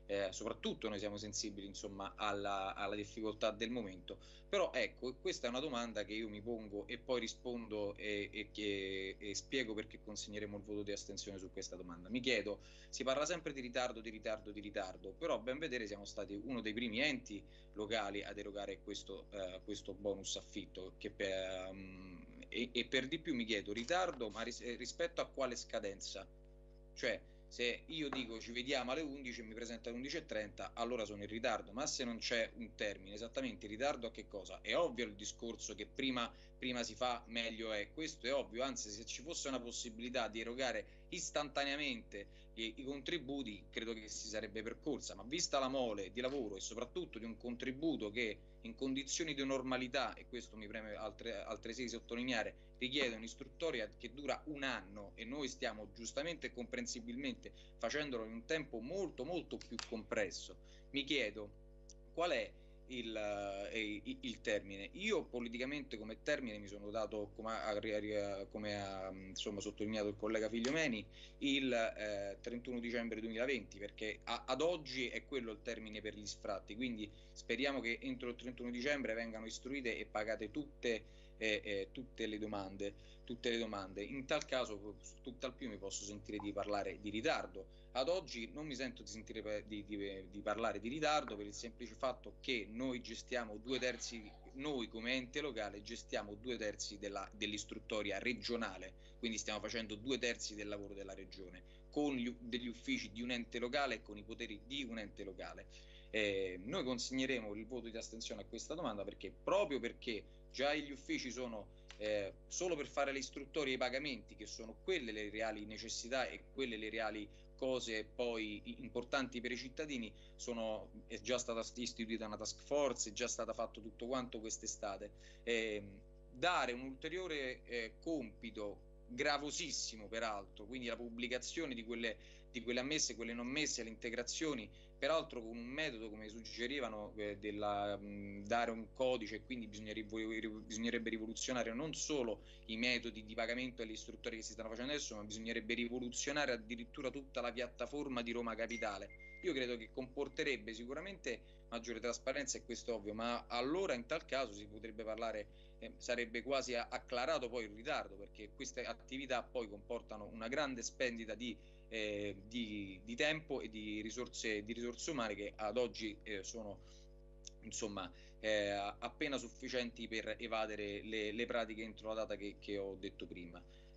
[SPEAKER 20] eh, soprattutto noi siamo sensibili insomma alla, alla difficoltà del momento, però ecco, questa è una domanda che io mi pongo e poi rispondo e, e, che, e spiego perché consegneremo il voto di astensione su questa domanda. Mi chiedo, si parla sempre di ritardo, di ritardo, di ritardo, però a ben vedere siamo stati uno dei primi enti locali ad erogare questo, eh, questo bonus affitto che per, um, e, e per di più mi chiedo ritardo, ma ris- rispetto a quale scadenza? Cioè, se io dico ci vediamo alle undici e mi presento alle undici e trenta, allora sono in ritardo, ma se non c'è un termine, esattamente in ritardo a che cosa? È ovvio il discorso che prima, prima si fa, meglio è, questo è ovvio, anzi se ci fosse una possibilità di erogare istantaneamente i, i contributi, credo che si sarebbe percorsa, ma vista la mole di lavoro e soprattutto di un contributo che in condizioni di normalità, e questo mi preme altre, altresì sottolineare, richiede un'istruttoria che dura un anno e noi stiamo giustamente e comprensibilmente facendolo in un tempo molto molto più compresso, mi chiedo qual è il, eh, il termine. Io politicamente come termine mi sono dato, come ha, come ha insomma, sottolineato il collega Figliomeni, il eh, trentuno dicembre duemilaventi, perché a, ad oggi è quello il termine per gli sfratti, quindi speriamo che entro il trentuno dicembre vengano istruite e pagate tutte Eh, eh, tutte le domande tutte le domande in tal caso tutt'al più mi posso sentire di parlare di ritardo. Ad oggi non mi sento di sentire di, di, di parlare di ritardo per il semplice fatto che noi gestiamo due terzi noi come ente locale gestiamo due terzi della, dell'istruttoria regionale, quindi stiamo facendo due terzi del lavoro della regione con gli, degli uffici di un ente locale e con i poteri di un ente locale. Eh, noi consegneremo il voto di astensione a questa domanda perché proprio perché già gli uffici sono eh, solo per fare le istruttorie e i pagamenti, che sono quelle le reali necessità e quelle le reali cose poi importanti per i cittadini, sono, è già stata istituita una task force, è già stato fatto tutto quanto quest'estate. Eh, dare un ulteriore eh, compito gravosissimo peraltro, quindi la pubblicazione di quelle, di quelle ammesse e quelle non messe, le integrazioni, peraltro con un metodo come suggerivano eh, della, mh, dare un codice, e quindi bisognerebbe, bisognerebbe rivoluzionare non solo i metodi di pagamento e le istruttorie che si stanno facendo adesso, ma bisognerebbe rivoluzionare addirittura tutta la piattaforma di Roma Capitale. Io credo che comporterebbe sicuramente maggiore trasparenza, e questo è ovvio, ma allora in tal caso si potrebbe parlare, eh, sarebbe quasi acclarato poi il ritardo, perché queste attività poi comportano una grande spendita di Eh, di, di tempo e di risorse, di risorse umane che ad oggi eh, sono insomma eh, appena sufficienti per evadere le, le pratiche entro la data che, che ho detto prima.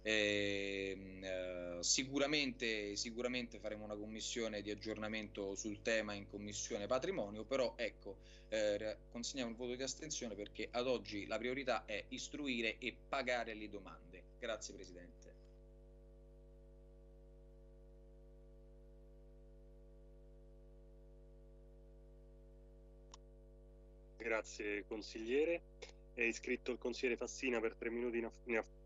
[SPEAKER 20] Eh, eh, sicuramente, sicuramente faremo una commissione di aggiornamento sul tema in commissione patrimonio, però ecco eh, consegniamo il voto di astensione perché ad oggi la priorità è istruire e pagare le domande. Grazie Presidente.
[SPEAKER 1] Grazie consigliere. È iscritto il consigliere Fassina per tre minuti. Ne ha...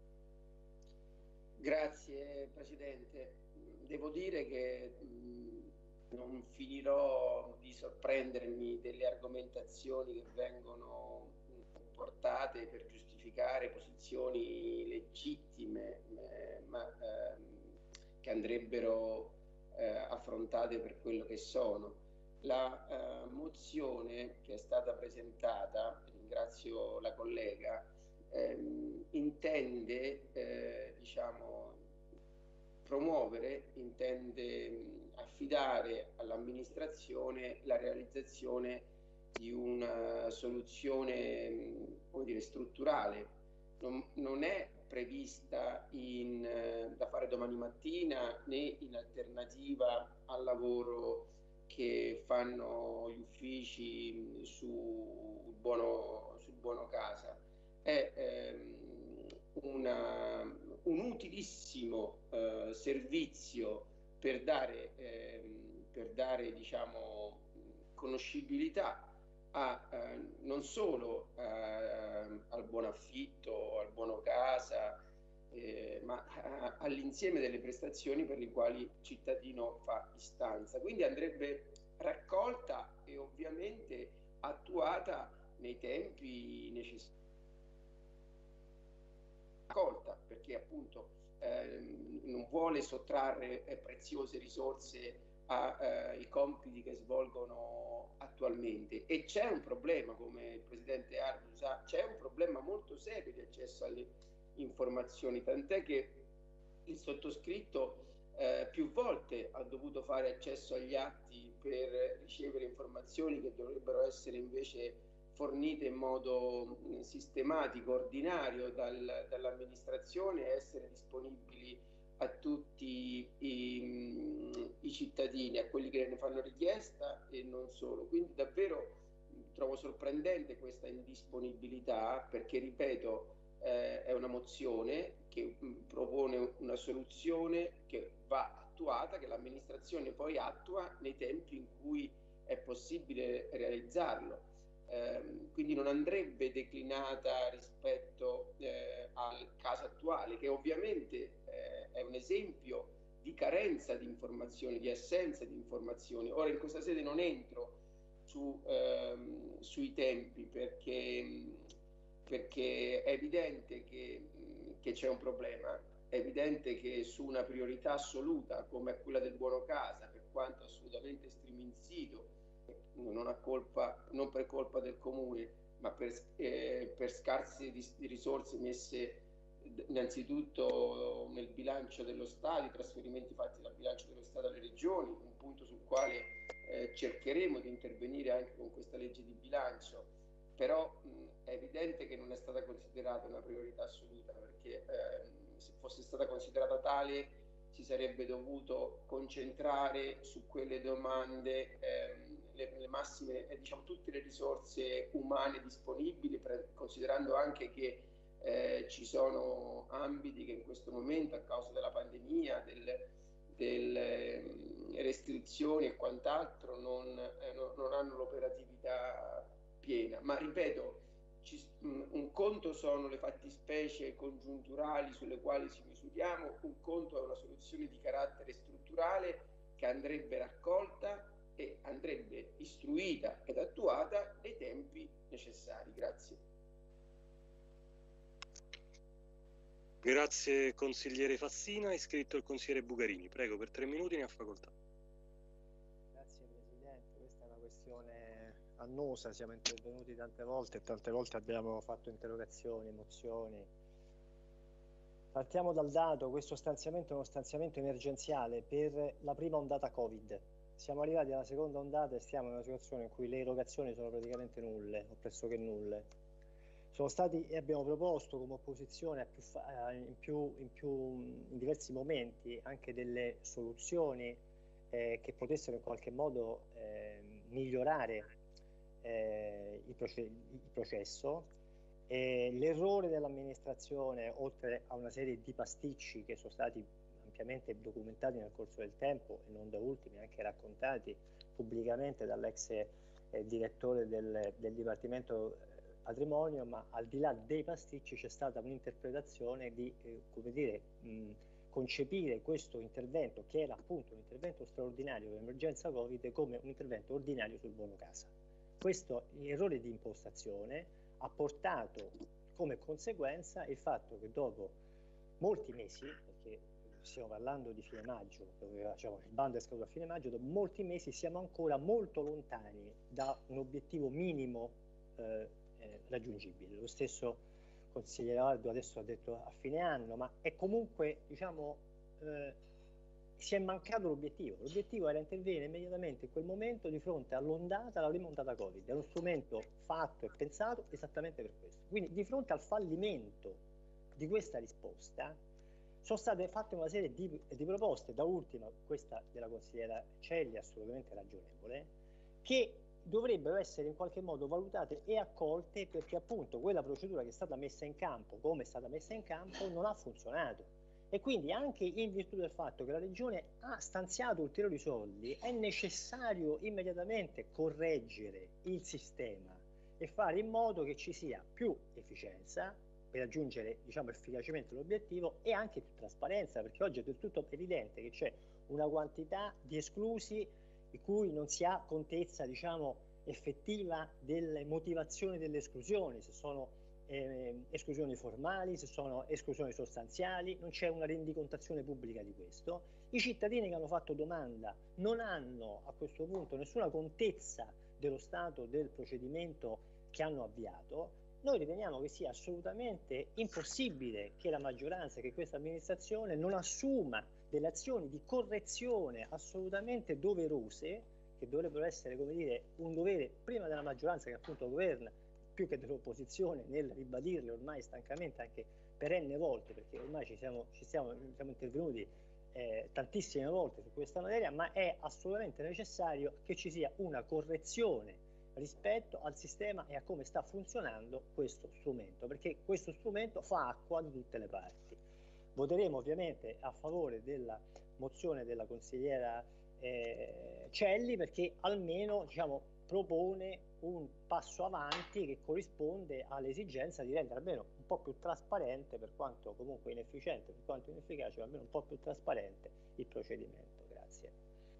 [SPEAKER 8] Grazie Presidente. Devo dire che mh, non finirò di sorprendermi delle argomentazioni che vengono portate per giustificare posizioni legittime, eh, ma ehm, che andrebbero eh, affrontate per quello che sono. La eh, mozione che è stata presentata, ringrazio la collega, ehm, intende eh, diciamo, promuovere, intende mh, affidare all'amministrazione la realizzazione di una soluzione mh, come dire, strutturale. Non, non è prevista in, eh, da fare domani mattina né in alternativa al lavoro che fanno gli uffici sul buono, sul buono casa. È ehm, una, un utilissimo eh, servizio per dare, ehm, per dare diciamo, conoscibilità a, eh, non solo eh, al buon affitto, al buono casa, Eh, ma all'insieme delle prestazioni per le quali il cittadino fa istanza. Quindi andrebbe raccolta e ovviamente attuata nei tempi necessari. Raccolta perché appunto eh, non vuole sottrarre eh, preziose risorse ai compiti che svolgono attualmente. E c'è un problema, come il Presidente Ardo sa, c'è un problema molto serio di accesso alle informazioni, tant'è che il sottoscritto eh, più volte ha dovuto fare accesso agli atti per ricevere informazioni che dovrebbero essere invece fornite in modo sistematico, ordinario dal, dall'amministrazione, e essere disponibili a tutti i, i cittadini, a quelli che ne fanno richiesta e non solo. Quindi davvero trovo sorprendente questa indisponibilità, perché, ripeto, eh, è una mozione che mh, propone una soluzione che va attuata, che l'amministrazione poi attua nei tempi in cui è possibile realizzarlo. Eh, quindi non andrebbe declinata rispetto eh, al caso attuale, che ovviamente eh, è un esempio di carenza di informazioni, di assenza di informazioni. Ora in questa sede non entro su, ehm, sui tempi, perché, perché è evidente che, che c'è un problema, è evidente che su una priorità assoluta come quella del buono casa, per quanto assolutamente striminzito, non, ha colpa, non per colpa del comune, ma per, eh, per scarse di, di risorse messe innanzitutto nel bilancio dello Stato, i trasferimenti fatti dal bilancio dello Stato alle regioni, un punto sul quale eh, cercheremo di intervenire anche con questa legge di bilancio, però mh, è evidente che non è stata considerata una priorità assoluta, perché eh, se fosse stata considerata tale si sarebbe dovuto concentrare su quelle domande ehm, le, le massime, eh, diciamo tutte le risorse umane disponibili, per, considerando anche che eh, ci sono ambiti che in questo momento, a causa della pandemia, del, delle restrizioni e quant'altro, non, eh, no, non hanno l'operatività piena. Ma ripeto, ci, un conto sono le fattispecie congiunturali sulle quali ci misuriamo, un conto è una soluzione di carattere strutturale che andrebbe raccolta e andrebbe istruita ed attuata nei tempi necessari. Grazie.
[SPEAKER 1] Grazie consigliere Fassina. È iscritto il consigliere Bucarini. Prego, per tre minuti ne ha facoltà.
[SPEAKER 19] Grazie Presidente, questa è una questione annosa, siamo intervenuti tante volte e tante volte abbiamo fatto interrogazioni, mozioni. Partiamo dal dato: questo stanziamento è uno stanziamento emergenziale per la prima ondata Covid. Siamo arrivati alla seconda ondata e siamo in una situazione in cui le erogazioni sono praticamente nulle o pressoché nulle. Sono stati e abbiamo proposto come opposizione a più fa, in, più, in, più, in diversi momenti anche delle soluzioni eh, che potessero in qualche modo eh, migliorare eh, il, proce il processo. Eh, l'errore dell'amministrazione, oltre a una serie di pasticci che sono stati ampiamente documentati nel corso del tempo e non da ultimi anche raccontati pubblicamente dall'ex eh, direttore del, del Dipartimento Patrimonio, ma al di là dei pasticci c'è stata un'interpretazione di eh, come dire, mh, concepire questo intervento, che era appunto un intervento straordinario per l'emergenza Covid, come un intervento ordinario sul buono casa. Questo errore di impostazione ha portato come conseguenza il fatto che dopo molti mesi, perché stiamo parlando di fine maggio, dove diciamo, il bando è scaduto a fine maggio, dopo molti mesi siamo ancora molto lontani da un obiettivo minimo eh, eh, raggiungibile. Lo stesso consigliere Ardo adesso ha detto a fine anno, ma è comunque, diciamo, eh, si è mancato l'obiettivo. L'obiettivo era intervenire immediatamente in quel momento di fronte all'ondata, alla prima ondata Covid. È uno strumento fatto e pensato esattamente per questo. Quindi di fronte al fallimento di questa risposta sono state fatte una serie di, di proposte, da ultima questa della consigliera Celli, assolutamente ragionevole, che dovrebbero essere in qualche modo valutate e accolte, perché appunto quella procedura che è stata messa in campo, come è stata messa in campo, non ha funzionato. E quindi anche in virtù del fatto che la Regione ha stanziato ulteriori soldi, è necessario immediatamente correggere il sistema e fare in modo che ci sia più efficienza per raggiungere, diciamo, efficacemente l'obiettivo, e anche più trasparenza, perché oggi è del tutto evidente che c'è una quantità di esclusi di cui non si ha contezza, diciamo, effettiva delle motivazioni delle esclusioni, se sono eh, esclusioni formali, se sono esclusioni sostanziali, non c'è una rendicontazione pubblica di questo. I cittadini che hanno fatto domanda non hanno a questo punto nessuna contezza dello stato del procedimento che hanno avviato. Noi riteniamo che sia assolutamente impossibile che la maggioranza, che questa amministrazione non assuma delle azioni di correzione assolutamente doverose, che dovrebbero essere, come dire, un dovere prima della maggioranza che appunto governa, più che dell'opposizione, nel ribadirle ormai stancamente anche perenne volte, perché ormai ci siamo, ci siamo, siamo intervenuti eh, tantissime volte su questa materia, ma è assolutamente necessario che ci sia una correzione rispetto al sistema e a come sta funzionando questo strumento, perché questo strumento fa acqua da tutte le parti. Voteremo ovviamente a favore della mozione della consigliera eh, Celli, perché almeno, diciamo, propone un passo avanti che corrisponde all'esigenza di rendere almeno un po' più trasparente, per quanto comunque inefficiente, per quanto inefficace, ma almeno un po' più trasparente il procedimento. Grazie.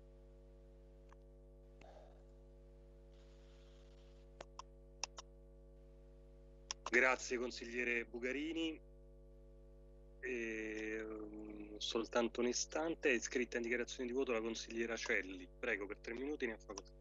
[SPEAKER 1] Grazie consigliere Bugarini. E, um, soltanto un istante, è iscritta in dichiarazione di voto la consigliera Celli. Prego, per tre minuti ne ha facoltà.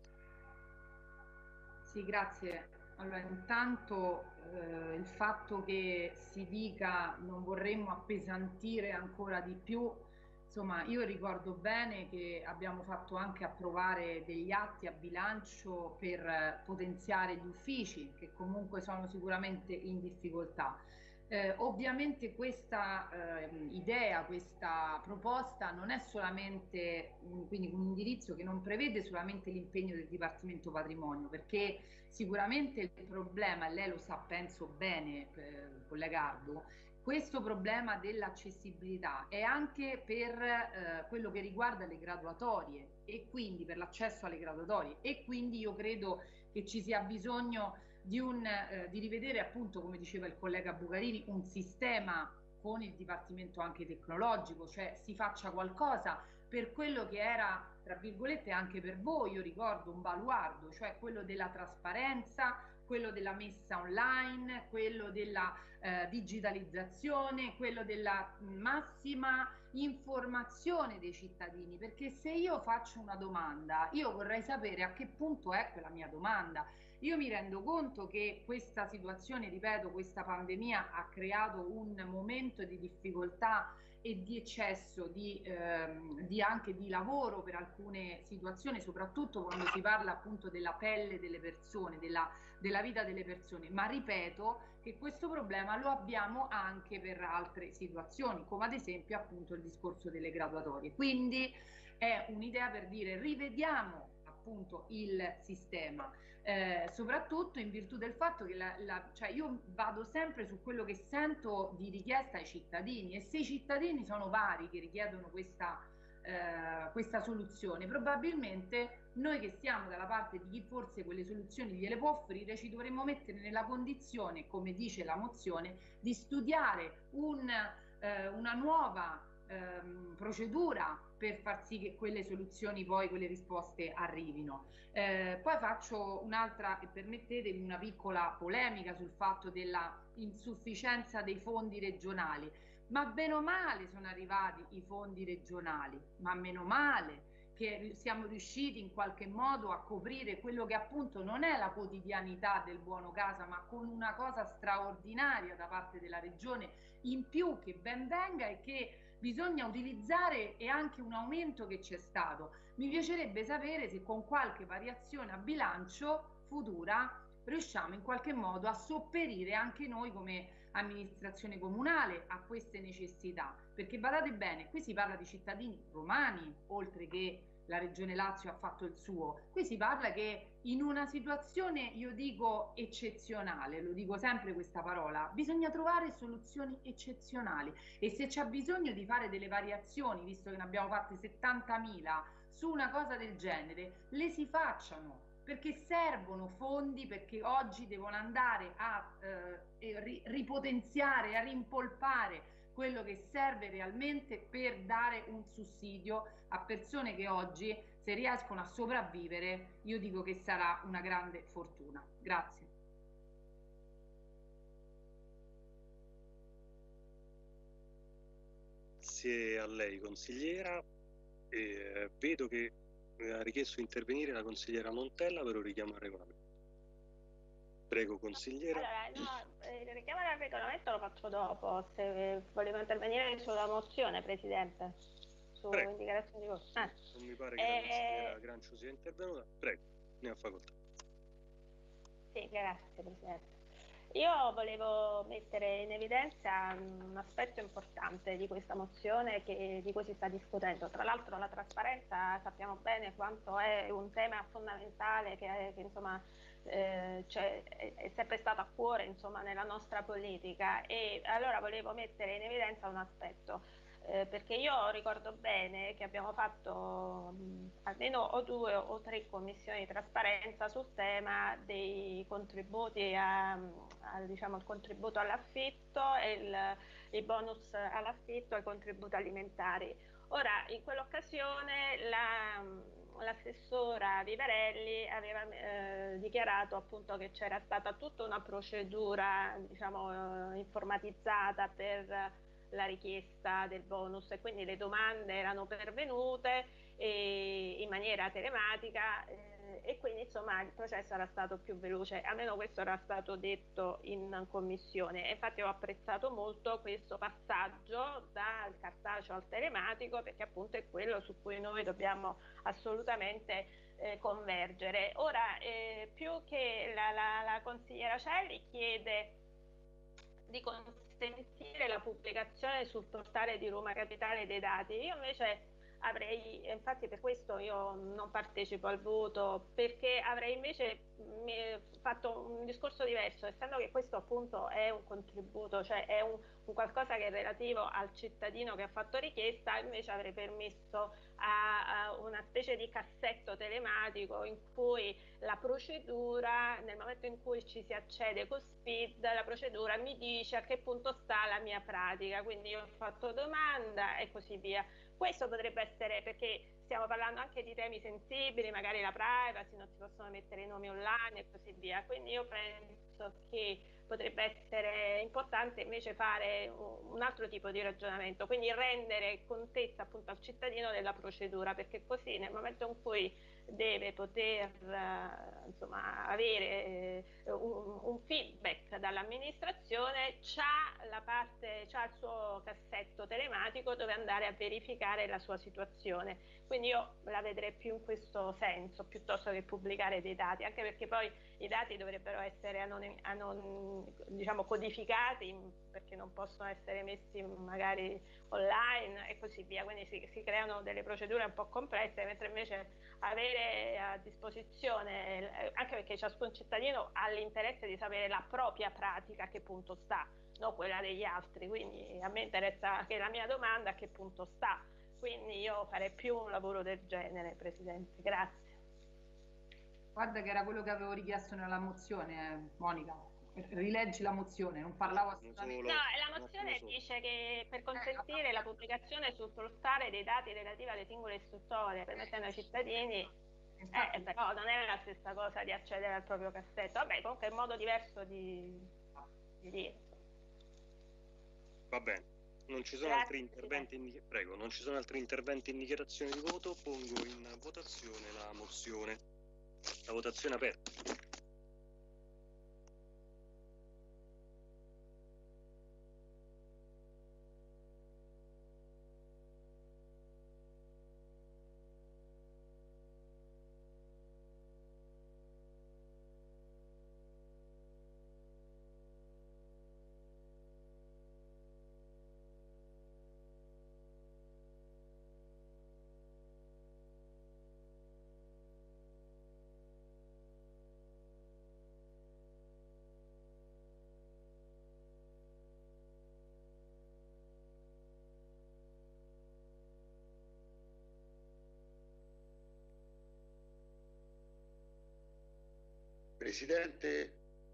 [SPEAKER 9] Sì, grazie. Allora, intanto eh, il fatto che si dica non vorremmo appesantire ancora di più, insomma, io ricordo bene che abbiamo fatto anche approvare degli atti a bilancio per potenziare gli uffici, che comunque sono sicuramente in difficoltà. Eh, ovviamente questa eh, idea, questa proposta non è solamente un, quindi un indirizzo che non prevede solamente l'impegno del Dipartimento Patrimonio, perché sicuramente il problema, e lei lo sa penso bene eh, collega Ardo, questo problema dell'accessibilità è anche per eh, quello che riguarda le graduatorie e quindi per l'accesso alle graduatorie, e quindi io credo che ci sia bisogno di, un, eh, di rivedere, appunto, come diceva il collega Bugarini, un sistema con il dipartimento anche tecnologico, cioè si faccia qualcosa per quello che era, tra virgolette, anche per voi, io ricordo un baluardo, cioè quello della trasparenza, quello della messa online, quello della eh, digitalizzazione, quello della massima informazione dei cittadini, perché se io faccio una domanda, io vorrei sapere a che punto è quella mia domanda. Io mi rendo conto che questa situazione, ripeto, questa pandemia ha creato un momento di difficoltà e di eccesso di, ehm, di anche di lavoro per alcune situazioni, soprattutto quando si parla appunto della pelle delle persone, della, della vita delle persone, ma ripeto che questo problema lo abbiamo anche per altre situazioni, come ad esempio appunto il discorso delle graduatorie. Quindi è un'idea per dire rivediamo appunto il sistema. Eh, soprattutto in virtù del fatto che la, la, cioè io vado sempre su quello che sento di richiesta ai cittadini, e se i cittadini sono vari che richiedono questa, eh, questa soluzione, probabilmente noi che stiamo dalla parte di chi forse quelle soluzioni gliele può offrire ci dovremmo mettere nella condizione, come dice la mozione, di studiare un, eh, una nuova ehm, procedura per far sì che quelle soluzioni, poi quelle risposte arrivino. Eh, poi faccio un'altra, e permettetemi, una piccola polemica sul fatto della insufficienza dei fondi regionali, ma bene o male sono arrivati i fondi regionali, ma meno male che siamo riusciti in qualche modo a coprire quello che appunto non è la quotidianità del buono casa, ma con una cosa straordinaria da parte della regione in più, che ben venga e che bisogna utilizzare, e anche un aumento che c'è stato. Mi piacerebbe sapere se con qualche variazione a bilancio futura riusciamo in qualche modo a sopperire anche noi come amministrazione comunale a queste necessità, perché badate bene, qui si parla di cittadini romani, oltre che la Regione Lazio ha fatto il suo. Qui si parla che in una situazione, io dico eccezionale, lo dico sempre questa parola, bisogna trovare soluzioni eccezionali, e se c'è bisogno di fare delle variazioni, visto che ne abbiamo fatte settantamila su una cosa del genere, le si facciano, perché servono fondi, perché oggi devono andare a eh, ripotenziare, a rimpolpare quello che serve realmente per dare un sussidio a persone che oggi, se riescono a sopravvivere, io dico che sarà una grande fortuna. Grazie.
[SPEAKER 1] Grazie a lei, consigliera. Eh, vedo che ha richiesto di intervenire la consigliera Montella, per un richiamo al regolamento. Prego, consigliera.
[SPEAKER 14] Allora, no, il richiamo al regolamento lo faccio dopo, se volevo intervenire sulla mozione, Presidente, su
[SPEAKER 1] Prego.
[SPEAKER 14] indicazione di voto. Ah.
[SPEAKER 1] Non mi pare che
[SPEAKER 14] Eh,
[SPEAKER 1] la consigliera Grancio sia intervenuta. Prego, ne ha facoltà.
[SPEAKER 14] Sì, grazie Presidente. Io volevo mettere in evidenza un aspetto importante di questa mozione che, di cui si sta discutendo. Tra l'altro la trasparenza sappiamo bene quanto è un tema fondamentale che, che insomma, eh, cioè, è, è sempre stato a cuore insomma, nella nostra politica, e allora volevo mettere in evidenza un aspetto. Eh, perché io ricordo bene che abbiamo fatto mh, almeno o due o tre commissioni di trasparenza sul tema dei contributi a, a, diciamo, il contributo all'affitto e il, il bonus all'affitto e i contributi alimentari. Ora, in quell'occasione la, l'assessora Vivarelli aveva eh, dichiarato appunto che c'era stata tutta una procedura, diciamo, eh, informatizzata per la richiesta del bonus, e quindi le domande erano pervenute e, in maniera telematica eh, e quindi insomma il processo era stato più veloce, almeno questo era stato detto in commissione. E infatti ho apprezzato molto questo passaggio dal cartaceo al telematico, perché appunto è quello su cui noi dobbiamo assolutamente eh, convergere. Ora eh, più che la, la, la consigliera Celli chiede di consentire la pubblicazione sul portale di Roma Capitale dei dati, io invece avrei, infatti per questo io non partecipo al voto, perché avrei invece fatto un discorso diverso, essendo che questo appunto è un contributo, cioè è un, un qualcosa che è relativo al cittadino che ha fatto richiesta, invece avrei permesso a, a una specie di cassetto telematico in cui la procedura, nel momento in cui ci si accede con SPID, la procedura mi dice a che punto sta la mia pratica, quindi io ho fatto domanda e così via. Questo potrebbe essere, perché stiamo parlando anche di temi sensibili, magari la privacy, non si possono mettere i nomi online e così via, quindi io penso che potrebbe essere importante invece fare un altro tipo di ragionamento, quindi rendere contezza appunto al cittadino della procedura, perché così nel momento in cui deve poter uh, insomma, avere uh, un, un feedback dall'amministrazione, c'ha la parte, c'ha il suo cassetto telematico dove andare a verificare la sua situazione. Quindi io la vedrei più in questo senso, piuttosto che pubblicare dei dati, anche perché poi i dati dovrebbero essere anonim, anon, diciamo codificati, perché non possono essere messi magari online e così via, quindi si, si creano delle procedure un po' complesse, mentre invece avere a disposizione, anche perché ciascun cittadino ha l'interesse di sapere la propria pratica a che punto sta, non quella degli altri, quindi a me interessa che la mia domanda a che punto sta, quindi io farei più un lavoro del genere, Presidente. Grazie.
[SPEAKER 9] Guarda che era quello che avevo richiesto nella mozione, eh, Monica. Rileggi la mozione, non parlavo assolutamente.
[SPEAKER 14] No, la mozione dice che per consentire la pubblicazione sul portale dei dati relativi alle singole istruttorie, permettendo ai cittadini, eh, però non è la stessa cosa di accedere al proprio cassetto. Vabbè, comunque è un modo diverso di, di dire.
[SPEAKER 1] Va bene. Non ci sono
[SPEAKER 14] Grazie,
[SPEAKER 1] altri interventi in, prego, non ci sono altri interventi in dichiarazione di voto, pongo in votazione la mozione. La votazione è aperta.
[SPEAKER 7] Presidente.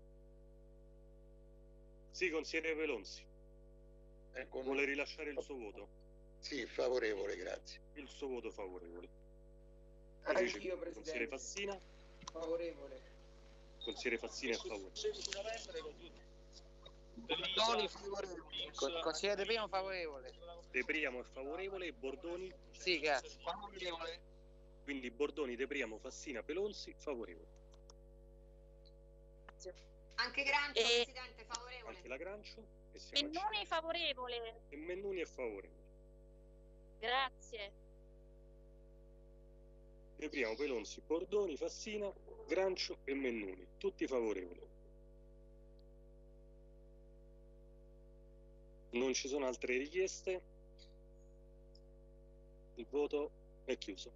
[SPEAKER 1] Sì, consigliere Pelonzi.
[SPEAKER 7] Ecco,
[SPEAKER 1] vuole rilasciare il suo voto?
[SPEAKER 7] Sì, favorevole, grazie.
[SPEAKER 1] Il suo voto favorevole.
[SPEAKER 8] Anch'io, Presidente.
[SPEAKER 1] Consigliere Fassina.
[SPEAKER 8] Favorevole.
[SPEAKER 1] Consigliere Fassina è a favore.
[SPEAKER 17] Consigliere Primo favorevole.
[SPEAKER 1] De Priamo è favorevole e Bordoni?
[SPEAKER 17] Sì, grazie.
[SPEAKER 1] Favorevole. Quindi Bordoni, De Priamo, Fassina, Pelonzi, favorevole.
[SPEAKER 16] Anche Grancio,
[SPEAKER 21] E-
[SPEAKER 16] Presidente, favorevole.
[SPEAKER 1] Anche la Grancio? E siamo a
[SPEAKER 21] Mennuni favorevole.
[SPEAKER 1] cinque. E Mennuni è favorevole.
[SPEAKER 21] Grazie.
[SPEAKER 1] De Priamo, Pelonzi, Bordoni, Fassina, Grancio e Mennuni, tutti favorevoli. Non ci sono altre richieste. Il voto è chiuso.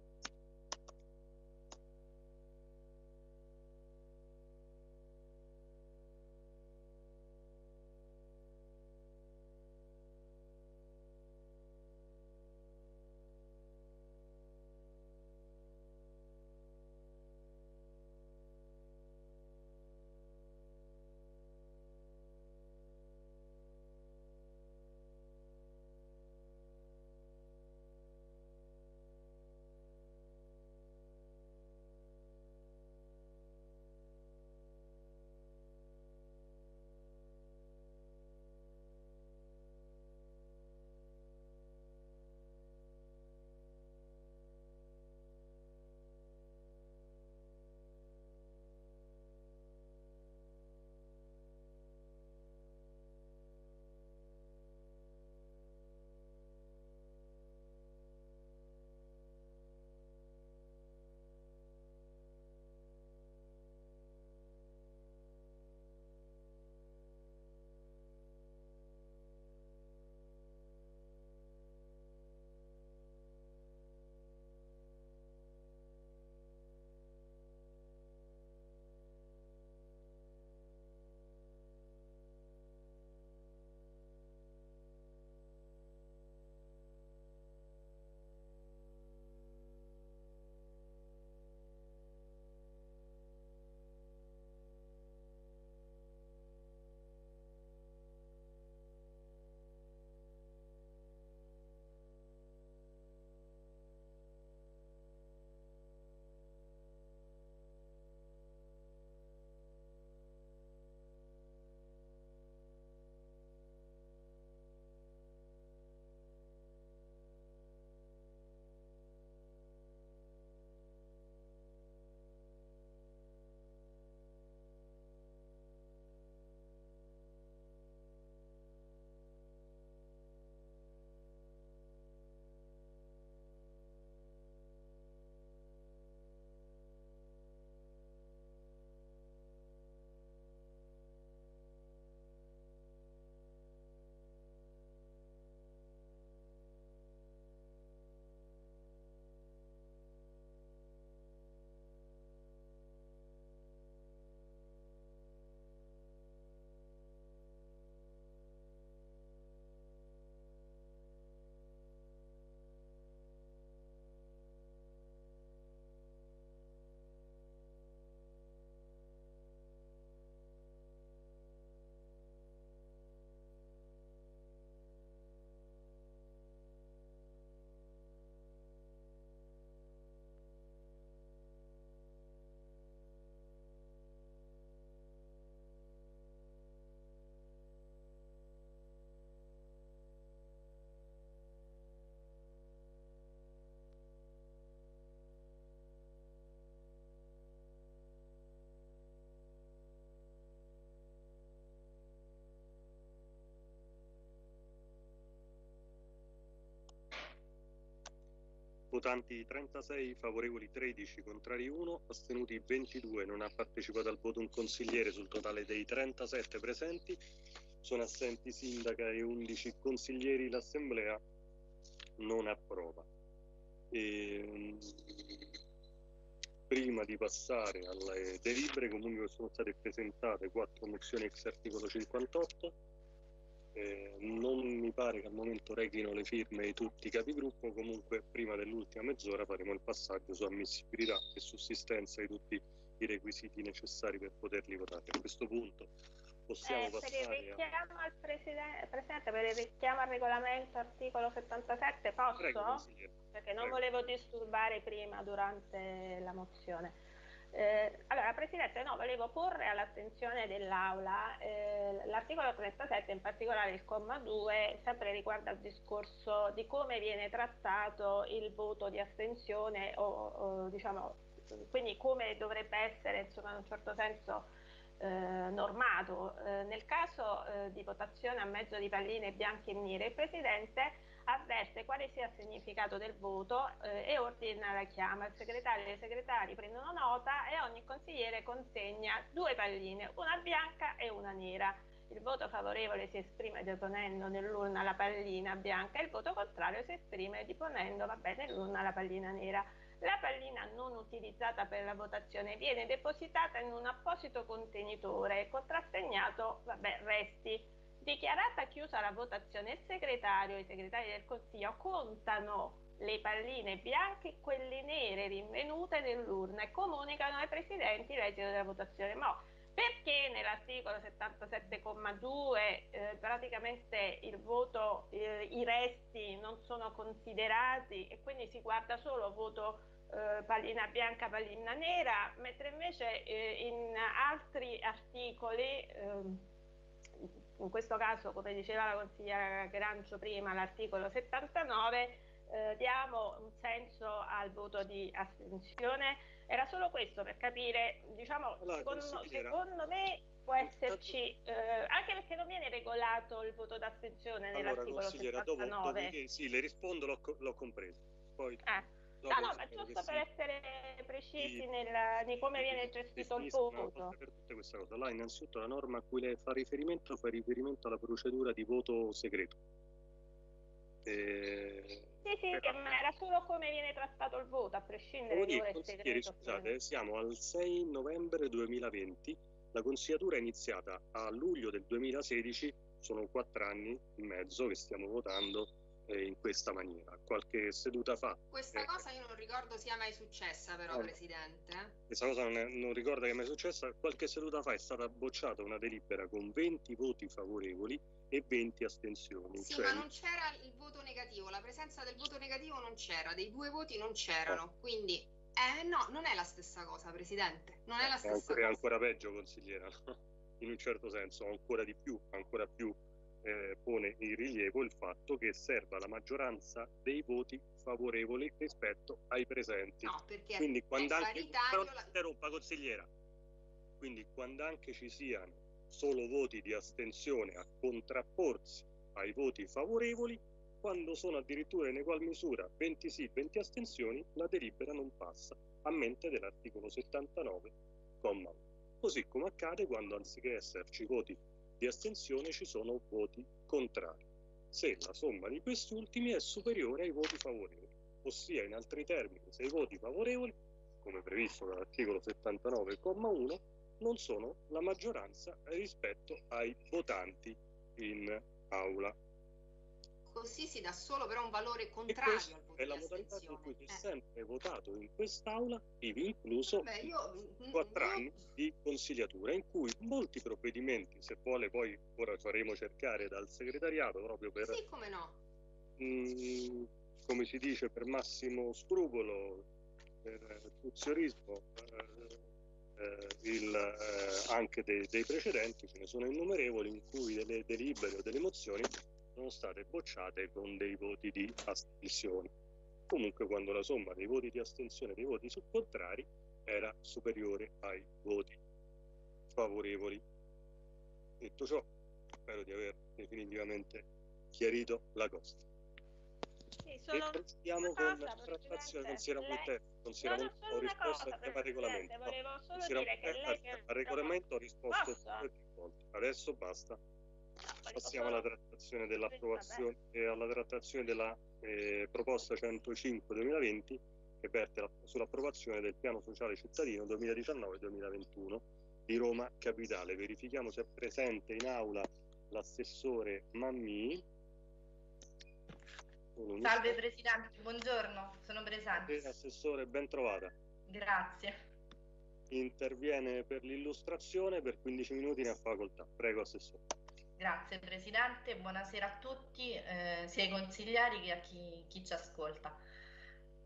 [SPEAKER 1] Votanti trentasei, favorevoli tredici, contrari uno, astenuti ventidue. Non ha partecipato al voto un consigliere sul totale dei trentasette presenti. Sono assenti sindaca e undici consiglieri. L'assemblea non approva. E, prima di passare alle delibere, comunque sono state presentate quattro mozioni ex articolo cinquantotto. Eh, non mi pare che al momento rechino le firme di tutti i capigruppo. Comunque prima dell'ultima mezz'ora faremo il passaggio su ammissibilità e sussistenza di tutti i requisiti necessari per poterli votare. A questo punto possiamo
[SPEAKER 14] eh,
[SPEAKER 1] passare
[SPEAKER 14] per il richiamo al Presidente, Presidente, per il richiamo al regolamento articolo settantasette posso?
[SPEAKER 1] Prego, consigliere.
[SPEAKER 14] Perché non
[SPEAKER 1] Prego.
[SPEAKER 14] volevo disturbare prima durante la mozione. Eh, allora, Presidente, no, volevo porre all'attenzione dell'Aula eh, l'articolo trentasette, in particolare il comma due, sempre riguarda il discorso di come viene trattato il voto di astensione o, o diciamo, quindi come dovrebbe essere, insomma, in un certo senso eh, normato. Eh, nel caso eh, di votazione a mezzo di palline bianche e nere, il Presidente avverte quale sia il significato del voto eh, e ordina la chiama. Il segretario e i segretari prendono nota e ogni consigliere consegna due palline, una bianca e una nera. Il voto favorevole si esprime deponendo nell'urna la pallina bianca e il voto contrario si esprime deponendo, va bene, nell'urna la pallina nera. La pallina non utilizzata per la votazione viene depositata in un apposito contenitore contrassegnato, vabbè, resti. Dichiarata chiusa la votazione, il segretario e i segretari del Consiglio contano le palline bianche e quelle nere rinvenute nell'urna e comunicano ai presidenti l'esito della votazione. Ma perché nell'articolo settantasette comma due eh, praticamente il voto, eh, i resti non sono considerati e quindi si guarda solo voto eh, pallina bianca, pallina nera, mentre invece eh, in altri articoli eh, in questo caso, come diceva la consigliera Grancio prima, l'articolo settantanove, eh, diamo un senso al voto di astensione. Era solo questo per capire, diciamo, allora, secondo, secondo me può esserci, eh, anche perché non viene regolato il voto d'astensione nell'articolo
[SPEAKER 1] allora,
[SPEAKER 14] settantanove.
[SPEAKER 1] Dopo, dopo, sì, le rispondo, l'ho, l'ho compreso. Poi,
[SPEAKER 14] eh. No, no, ma giusto per essere precisi sì, nel, di come viene gestito il voto.
[SPEAKER 1] Per tutte queste cose. Là, innanzitutto, la norma a cui lei fa riferimento fa riferimento alla procedura di voto segreto. E...
[SPEAKER 14] Sì, sì, che ma era solo come viene trattato il voto, a prescindere da ora è segreto.
[SPEAKER 1] Scusate, siamo al sei novembre duemilaventi, la consigliatura è iniziata a luglio del duemilasedici, sono quattro anni e mezzo che stiamo votando in questa maniera. Qualche seduta fa
[SPEAKER 16] questa
[SPEAKER 1] eh,
[SPEAKER 16] cosa io non ricordo sia mai successa però, no, Presidente.
[SPEAKER 1] Questa cosa non, è, non ricorda che è mai successa. Qualche seduta fa è stata bocciata una delibera con venti voti favorevoli e venti astensioni.
[SPEAKER 16] Sì,
[SPEAKER 1] cioè...
[SPEAKER 16] ma non c'era il voto negativo, la presenza del voto negativo non c'era, dei due voti non c'erano, oh. quindi eh, no, non è la stessa cosa, Presidente, non è la stessa
[SPEAKER 1] è ancora,
[SPEAKER 16] cosa.
[SPEAKER 1] È ancora peggio, consigliera, in un certo senso, ancora di più, ancora più Eh, pone in rilievo il fatto che serva la maggioranza dei voti favorevoli rispetto ai presenti.
[SPEAKER 16] No, perché
[SPEAKER 1] quindi quando
[SPEAKER 16] è
[SPEAKER 1] anche
[SPEAKER 16] paritario
[SPEAKER 1] la...
[SPEAKER 16] la...
[SPEAKER 1] interrompa, consigliera. Quindi quando anche ci siano solo voti di astensione a contrapporsi ai voti favorevoli, quando sono addirittura in egual misura venti sì, venti astensioni, la delibera non passa, a mente dell'articolo settantanove comma uno. Così come accade quando anziché esserci voti di astensione ci sono voti contrari, se la somma di questi ultimi è superiore ai voti favorevoli, ossia in altri termini se i voti favorevoli, come previsto dall'articolo settantanove comma uno, non sono la maggioranza rispetto ai votanti in aula.
[SPEAKER 16] Così si dà solo però un valore contrario al voto
[SPEAKER 1] è la
[SPEAKER 16] di
[SPEAKER 1] modalità con cui si è
[SPEAKER 16] eh.
[SPEAKER 1] sempre votato in quest'aula, ivi incluso
[SPEAKER 16] Beh, io,
[SPEAKER 1] quattro
[SPEAKER 16] io...
[SPEAKER 1] anni di consigliatura, in cui molti provvedimenti, se vuole poi ora faremo cercare dal segretariato proprio per
[SPEAKER 16] sì, come no,
[SPEAKER 1] mh, come si dice, per massimo scrupolo, per tuziorismo, eh, eh, il, eh, anche dei, dei precedenti, ce ne sono innumerevoli in cui delle delibere o delle mozioni sono state bocciate con dei voti di astensione. Comunque quando la somma dei voti di astensione e dei voti su contrari era superiore ai voti favorevoli. Detto ciò, spero di aver definitivamente chiarito la cosa.
[SPEAKER 14] Sì, solo
[SPEAKER 1] e partiamo con la trattazione, considera Montero, considera Montero, ho risposto al tema regolamento.
[SPEAKER 14] Volevo solo no, dire che lei che...
[SPEAKER 1] al regolamento ho risposto più volte. Adesso basta. Passiamo alla trattazione dell'approvazione e alla trattazione della eh, proposta centocinque duemilaventi che verte la, sull'approvazione del piano sociale cittadino duemiladiciannove duemilaventuno di Roma Capitale. Verifichiamo se è presente in aula l'assessore Mammì.
[SPEAKER 13] Salve Presidente, buongiorno, sono presente.
[SPEAKER 1] Assessore, ben trovata.
[SPEAKER 13] Grazie.
[SPEAKER 1] Interviene per l'illustrazione, per quindici minuti ne ha facoltà. Prego, Assessore.
[SPEAKER 13] Grazie Presidente, buonasera a tutti, eh, sia ai consiglieri che a chi, chi ci ascolta.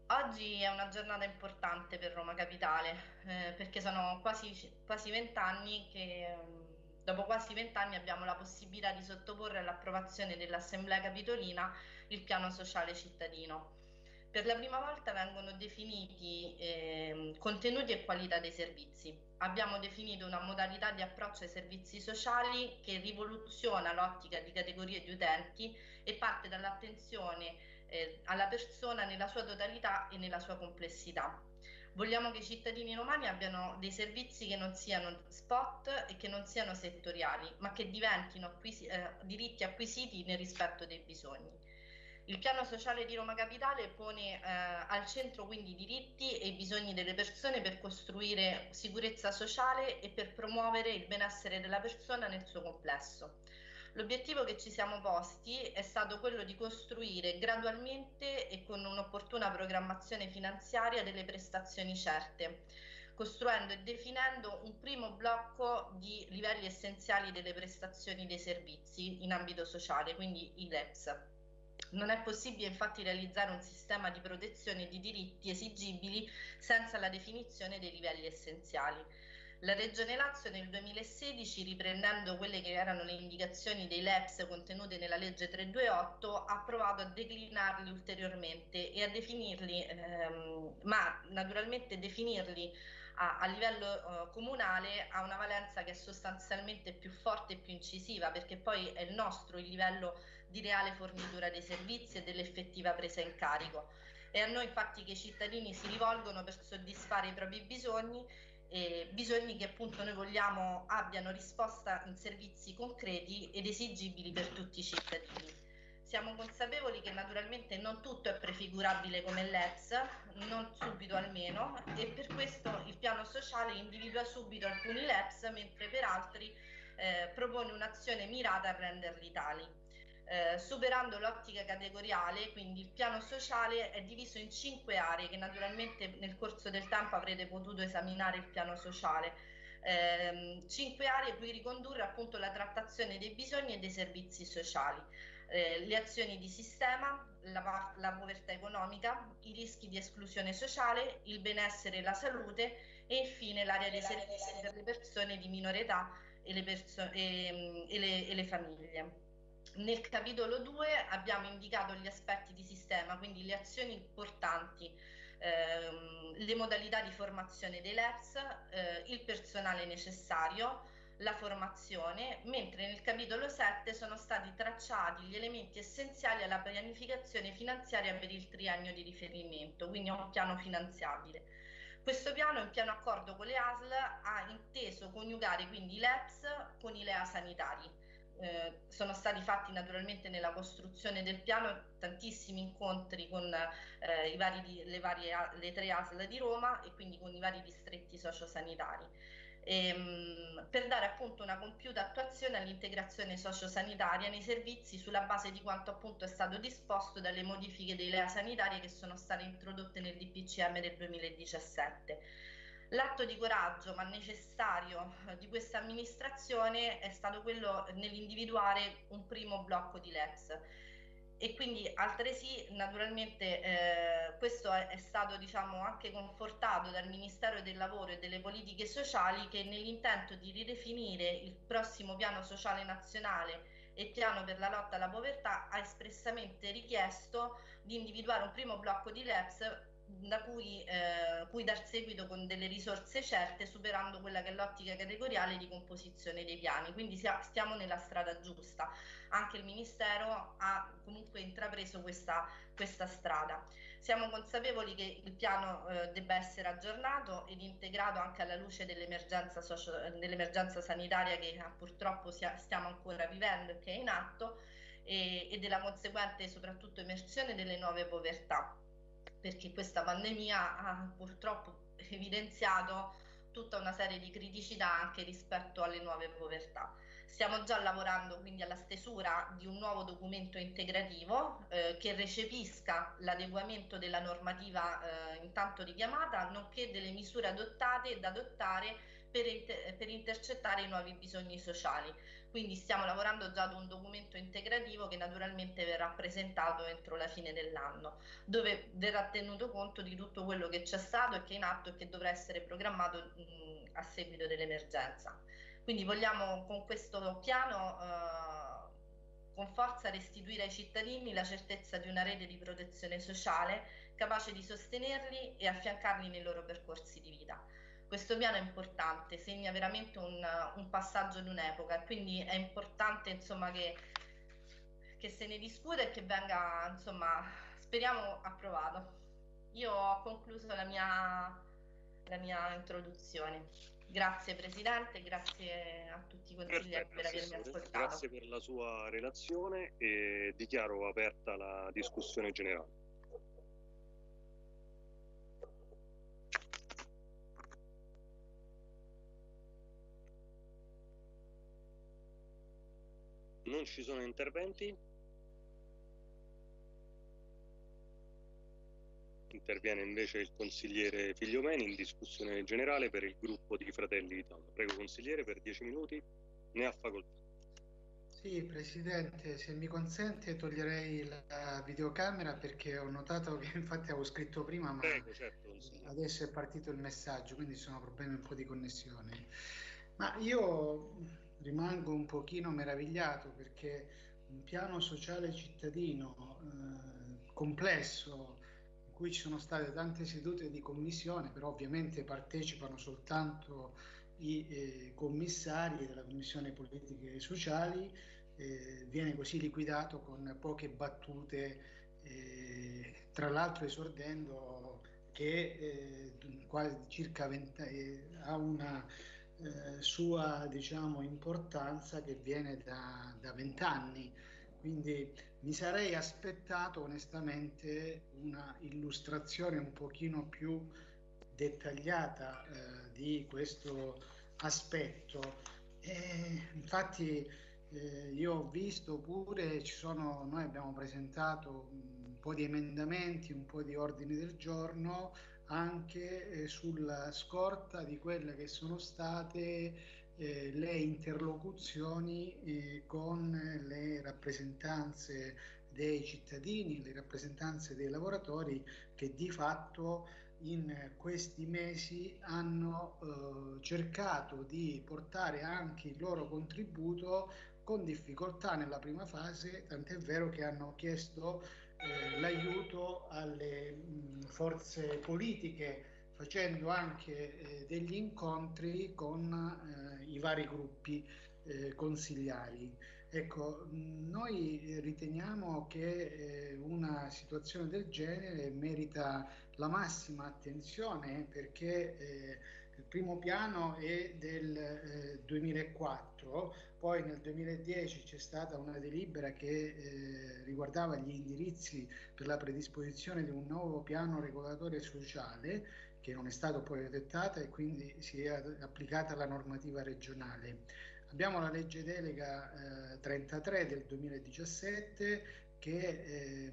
[SPEAKER 13] Oggi è una giornata importante per Roma Capitale, eh, perché sono quasi quasi vent'anni che, dopo quasi vent'anni, abbiamo la possibilità di sottoporre all'approvazione dell'Assemblea Capitolina il piano sociale cittadino. Per la prima volta vengono definiti eh, contenuti e qualità dei servizi. Abbiamo definito una modalità di approccio ai servizi sociali che rivoluziona l'ottica di categorie di utenti e parte dall'attenzione eh, alla persona nella sua totalità e nella sua complessità. Vogliamo che i cittadini romani abbiano dei servizi che non siano spot e che non siano settoriali, ma che diventino acquisi- eh, diritti acquisiti nel rispetto dei bisogni. Il piano sociale di Roma Capitale pone eh, al centro quindi i diritti e i bisogni delle persone per costruire sicurezza sociale e per promuovere il benessere della persona nel suo complesso. L'obiettivo che ci siamo posti è stato quello di costruire gradualmente e con un'opportuna programmazione finanziaria delle prestazioni certe, costruendo e definendo un primo blocco di livelli essenziali delle prestazioni dei servizi in ambito sociale, quindi i L E P S. Non è possibile infatti realizzare un sistema di protezione di diritti esigibili senza la definizione dei livelli essenziali. La Regione Lazio nel duemilasedici, riprendendo quelle che erano le indicazioni dei L E P S contenute nella legge trecentoventotto, ha provato a declinarli ulteriormente e a definirli, ehm, ma naturalmente definirli a, a livello eh, comunale ha una valenza che è sostanzialmente più forte e più incisiva, perché poi è il nostro il livello di reale fornitura dei servizi e dell'effettiva presa in carico. È a noi infatti che i cittadini si rivolgono per soddisfare i propri bisogni, e bisogni che appunto noi vogliamo abbiano risposta in servizi concreti ed esigibili per tutti i cittadini. Siamo consapevoli che naturalmente non tutto è prefigurabile come l'E P S, non subito almeno, e per questo il piano sociale individua subito alcuni L E P S, mentre per altri eh, propone un'azione mirata a renderli tali. Eh, superando l'ottica categoriale, quindi il piano sociale è diviso in cinque aree che naturalmente nel corso del tempo avrete potuto esaminare il piano sociale. Eh, cinque aree cui ricondurre appunto la trattazione dei bisogni e dei servizi sociali, eh, le azioni di sistema, la, la povertà economica, i rischi di esclusione sociale, il benessere e la salute e infine l'area dei servizi per le persone di minore età e le, perso- e, e le, e le famiglie. Nel capitolo due abbiamo indicato gli aspetti di sistema, quindi le azioni importanti, ehm, le modalità di formazione dei L E P S, eh, il personale necessario, la formazione, mentre nel capitolo sette sono stati tracciati gli elementi essenziali alla pianificazione finanziaria per il triennio di riferimento, quindi un piano finanziabile. Questo piano, in pieno accordo con le A S L, ha inteso coniugare quindi i L E P S con i L E A sanitari. Eh, sono stati fatti naturalmente nella costruzione del piano tantissimi incontri con eh, i vari, le, varie, le tre A S L di Roma e quindi con i vari distretti sociosanitari, ehm, per dare appunto una compiuta attuazione all'integrazione sociosanitaria nei servizi sulla base di quanto appunto è stato disposto dalle modifiche delle L E A sanitarie che sono state introdotte nel D P C M del duemiladiciassette. L'atto di coraggio, ma necessario, di questa amministrazione è stato quello nell'individuare un primo blocco di L E P S e quindi altresì naturalmente eh, questo è, è stato diciamo anche confortato dal Ministero del Lavoro e delle Politiche Sociali, che nell'intento di ridefinire il prossimo piano sociale nazionale e piano per la lotta alla povertà ha espressamente richiesto di individuare un primo blocco di L E P S da cui, eh, cui dar seguito con delle risorse certe, superando quella che è l'ottica categoriale di composizione dei piani. Quindi stiamo nella strada giusta. Anche il Ministero ha comunque intrapreso questa, questa strada. Siamo consapevoli che il piano eh, debba essere aggiornato ed integrato anche alla luce dell'emergenza, socio, dell'emergenza sanitaria che eh, purtroppo sia, stiamo ancora vivendo e che è in atto, e, e della conseguente soprattutto emersione delle nuove povertà, perché questa pandemia ha purtroppo evidenziato tutta una serie di criticità anche rispetto alle nuove povertà. Stiamo già lavorando quindi alla stesura di un nuovo documento integrativo eh, che recepisca l'adeguamento della normativa eh, intanto richiamata, nonché delle misure adottate e da adottare per, inter- per intercettare i nuovi bisogni sociali. Quindi stiamo lavorando già ad un documento integrativo che naturalmente verrà presentato entro la fine dell'anno, dove verrà tenuto conto di tutto quello che c'è stato e che è in atto e che dovrà essere programmato mh, a seguito dell'emergenza. Quindi vogliamo con questo piano eh, con forza restituire ai cittadini la certezza di una rete di protezione sociale capace di sostenerli e affiancarli nei loro percorsi di vita. Questo piano è importante, segna veramente un, un passaggio di un'epoca, quindi è importante insomma che, che se ne discuta e che venga, insomma, speriamo approvato. Io ho concluso la mia, la mia introduzione. Grazie Presidente, grazie a tutti i consiglieri per avermi ascoltato.
[SPEAKER 1] Grazie per la sua relazione e dichiaro aperta la discussione generale. Non ci sono interventi? Interviene invece il consigliere Figliomeni in discussione generale per il gruppo di Fratelli d'Italia. Prego consigliere, per dieci minuti, ne ha facoltà.
[SPEAKER 18] Sì, Presidente, se mi consente toglierei la videocamera perché ho notato che infatti avevo scritto prima, ma
[SPEAKER 1] Prego, certo,
[SPEAKER 18] adesso è partito il messaggio, quindi ci sono problemi un po' di connessione. Ma io rimango un pochino meravigliato perché un piano sociale cittadino eh, complesso, in cui ci sono state tante sedute di commissione, però ovviamente partecipano soltanto i eh, commissari della Commissione Politiche e Sociali, eh, viene così liquidato con poche battute, eh, tra l'altro esordendo che eh, quasi circa venti, eh, ha una eh, sua diciamo importanza che viene da vent'anni, quindi mi sarei aspettato onestamente una illustrazione un pochino più dettagliata eh, di questo aspetto. E infatti eh, io ho visto pure, ci sono, noi abbiamo presentato un po' di emendamenti, un po' di ordini del giorno anche eh, sulla scorta di quelle che sono state eh, le interlocuzioni eh, con le rappresentanze dei cittadini, le rappresentanze dei lavoratori che di fatto in questi mesi hanno eh, cercato di portare anche il loro contributo con difficoltà nella prima fase, tant'è vero che hanno chiesto eh, l'aiuto alle mh, forze politiche, facendo anche eh, degli incontri con eh, i vari gruppi eh, consigliari. Ecco, noi riteniamo che eh, una situazione del genere merita la massima attenzione perché eh, il primo piano è del eh, duemilaquattro, poi nel duemiladieci c'è stata una delibera che eh, riguardava gli indirizzi per la predisposizione di un nuovo piano regolatore sociale che non è stato poi adottata e quindi si è applicata la normativa regionale. Abbiamo la legge delega eh, trentatré del duemiladiciassette che eh,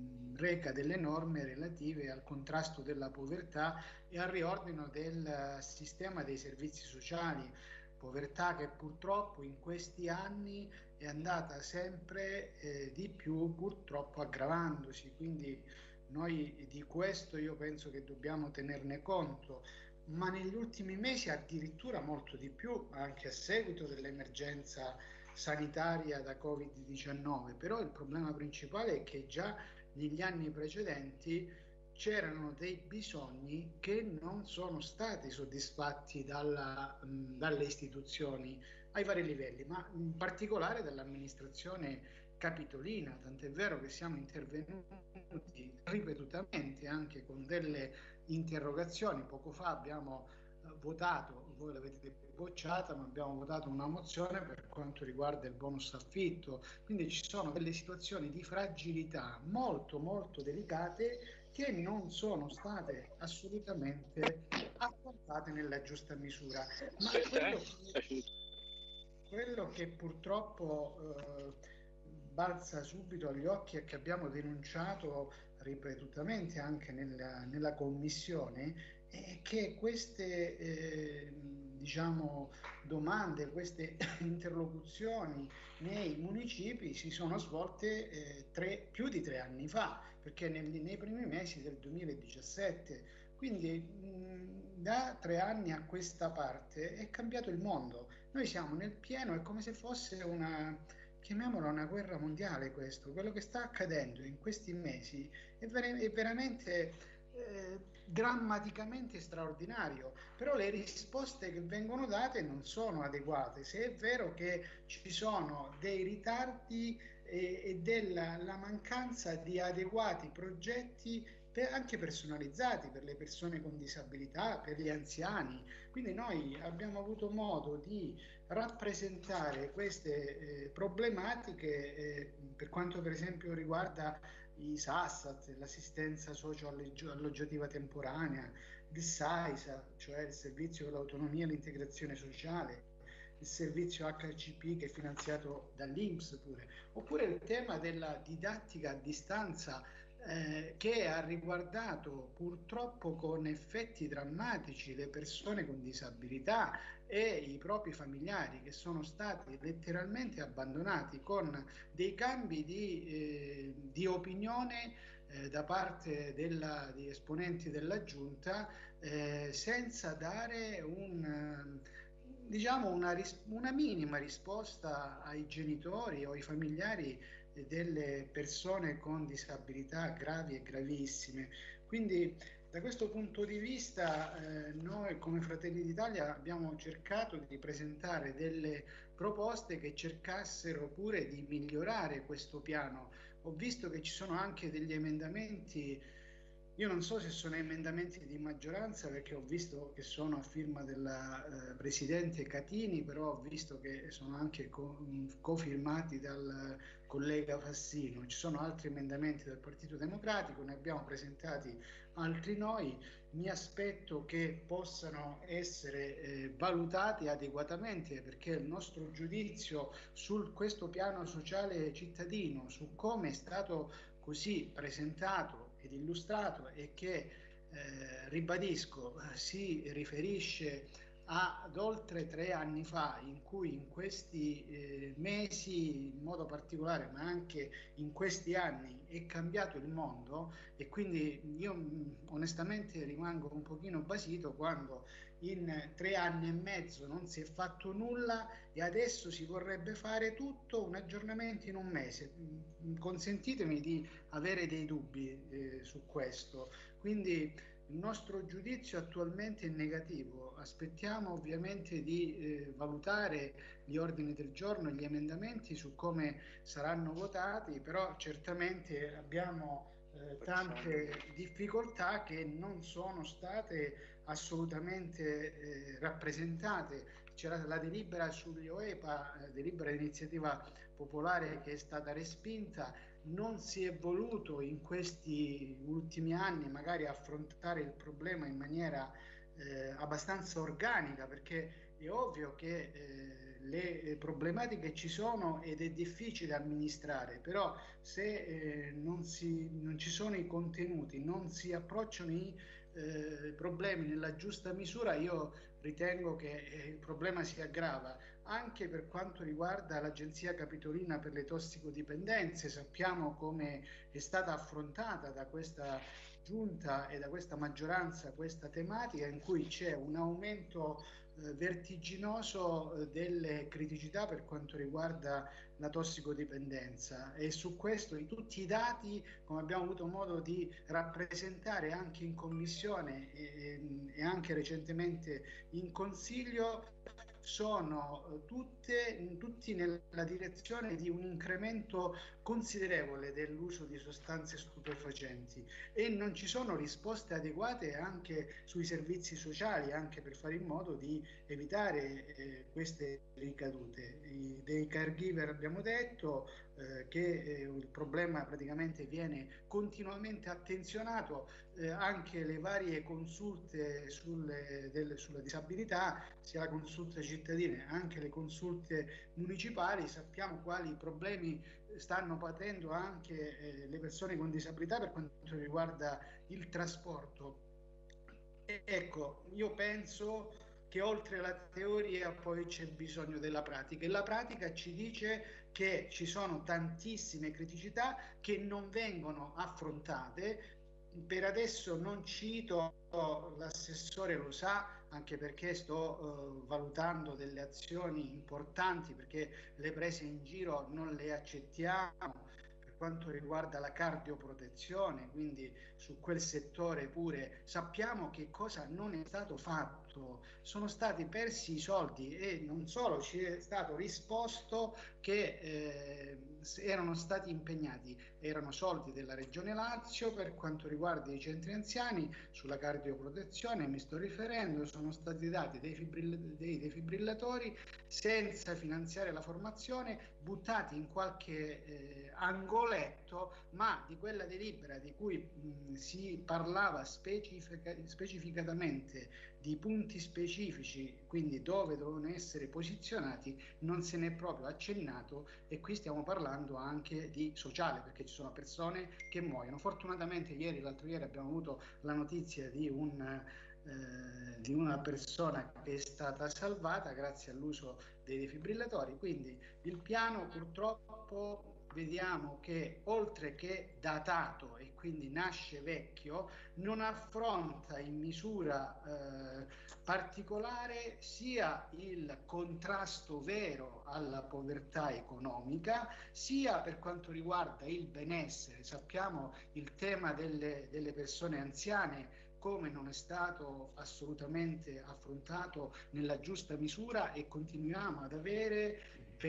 [SPEAKER 18] reca delle norme relative al contrasto della povertà e al riordino del sistema dei servizi sociali, povertà che purtroppo in questi anni è andata sempre eh, di più purtroppo aggravandosi, quindi noi di questo io penso che dobbiamo tenerne conto, ma negli ultimi mesi addirittura molto di più, anche a seguito dell'emergenza sanitaria da Covid diciannove, però il problema principale è che già negli anni precedenti c'erano dei bisogni che non sono stati soddisfatti dalla, mh, dalle istituzioni ai vari livelli, ma in particolare dall'amministrazione capitolina, tant'è vero che siamo intervenuti ripetutamente anche con delle interrogazioni. Poco fa abbiamo eh, votato, voi l'avete bocciata, ma abbiamo votato una mozione per quanto riguarda il bonus affitto, quindi ci sono delle situazioni di fragilità molto molto delicate che non sono state assolutamente affrontate nella giusta misura. Ma quello che, quello che purtroppo eh, balza subito agli occhi e che abbiamo denunciato ripetutamente anche nella, nella commissione è che queste eh, diciamo, domande, queste interlocuzioni nei municipi si sono svolte eh, tre, più di tre anni fa, perché nel, nei primi mesi del duemiladiciassette. Quindi mh, da tre anni a questa parte è cambiato il mondo. Noi siamo nel pieno, è come se fosse una, chiamiamola una guerra mondiale questo. Quello che sta accadendo in questi mesi è, ver- è veramente eh, drammaticamente straordinario, però le risposte che vengono date non sono adeguate. Se è vero che ci sono dei ritardi e, e della la mancanza di adeguati progetti per, anche personalizzati per le persone con disabilità, per gli anziani. Quindi noi abbiamo avuto modo di rappresentare queste eh, problematiche eh, per quanto per esempio riguarda i S A S A T, l'assistenza socio-alloggiativa temporanea, il S A I S A, cioè il servizio per l'autonomia e l'integrazione sociale, il servizio H C P che è finanziato dall'I N P S pure, oppure il tema della didattica a distanza eh, che ha riguardato purtroppo con effetti drammatici le persone con disabilità e i propri familiari che sono stati letteralmente abbandonati con dei cambi di, eh, di opinione eh, da parte della, di esponenti della giunta eh, senza dare un, diciamo una, una minima risposta ai genitori o ai familiari delle persone con disabilità gravi e gravissime. Quindi da questo punto di vista eh, noi come Fratelli d'Italia abbiamo cercato di presentare delle proposte che cercassero pure di migliorare questo piano. Ho visto che ci sono anche degli emendamenti, io non so se sono emendamenti di maggioranza perché ho visto che sono a firma della eh, Presidente Catini, però ho visto che sono anche co- cofirmati dal collega Fassino. Ci sono altri emendamenti del Partito Democratico, ne abbiamo presentati altri noi. Mi aspetto che possano essere eh, valutati adeguatamente, perché il nostro giudizio su questo piano sociale cittadino, su come è stato così presentato ed illustrato e che eh, ribadisco si riferisce ad oltre tre anni fa, in cui in questi eh, mesi in modo particolare ma anche in questi anni è cambiato il mondo, e quindi io mh, onestamente rimango un pochino basito quando in tre anni e mezzo non si è fatto nulla e adesso si vorrebbe fare tutto, un aggiornamento in un mese. Consentitemi di avere dei dubbi eh, su questo. Quindi il nostro giudizio attualmente è negativo. Aspettiamo ovviamente di eh, valutare gli ordini del giorno e gli emendamenti su come saranno votati, però certamente abbiamo eh, tante difficoltà che non sono state assolutamente eh, rappresentate. C'era la delibera sugli O E P A, eh, delibera di iniziativa popolare, che è stata respinta. Non si è voluto in questi ultimi anni magari affrontare il problema in maniera eh, abbastanza organica, perché è ovvio che eh, le problematiche ci sono ed è difficile amministrare, però se eh, non, si, non ci sono i contenuti, non si approcciano i eh, problemi nella giusta misura, io ritengo che eh, il problema si aggrava. Anche per quanto riguarda l'Agenzia Capitolina per le tossicodipendenze, sappiamo come è stata affrontata da questa giunta e da questa maggioranza questa tematica, in cui c'è un aumento eh, vertiginoso eh, delle criticità per quanto riguarda la tossicodipendenza, e su questo i, tutti i dati, come abbiamo avuto modo di rappresentare anche in commissione e, e anche recentemente in Consiglio, sono tutte, tutti nella direzione di un incremento considerevole dell'uso di sostanze stupefacenti, e non ci sono risposte adeguate anche sui servizi sociali, anche per fare in modo di evitare eh, queste ricadute. I, dei caregiver abbiamo detto eh, che eh, il problema praticamente viene continuamente attenzionato, eh, anche le varie consulte sulle, delle, sulla disabilità, sia la consulta cittadina anche le consulte municipali. Sappiamo quali problemi stanno patendo anche eh, le persone con disabilità per quanto riguarda il trasporto. E, ecco, io penso che oltre alla teoria poi c'è bisogno della pratica, e la pratica ci dice che ci sono tantissime criticità che non vengono affrontate. Per adesso non cito, l'assessore lo sa, anche perché sto uh, valutando delle azioni importanti, perché le prese in giro non le accettiamo per quanto riguarda la cardioprotezione, quindi su quel settore pure sappiamo che cosa non è stato fatto, sono stati persi i soldi, e non solo, ci è stato risposto che eh, erano stati impegnati, erano soldi della Regione Lazio per quanto riguarda i centri anziani sulla cardioprotezione, mi sto riferendo, sono stati dati dei, fibrill- dei defibrillatori senza finanziare la formazione, buttati in qualche eh, angoletto, ma di quella delibera di cui mh, si parlava specifica- specificatamente, di punti specifici, quindi dove dovevano essere posizionati, non se n'è proprio accennato, e qui stiamo parlando anche di sociale, perché ci sono persone che muoiono. Fortunatamente ieri, l'altro ieri abbiamo avuto la notizia di un eh, di una persona che è stata salvata grazie all'uso dei defibrillatori, quindi il piano purtroppo vediamo che oltre che datato e quindi nasce vecchio, non affronta in misura eh, particolare sia il contrasto vero alla povertà economica, sia per quanto riguarda il benessere. Sappiamo il tema delle, delle persone anziane come non è stato assolutamente affrontato nella giusta misura, e continuiamo ad avere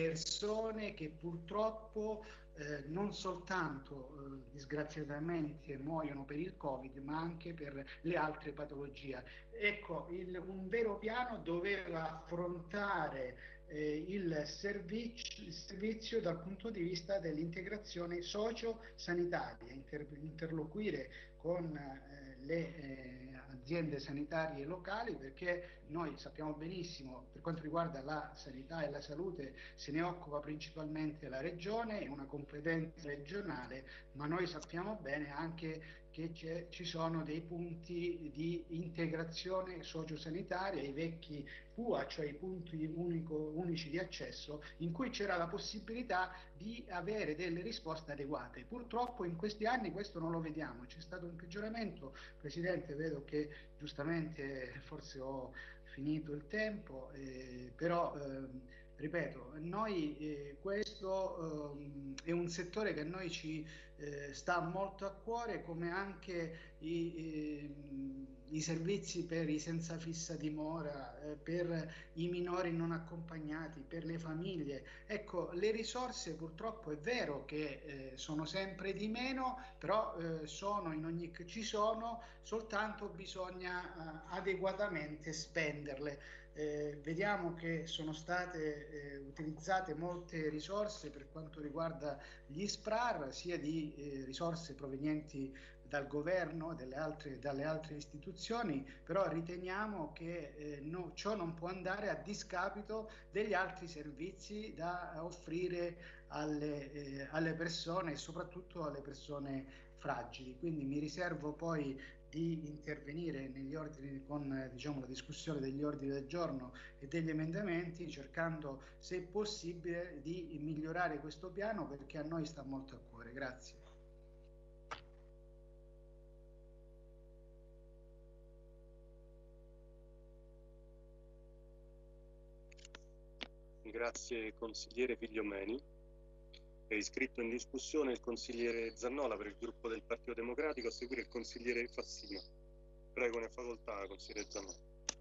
[SPEAKER 18] persone che purtroppo eh, non soltanto eh, disgraziatamente muoiono per il Covid, ma anche per le altre patologie. Ecco, il, un vero piano doveva affrontare eh, il, servizio, il servizio dal punto di vista dell'integrazione socio-sanitaria, inter, interloquire con eh, le eh, aziende sanitarie locali, perché noi sappiamo benissimo, per quanto riguarda la sanità e la salute se ne occupa principalmente la regione, è una competenza regionale, ma noi sappiamo bene anche che ci sono dei punti di integrazione sociosanitaria, i vecchi P U A, cioè i punti unico, unici di accesso, in cui c'era la possibilità di avere delle risposte adeguate. Purtroppo in questi anni questo non lo vediamo, c'è stato un peggioramento. Presidente, vedo che giustamente forse ho finito il tempo, eh, però eh, ripeto, noi eh, questo eh, è un settore che a noi ci eh, sta molto a cuore, come anche i, eh, i servizi per i senza fissa dimora, eh, per i minori non accompagnati, per le famiglie. Ecco, le risorse purtroppo è vero che eh, sono sempre di meno, però eh, sono in ogni, ci sono, soltanto bisogna eh, adeguatamente spenderle. Eh, vediamo che sono state eh, utilizzate molte risorse per quanto riguarda gli S P R A R, sia di eh, risorse provenienti dal governo, delle altre, dalle altre istituzioni, però riteniamo che eh, no, ciò non può andare a discapito degli altri servizi da offrire alle, eh, alle persone, e soprattutto alle persone fragili. Quindi mi riservo poi di intervenire negli ordini con diciamo, la discussione degli ordini del giorno e degli emendamenti, cercando se possibile di migliorare questo piano, perché a noi sta molto a cuore. Grazie.
[SPEAKER 1] Grazie consigliere Figliomeni. È iscritto in discussione il consigliere Zannola per il gruppo del Partito Democratico, a seguire il consigliere Fassino. Prego, ne ha facoltà, consigliere Zannola.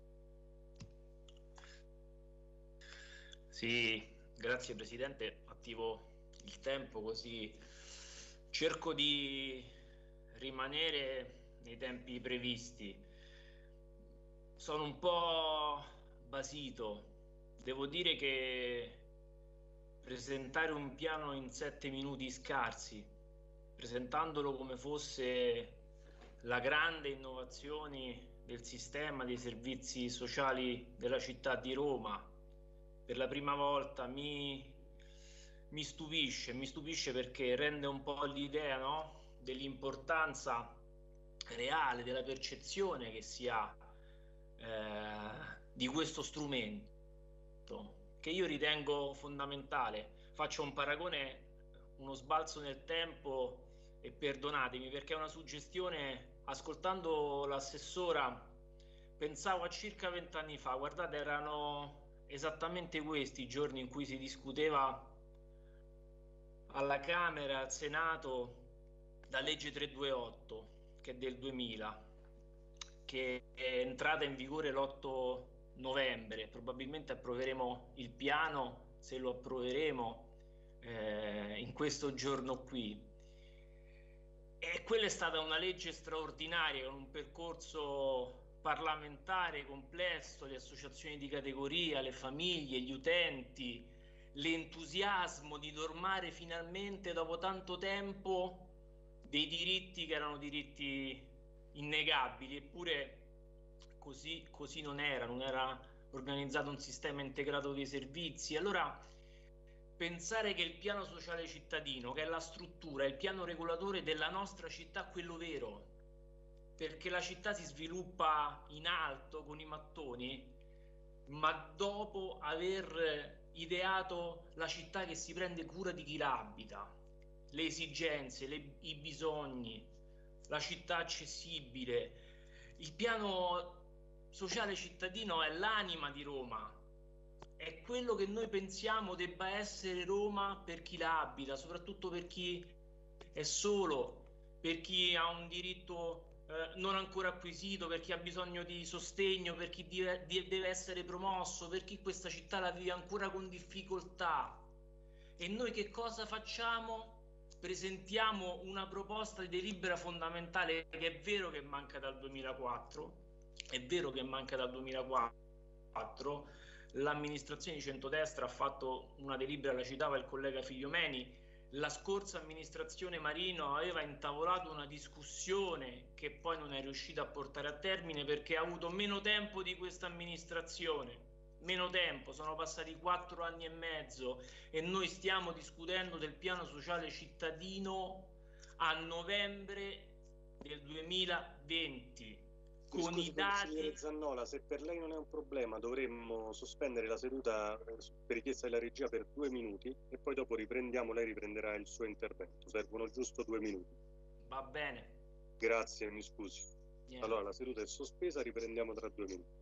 [SPEAKER 2] Sì, grazie Presidente, attivo il tempo così cerco di rimanere nei tempi previsti. Sono un po' basito, devo dire che presentare un piano in sette minuti scarsi, presentandolo come fosse la grande innovazione del sistema dei servizi sociali della città di Roma, per la prima volta mi, mi stupisce, mi stupisce perché rende un po' l'idea, no? Dell'importanza reale, della percezione che si ha eh, di questo strumento che io ritengo fondamentale. Faccio un paragone, uno sbalzo nel tempo, e perdonatemi perché è una suggestione. Ascoltando l'assessora pensavo a circa vent'anni fa, guardate, erano esattamente questi i giorni in cui si discuteva alla Camera, al Senato, la legge trecentoventotto, che è del duemila, che è entrata in vigore l'otto novembre. Probabilmente approveremo il piano, se lo approveremo, eh, in questo giorno qui. E quella è stata una legge straordinaria, con un percorso parlamentare complesso, le associazioni di categoria, le famiglie, gli utenti, l'entusiasmo di normare finalmente dopo tanto tempo dei diritti che erano diritti innegabili. Eppure così, così non era, non era organizzato un sistema integrato dei servizi. Allora pensare che il piano sociale cittadino, che è la struttura, il piano regolatore della nostra città, quello vero, perché la città si sviluppa in alto con i mattoni, ma dopo aver ideato la città che si prende cura di chi la abita, le esigenze, le, i bisogni, la città accessibile. Il piano sociale cittadino è l'anima di Roma, è quello che noi pensiamo debba essere Roma per chi la abita, soprattutto per chi è solo, per chi ha un diritto eh, non ancora acquisito, per chi ha bisogno di sostegno, per chi deve, deve essere promosso, per chi questa città la vive ancora con difficoltà. E noi che cosa facciamo? Presentiamo una proposta di delibera fondamentale che è vero che manca dal duemilaquattro, è vero che manca dal duemilaquattro. L'amministrazione di centrodestra ha fatto una delibera, la citava il collega Figliomeni. La scorsa amministrazione Marino aveva intavolato una discussione che poi non è riuscita a portare a termine perché ha avuto meno tempo di questa amministrazione. Meno tempo, sono passati quattro anni e mezzo e noi stiamo discutendo del piano sociale cittadino a novembre del duemilaventi.
[SPEAKER 1] Con Scusi, i dati... Zannola, se per lei non è un problema dovremmo sospendere la seduta per richiesta della regia per due minuti e poi dopo riprendiamo, lei riprenderà il suo intervento. Servono giusto due minuti.
[SPEAKER 2] Va bene.
[SPEAKER 1] Grazie, mi scusi.
[SPEAKER 2] Niente.
[SPEAKER 1] Allora la seduta è sospesa, riprendiamo tra due minuti.